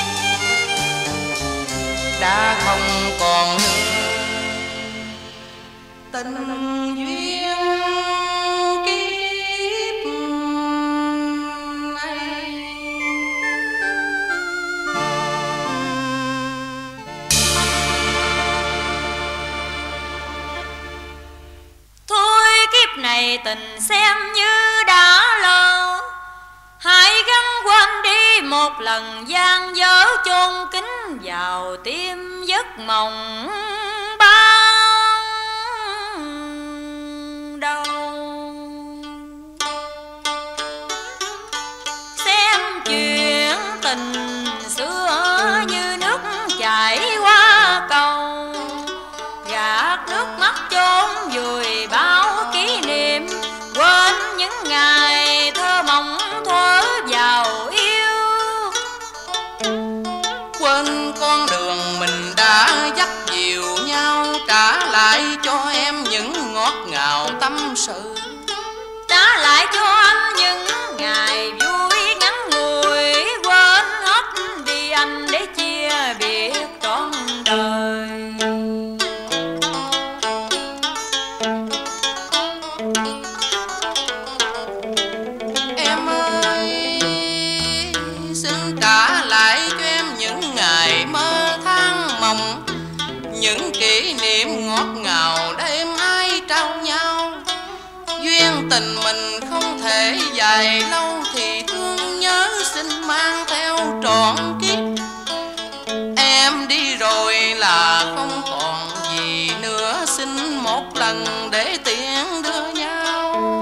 đã không còn tình duyên kiếp này. Thôi kiếp này tình xem như đã lỡ, hãy gắng quên đi một lần gian dở, chôn kín vào tim giấc mộng ban đầu. Xem chuyện tình xưa như nước chảy qua cầu, gạt nước mắt chốn vùi bao kỷ niệm, quên những ngày thơ mộng thuở vào yêu. Quên con đường mình đã dắt dìu nhau, trả lại cho em những ngọt ngào tâm sự, trả lại cho anh những ngày vui ngắn ngủi, quên hết đi anh để chia biệt trọn đời. Em ơi, xin trả lại cho em những ngày mơ tháng mộng, những kỷ niệm ngọt ngào đêm ai trao nhau. Duyên tình mình không thể dài lâu thì thương nhớ xin mang theo trọn kiếp. Em đi rồi là không còn gì nữa, xin một lần để tiễn đưa nhau.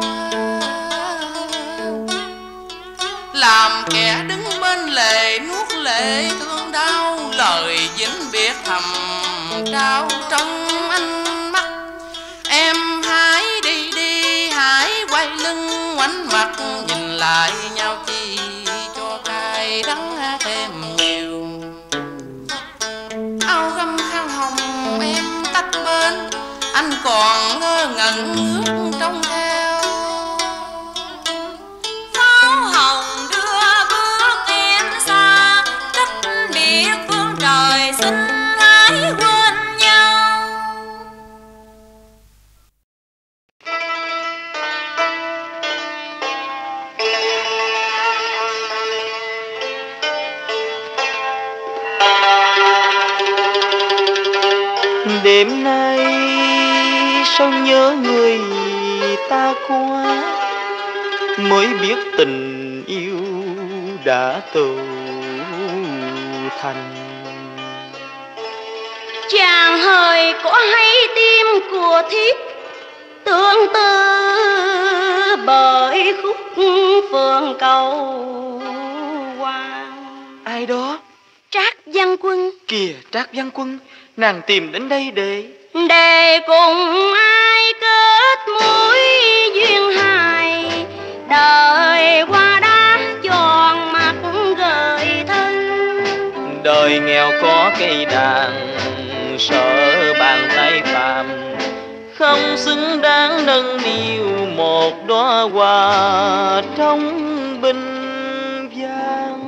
Làm kẻ đứng bên lề nuốt lệ thương đau, lời vĩnh biệt thầm trao trong ánh mắt. Em hãy đi đi, hãy quay lưng ngoảnh mặt, nhìn lại nhau chi cho cay đắng thêm nhiều. Áo gấm khăn hồng em tách bên, anh còn ngơ ngẩn ước trông theo. Pháo hồng đưa bước em xa, cách biệt phương trời xin hãy quên nhau. Đêm nay sao nhớ người ta quá, mới biết tình yêu đã tu thành. Chàng hỡi có hay tim của thiếp tương tư bởi khúc phượng cầu hoàng. Ai đó? Trác Văn Quân. Kìa Trác Văn Quân, nàng tìm đến đây để để cùng ai kết mối duyên hài, đời qua đã tròn mặt gợi thân. đời nghèo có cây đàn, sợ bàn tay phàm không xứng đáng nâng niu một đóa hoa trong bình vang.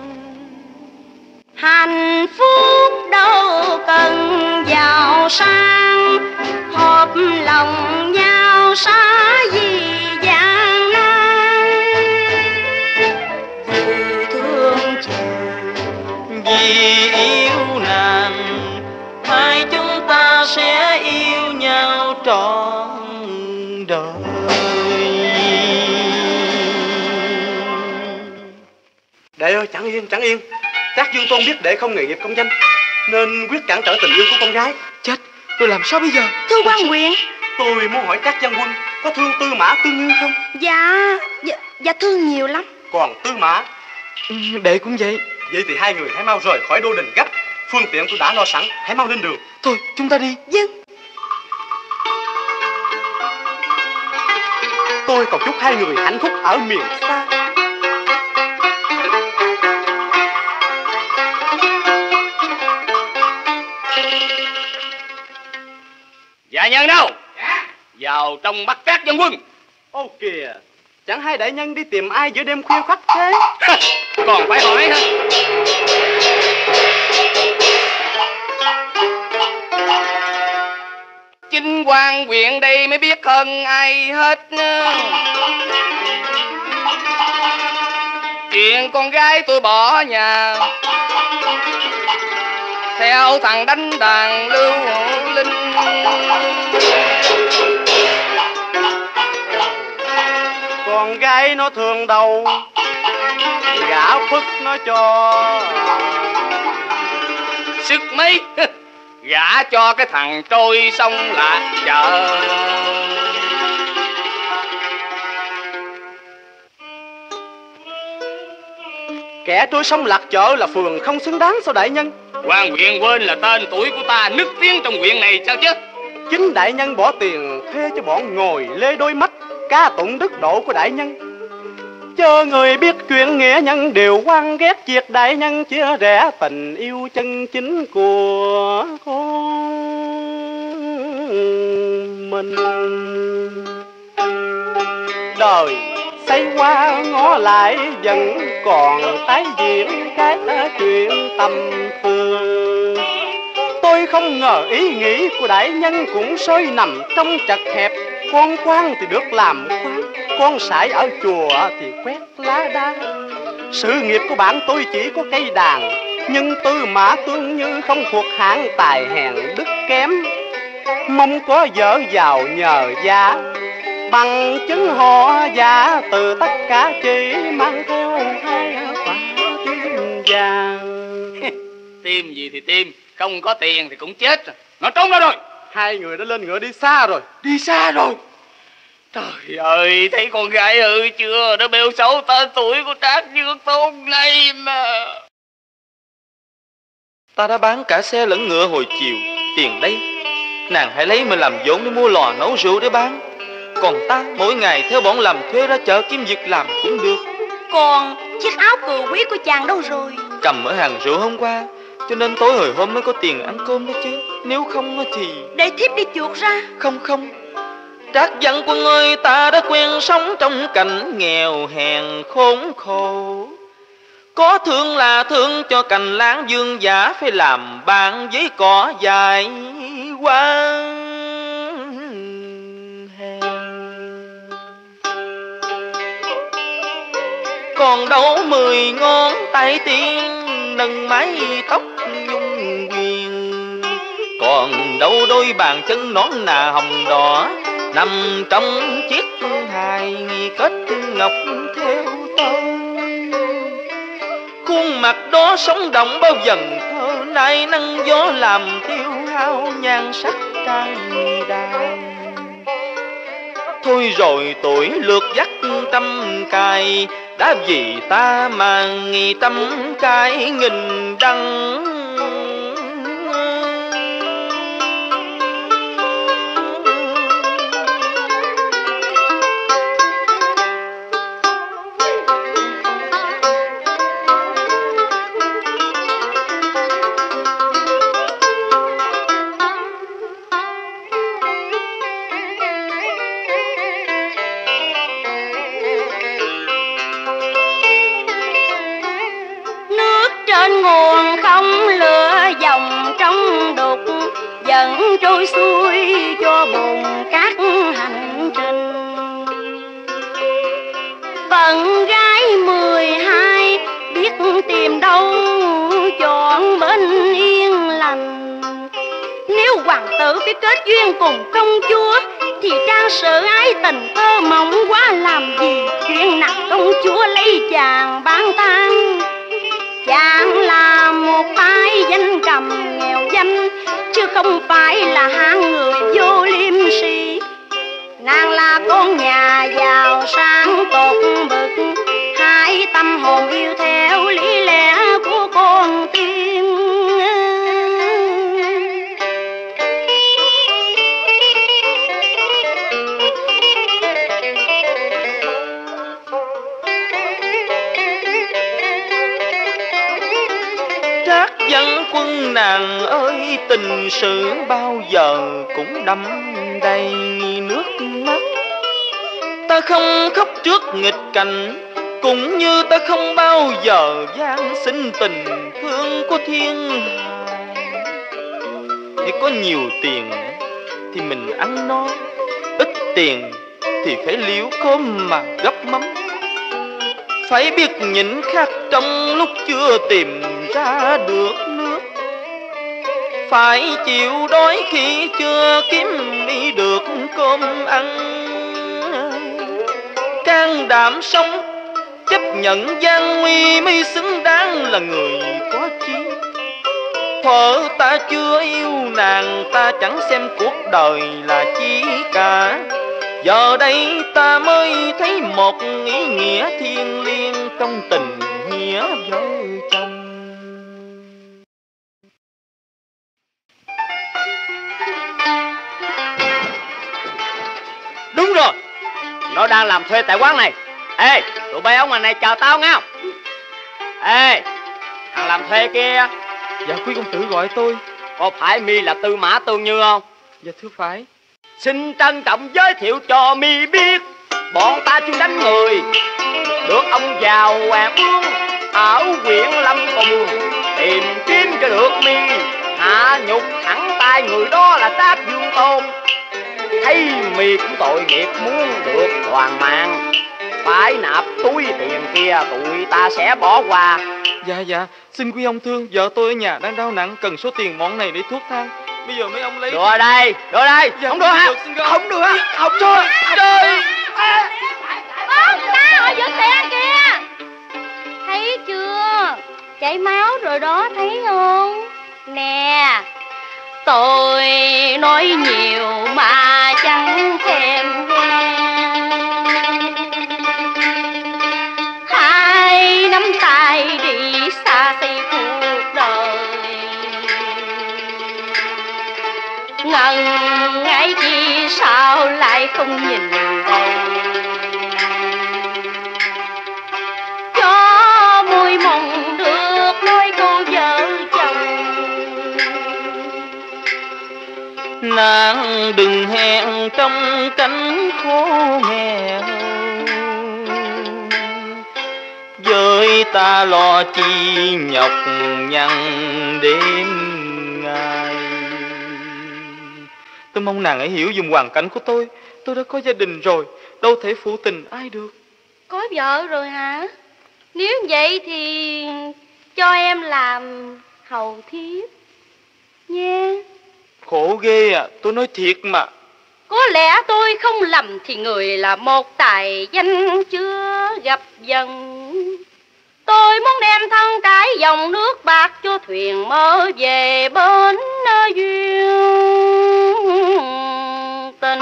Hạnh phúc đâu cần giàu sang, hợp lòng nhau xá gì gian nan. Vì thương chàng, vì yêu nàng, hai chúng ta sẽ yêu nhau trọn đời. Đệ ơi, chẳng yên, chẳng yên. Trác Dương Tôn biết đệ không nghề nghiệp công danh, nên quyết cản trở tình yêu của con gái. Chết, tôi làm sao bây giờ? Thưa quan huyện, tôi muốn hỏi các văn quân có thương Tư Mã Tương Như không? Dạ, dạ, dạ thương nhiều lắm. Còn Tư Mã? Ừ, đệ cũng vậy. Vậy thì hai người hãy mau rời khỏi đô đình gấp. Phương tiện tôi đã lo sẵn, hãy mau lên đường. Thôi, chúng ta đi. Vâng. Tôi còn chúc hai người hạnh phúc ở miền xa. Dạ nhân đâu? Dạ. Vào trong bắt các dân quân. Ô kìa, chẳng hai đại nhân đi tìm ai giữa đêm khuya khoắt thế? Còn phải hỏi hả? Chính quan huyện đây mới biết hơn ai hết. Chuyện con gái tôi bỏ nhà theo thằng đánh đàn Lưu Linh. Con gái nó thương đâu, gã phức nó cho sức mấy. Gả cho cái thằng trôi sông Lạc Chợ. Kẻ trôi sông Lạc Chợ là phường không xứng đáng sao đại nhân? Quan huyện quên là tên tuổi của ta nức tiếng trong huyện này sao chứ? Chính đại nhân bỏ tiền thuê cho bọn ngồi lê đôi mắt ca tụng đức độ của đại nhân. Chờ người biết chuyện nghĩa nhân đều oan ghét việc đại nhân chia rẽ tình yêu chân chính của con mình. Đời xây qua ngó lại vẫn còn tái diễn cái chuyện tầm thường. Tôi không ngờ ý nghĩ của đại nhân cũng sôi nằm trong chật hẹp. Con quan thì được làm quan, con sải ở chùa thì quét lá đa. Sự nghiệp của bạn tôi chỉ có cây đàn, nhưng Tư Mã Tương Như không thuộc hạng tài hèn đức kém. Mong có vợ giàu nhờ giá, bằng chứng họ giả từ tất cả chỉ mang theo hai quả tim vàng. Tim gì thì tim, không có tiền thì cũng chết rồi. Nó trốn đâu rồi? Hai người đã lên ngựa đi xa rồi. Đi xa rồi? Trời ơi, thấy con gái ơi chưa? Nó bêu xấu tên tuổi của Trác Dương Tôn này mà. Ta đã bán cả xe lẫn ngựa hồi chiều. Tiền đây, nàng hãy lấy mình làm vốn để mua lò nấu rượu để bán. Còn ta mỗi ngày theo bọn làm thuê ra chợ kiếm việc làm cũng được. Còn chiếc áo cừu quý của chàng đâu rồi? Cầm ở hàng rượu hôm qua, cho nên tối hồi hôm mới có tiền ăn cơm đó chứ. Nếu không thì... Để thiếp đi chuột ra. Không không, Trác Văn Quân ơi, ta đã quen sống trong cảnh nghèo hèn khốn khổ. Có thương là thương cho cành lá dương giả, phải làm bạn với cỏ dài quan hèn. Còn đâu mười ngón tay tiên nâng mái tóc nhung quyền. Còn đâu đôi bàn chân nón nà hồng đỏ nằm trong chiếc hài kết ngọc theo tơ. Khuôn mặt đó sống động bao dần thơ, nay nắng gió làm tiêu hao nhan sắc trai đàn. Thôi rồi tuổi lượt dắt trăm cài, đã vì ta mà nghi trăm cái nghìn đắng. Trôi xuôi cho bùn cát hành trình. Phận gái mười hai biết tìm đâu chọn bên yên lành. Nếu hoàng tử biết kết duyên cùng công chúa thì trang sử ái tình thơ mộng quá làm gì. Chuyện nặng công chúa lấy chàng bán tang, chàng là một tay danh cầm thầm nghèo danh, chứ không phải là hạng người vô liêm sỉ. Nàng là con nhà giàu sang tột bực, hai tâm hồn yêu theo lý lẽ của con tiên. Trác Văn Quân nàng ơi, tình sự bao giờ cũng đẫm đầy nước mắt. Ta không khóc trước nghịch cảnh, cũng như ta không bao giờ van xin tình thương của thiên hà. Thì có nhiều tiền thì mình ăn no, ít tiền thì phải liếu cơm mà gấp mắm. Phải biết nhịn khát trong lúc chưa tìm ra được nước, phải chịu đói khi chưa kiếm đi được cơm ăn. Can đảm sống chấp nhận gian nguy mới xứng đáng là người có chí. Thuở ta chưa yêu nàng, ta chẳng xem cuộc đời là chi cả. Giờ đây ta mới thấy một ý nghĩa thiêng liêng trong tình nghĩa vợ chồng. Đúng rồi, nó đang làm thuê tại quán này. Ê, tụi bay ở ngoài này chờ tao nghe không? Ê, thằng làm thuê kia. Dạ quý công tử gọi tôi. Có phải mi là Tư Mã Tương Như không? Dạ thưa phải. Xin trân trọng giới thiệu cho mi biết, bọn ta chuyên đánh người, được ông giàu Hoàng Ương ở huyện Lâm Cùng tìm kiếm cho được mi, hạ nhục thẳng tay người đó là Trác Dương Tôn. Thấy mi cũng tội nghiệp muốn được toàn mạng, phải nạp túi tiền kia tụi ta sẽ bỏ qua. Dạ dạ, xin quý ông thương, vợ tôi ở nhà đang đau nặng, cần số tiền món này để thuốc thang. Bây giờ mấy ông lấy. Đưa đây, đưa đây. Dạ, không được hả? Không được hả? Không cho. Trời. Bác ta họ giật tiền kìa. Thấy chưa? Chảy máu rồi đó, thấy không? Nè, tôi nói nhiều mà chẳng thèm nghe. Hai nắm tay đi xa xỉ cuộc đời, ngần ngại chi sao lại không nhìn đây. Cho môi mộng được nói câu vợ chồng. Nàng đừng hẹn trong cánh khô nghèo, với ta lo chi nhọc nhằn đêm ngày. Tôi mong nàng hãy hiểu dùm hoàn cảnh của tôi. Tôi đã có gia đình rồi, đâu thể phụ tình ai được. Có vợ rồi hả? Nếu vậy thì cho em làm hầu thiếp nha. Khổ ghê à, tôi nói thiệt mà. Có lẽ tôi không lầm thì người là một tài danh chưa gặp dần. Tôi muốn đem thân trải dòng nước bạc cho thuyền mơ về bến duyên tình.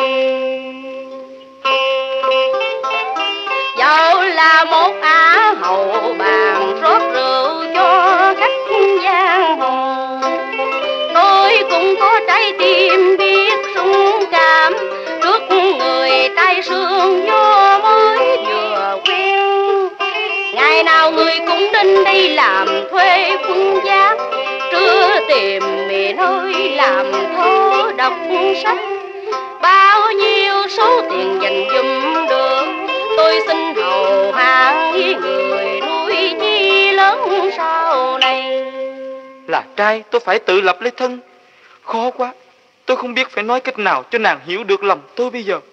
Dẫu là một á hậu bàn rót rượu cho khách giang hồ, tôi cũng có trái tim biết rung cảm trước người trai sương gió mới vừa quen. Ngày nào người cũng đến đây làm thuê quân giáp, trưa tìm miền nơi làm thơ đọc sách. Bao nhiêu số tiền dành dùm được, tôi xin hầu hạ người nuôi chi lớn sau này. Là trai tôi phải tự lập lấy thân. Khó quá, tôi không biết phải nói cách nào cho nàng hiểu được lòng tôi bây giờ.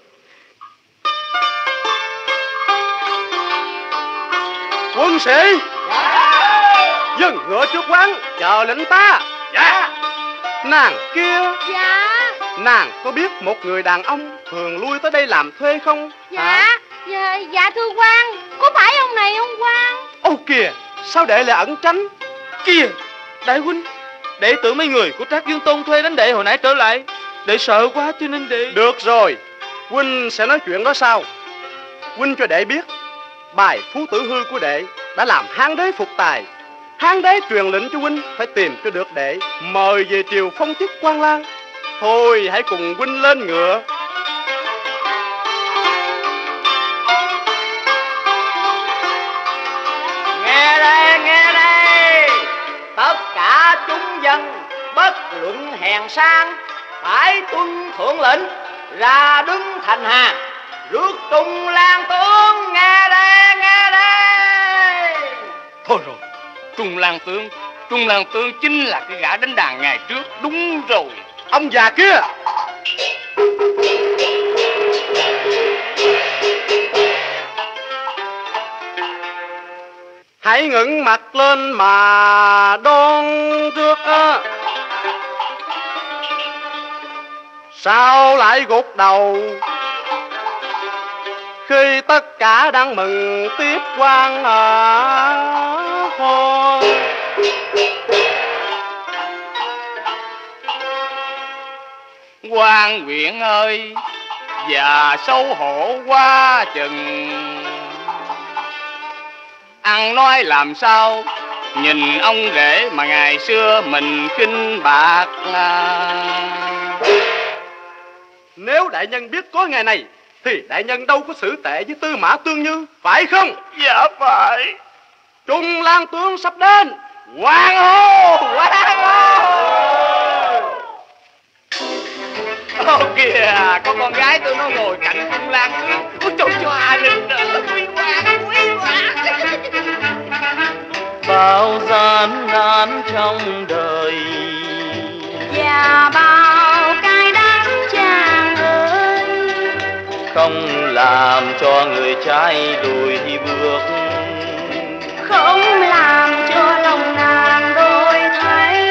Quân sĩ. Dạ. Dừng ngựa trước quán chờ lệnh ta. Dạ. Nàng kia. Dạ. Nàng có biết một người đàn ông thường lui tới đây làm thuê không? Dạ. Hả? Dạ, dạ thưa quan, có phải ông này không quan? Ô kìa, sao để lại ẩn tránh? Kìa, đại huynh, Đệ tưởng mấy người của Trác Dương Tôn thuê đến đệ hồi nãy trở lại. Đệ sợ quá cho nên đệ... Được rồi, huynh sẽ nói chuyện đó sau. Huynh cho đệ biết, bài Phú Tử Hư của đệ đã làm Hán đế phục tài. Hán đế truyền lệnh cho huynh phải tìm cho được đệ, mời về triều phong chức quan lang. Thôi hãy cùng huynh lên ngựa. Nghe đây, nghe đây, tất cả chúng dân bất luận hèn sang phải tuân thượng lệnh, ra đứng thành hàng rước Trung Lang tướng. Nghe đây, nghe đây. Thôi rồi, Trung Lang tướng, Trung Lang tướng chính là cái gã đánh đàn ngày trước. Đúng rồi. Ông già kia, hãy ngẩng mặt lên mà đón rước á. Sao lại gục đầu khi tất cả đang mừng tiếp quan ở thôi? Quan huyện ơi, già xấu hổ quá chừng. Ăn nói làm sao nhìn ông rể mà ngày xưa mình khinh bạc à. Nếu đại nhân biết có ngày này thì đại nhân đâu có xử tệ với Tư Mã Tương Như, phải không? Dạ phải. Trung Lang tướng sắp đến. Hoàng hô, hoàng hô. Ô kìa, có con gái tôi nó ngồi cạnh Trung Lang tướng. Ôi trời cho à rình rỡ, quý quá, quý quá. Bao gian nan trong đời và bao cay đắng chàng ơi, không làm cho người trai lùi bước, không làm cho lòng nàng đôi thấy.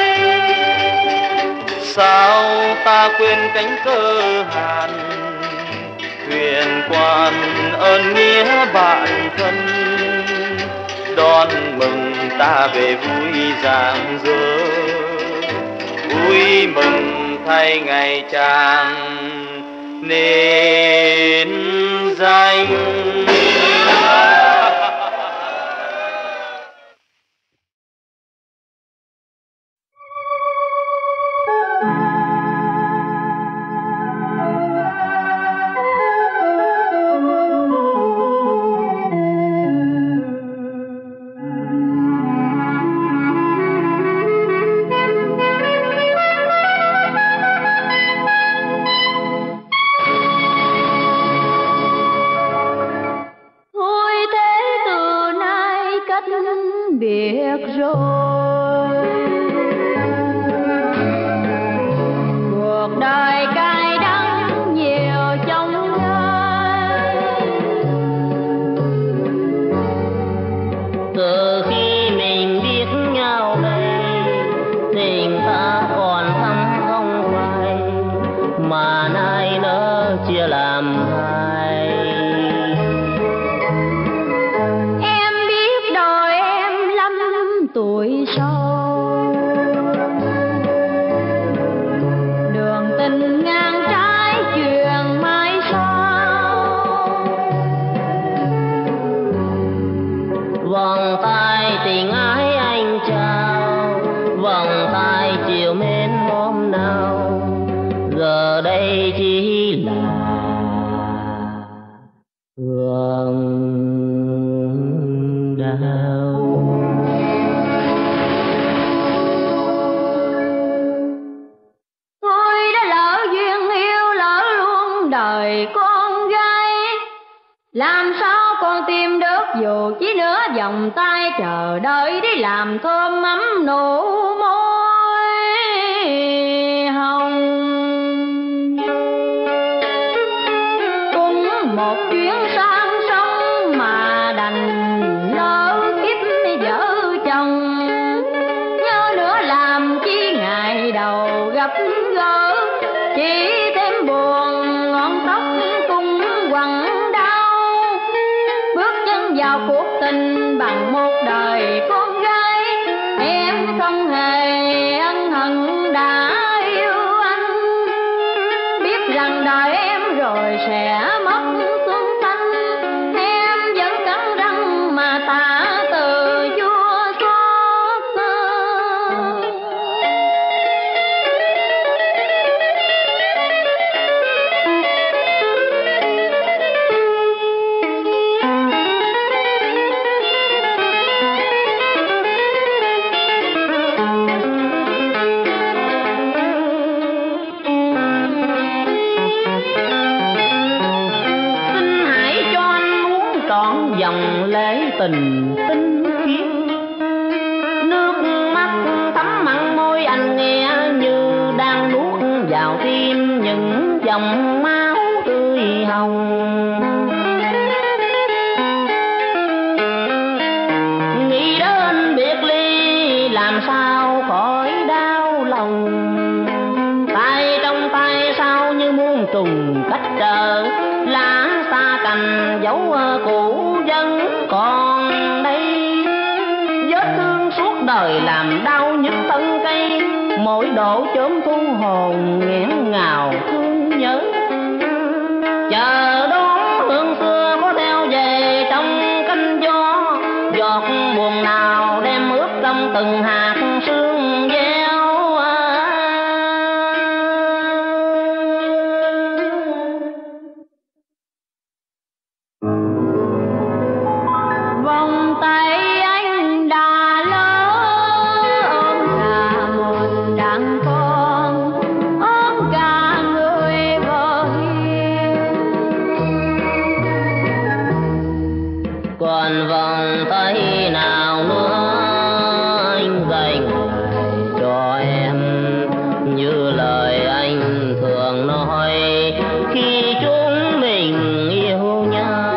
Sao ta quên cánh cơ hàn, thuyền quan ơn nghĩa bạn thân, đón mừng ta về vui rạng rỡ, vui mừng thay ngày chàng nên danh. biệt rồi, cuộc đời cay đắng nhiều trong gai. Từ khi mình biết nhau đây, tình ta còn thắm không phai, mà nay nỡ chia làm hai. Tuổi sau đường tình ngang trái chuyện mai sau, vòng tay tình ái anh trao, vòng tay chiều mến hôm nào, giờ đây chỉ là hương đau. Con gái làm sao con tìm được dù chỉ nửa vòng tay, chờ đợi để làm thơm ấm nụ môi hồng. Cũng một chuyến sang sông mà đành lỡ kiếp vợ chồng, nhớ nữa làm chi ngày đầu gặp gỡ, chỉ thêm buồn ngọn tóc cung quằn đau. Bước chân vào cuộc tình bằng một đời con gái, em không hề ân hận tình tinh khiết. Nước mắt thấm mặn môi anh nghe như đang nuốt vào tim những dòng máu tươi hồng. Nghĩ đến biệt ly làm sao khỏi đau lòng, tay trong tay sao như muôn trùng cách trở, lá xa cành dấu cũ vẫn còn đây. Vết thương suốt đời làm đau nhức thân cây, mỗi độ chớm thu hồn nghẹn ngào thương nhớ. Chờ đón hương xưa có theo về trong cánh gió, giọt buồn nào đem ướt trong từng hạt sương gieo. Vòng tay anh đã lỡ ôm cả một đàn con, ôm cả người vợ hiền. Còn vòng tay nào nữa anh dành lại cho em, như lời anh thường nói khi chúng mình yêu nhau.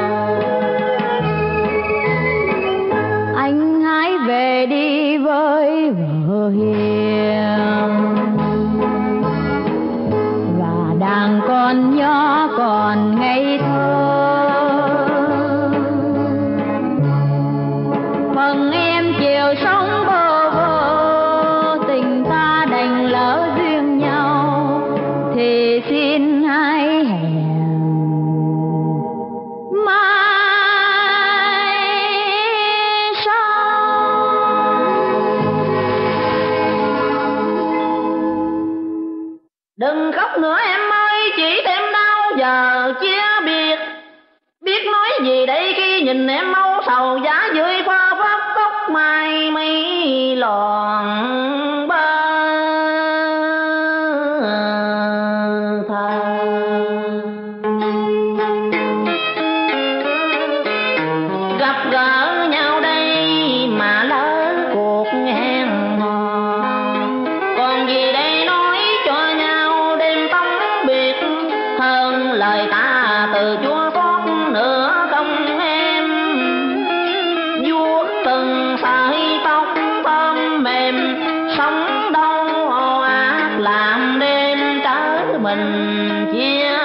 Anh hãy về đi với vợ hiền và đàn con nhỏ còn ngây thơ. Phần em chiều sống bơ vơ, tình ta đành lỡ duyên nhau, thì xin hãy hẹn mai sau. Đừng khóc nữa em ơi, chỉ thêm đau giờ chia biệt. Biết nói gì đây khi nhìn em âu sầu giá dưới pha phát tóc mai mây lòn bơ thà. Gặp gỡ nhau đây mà lỡ cuộc hẹn hò, còn gì đây nói cho nhau đêm tông biệt, hơn lời ta từ Chúa xót nữa không em. Vuốt từng sợi tóc thơm mềm, sống đâu ồ ạt làm đêm trở mình chia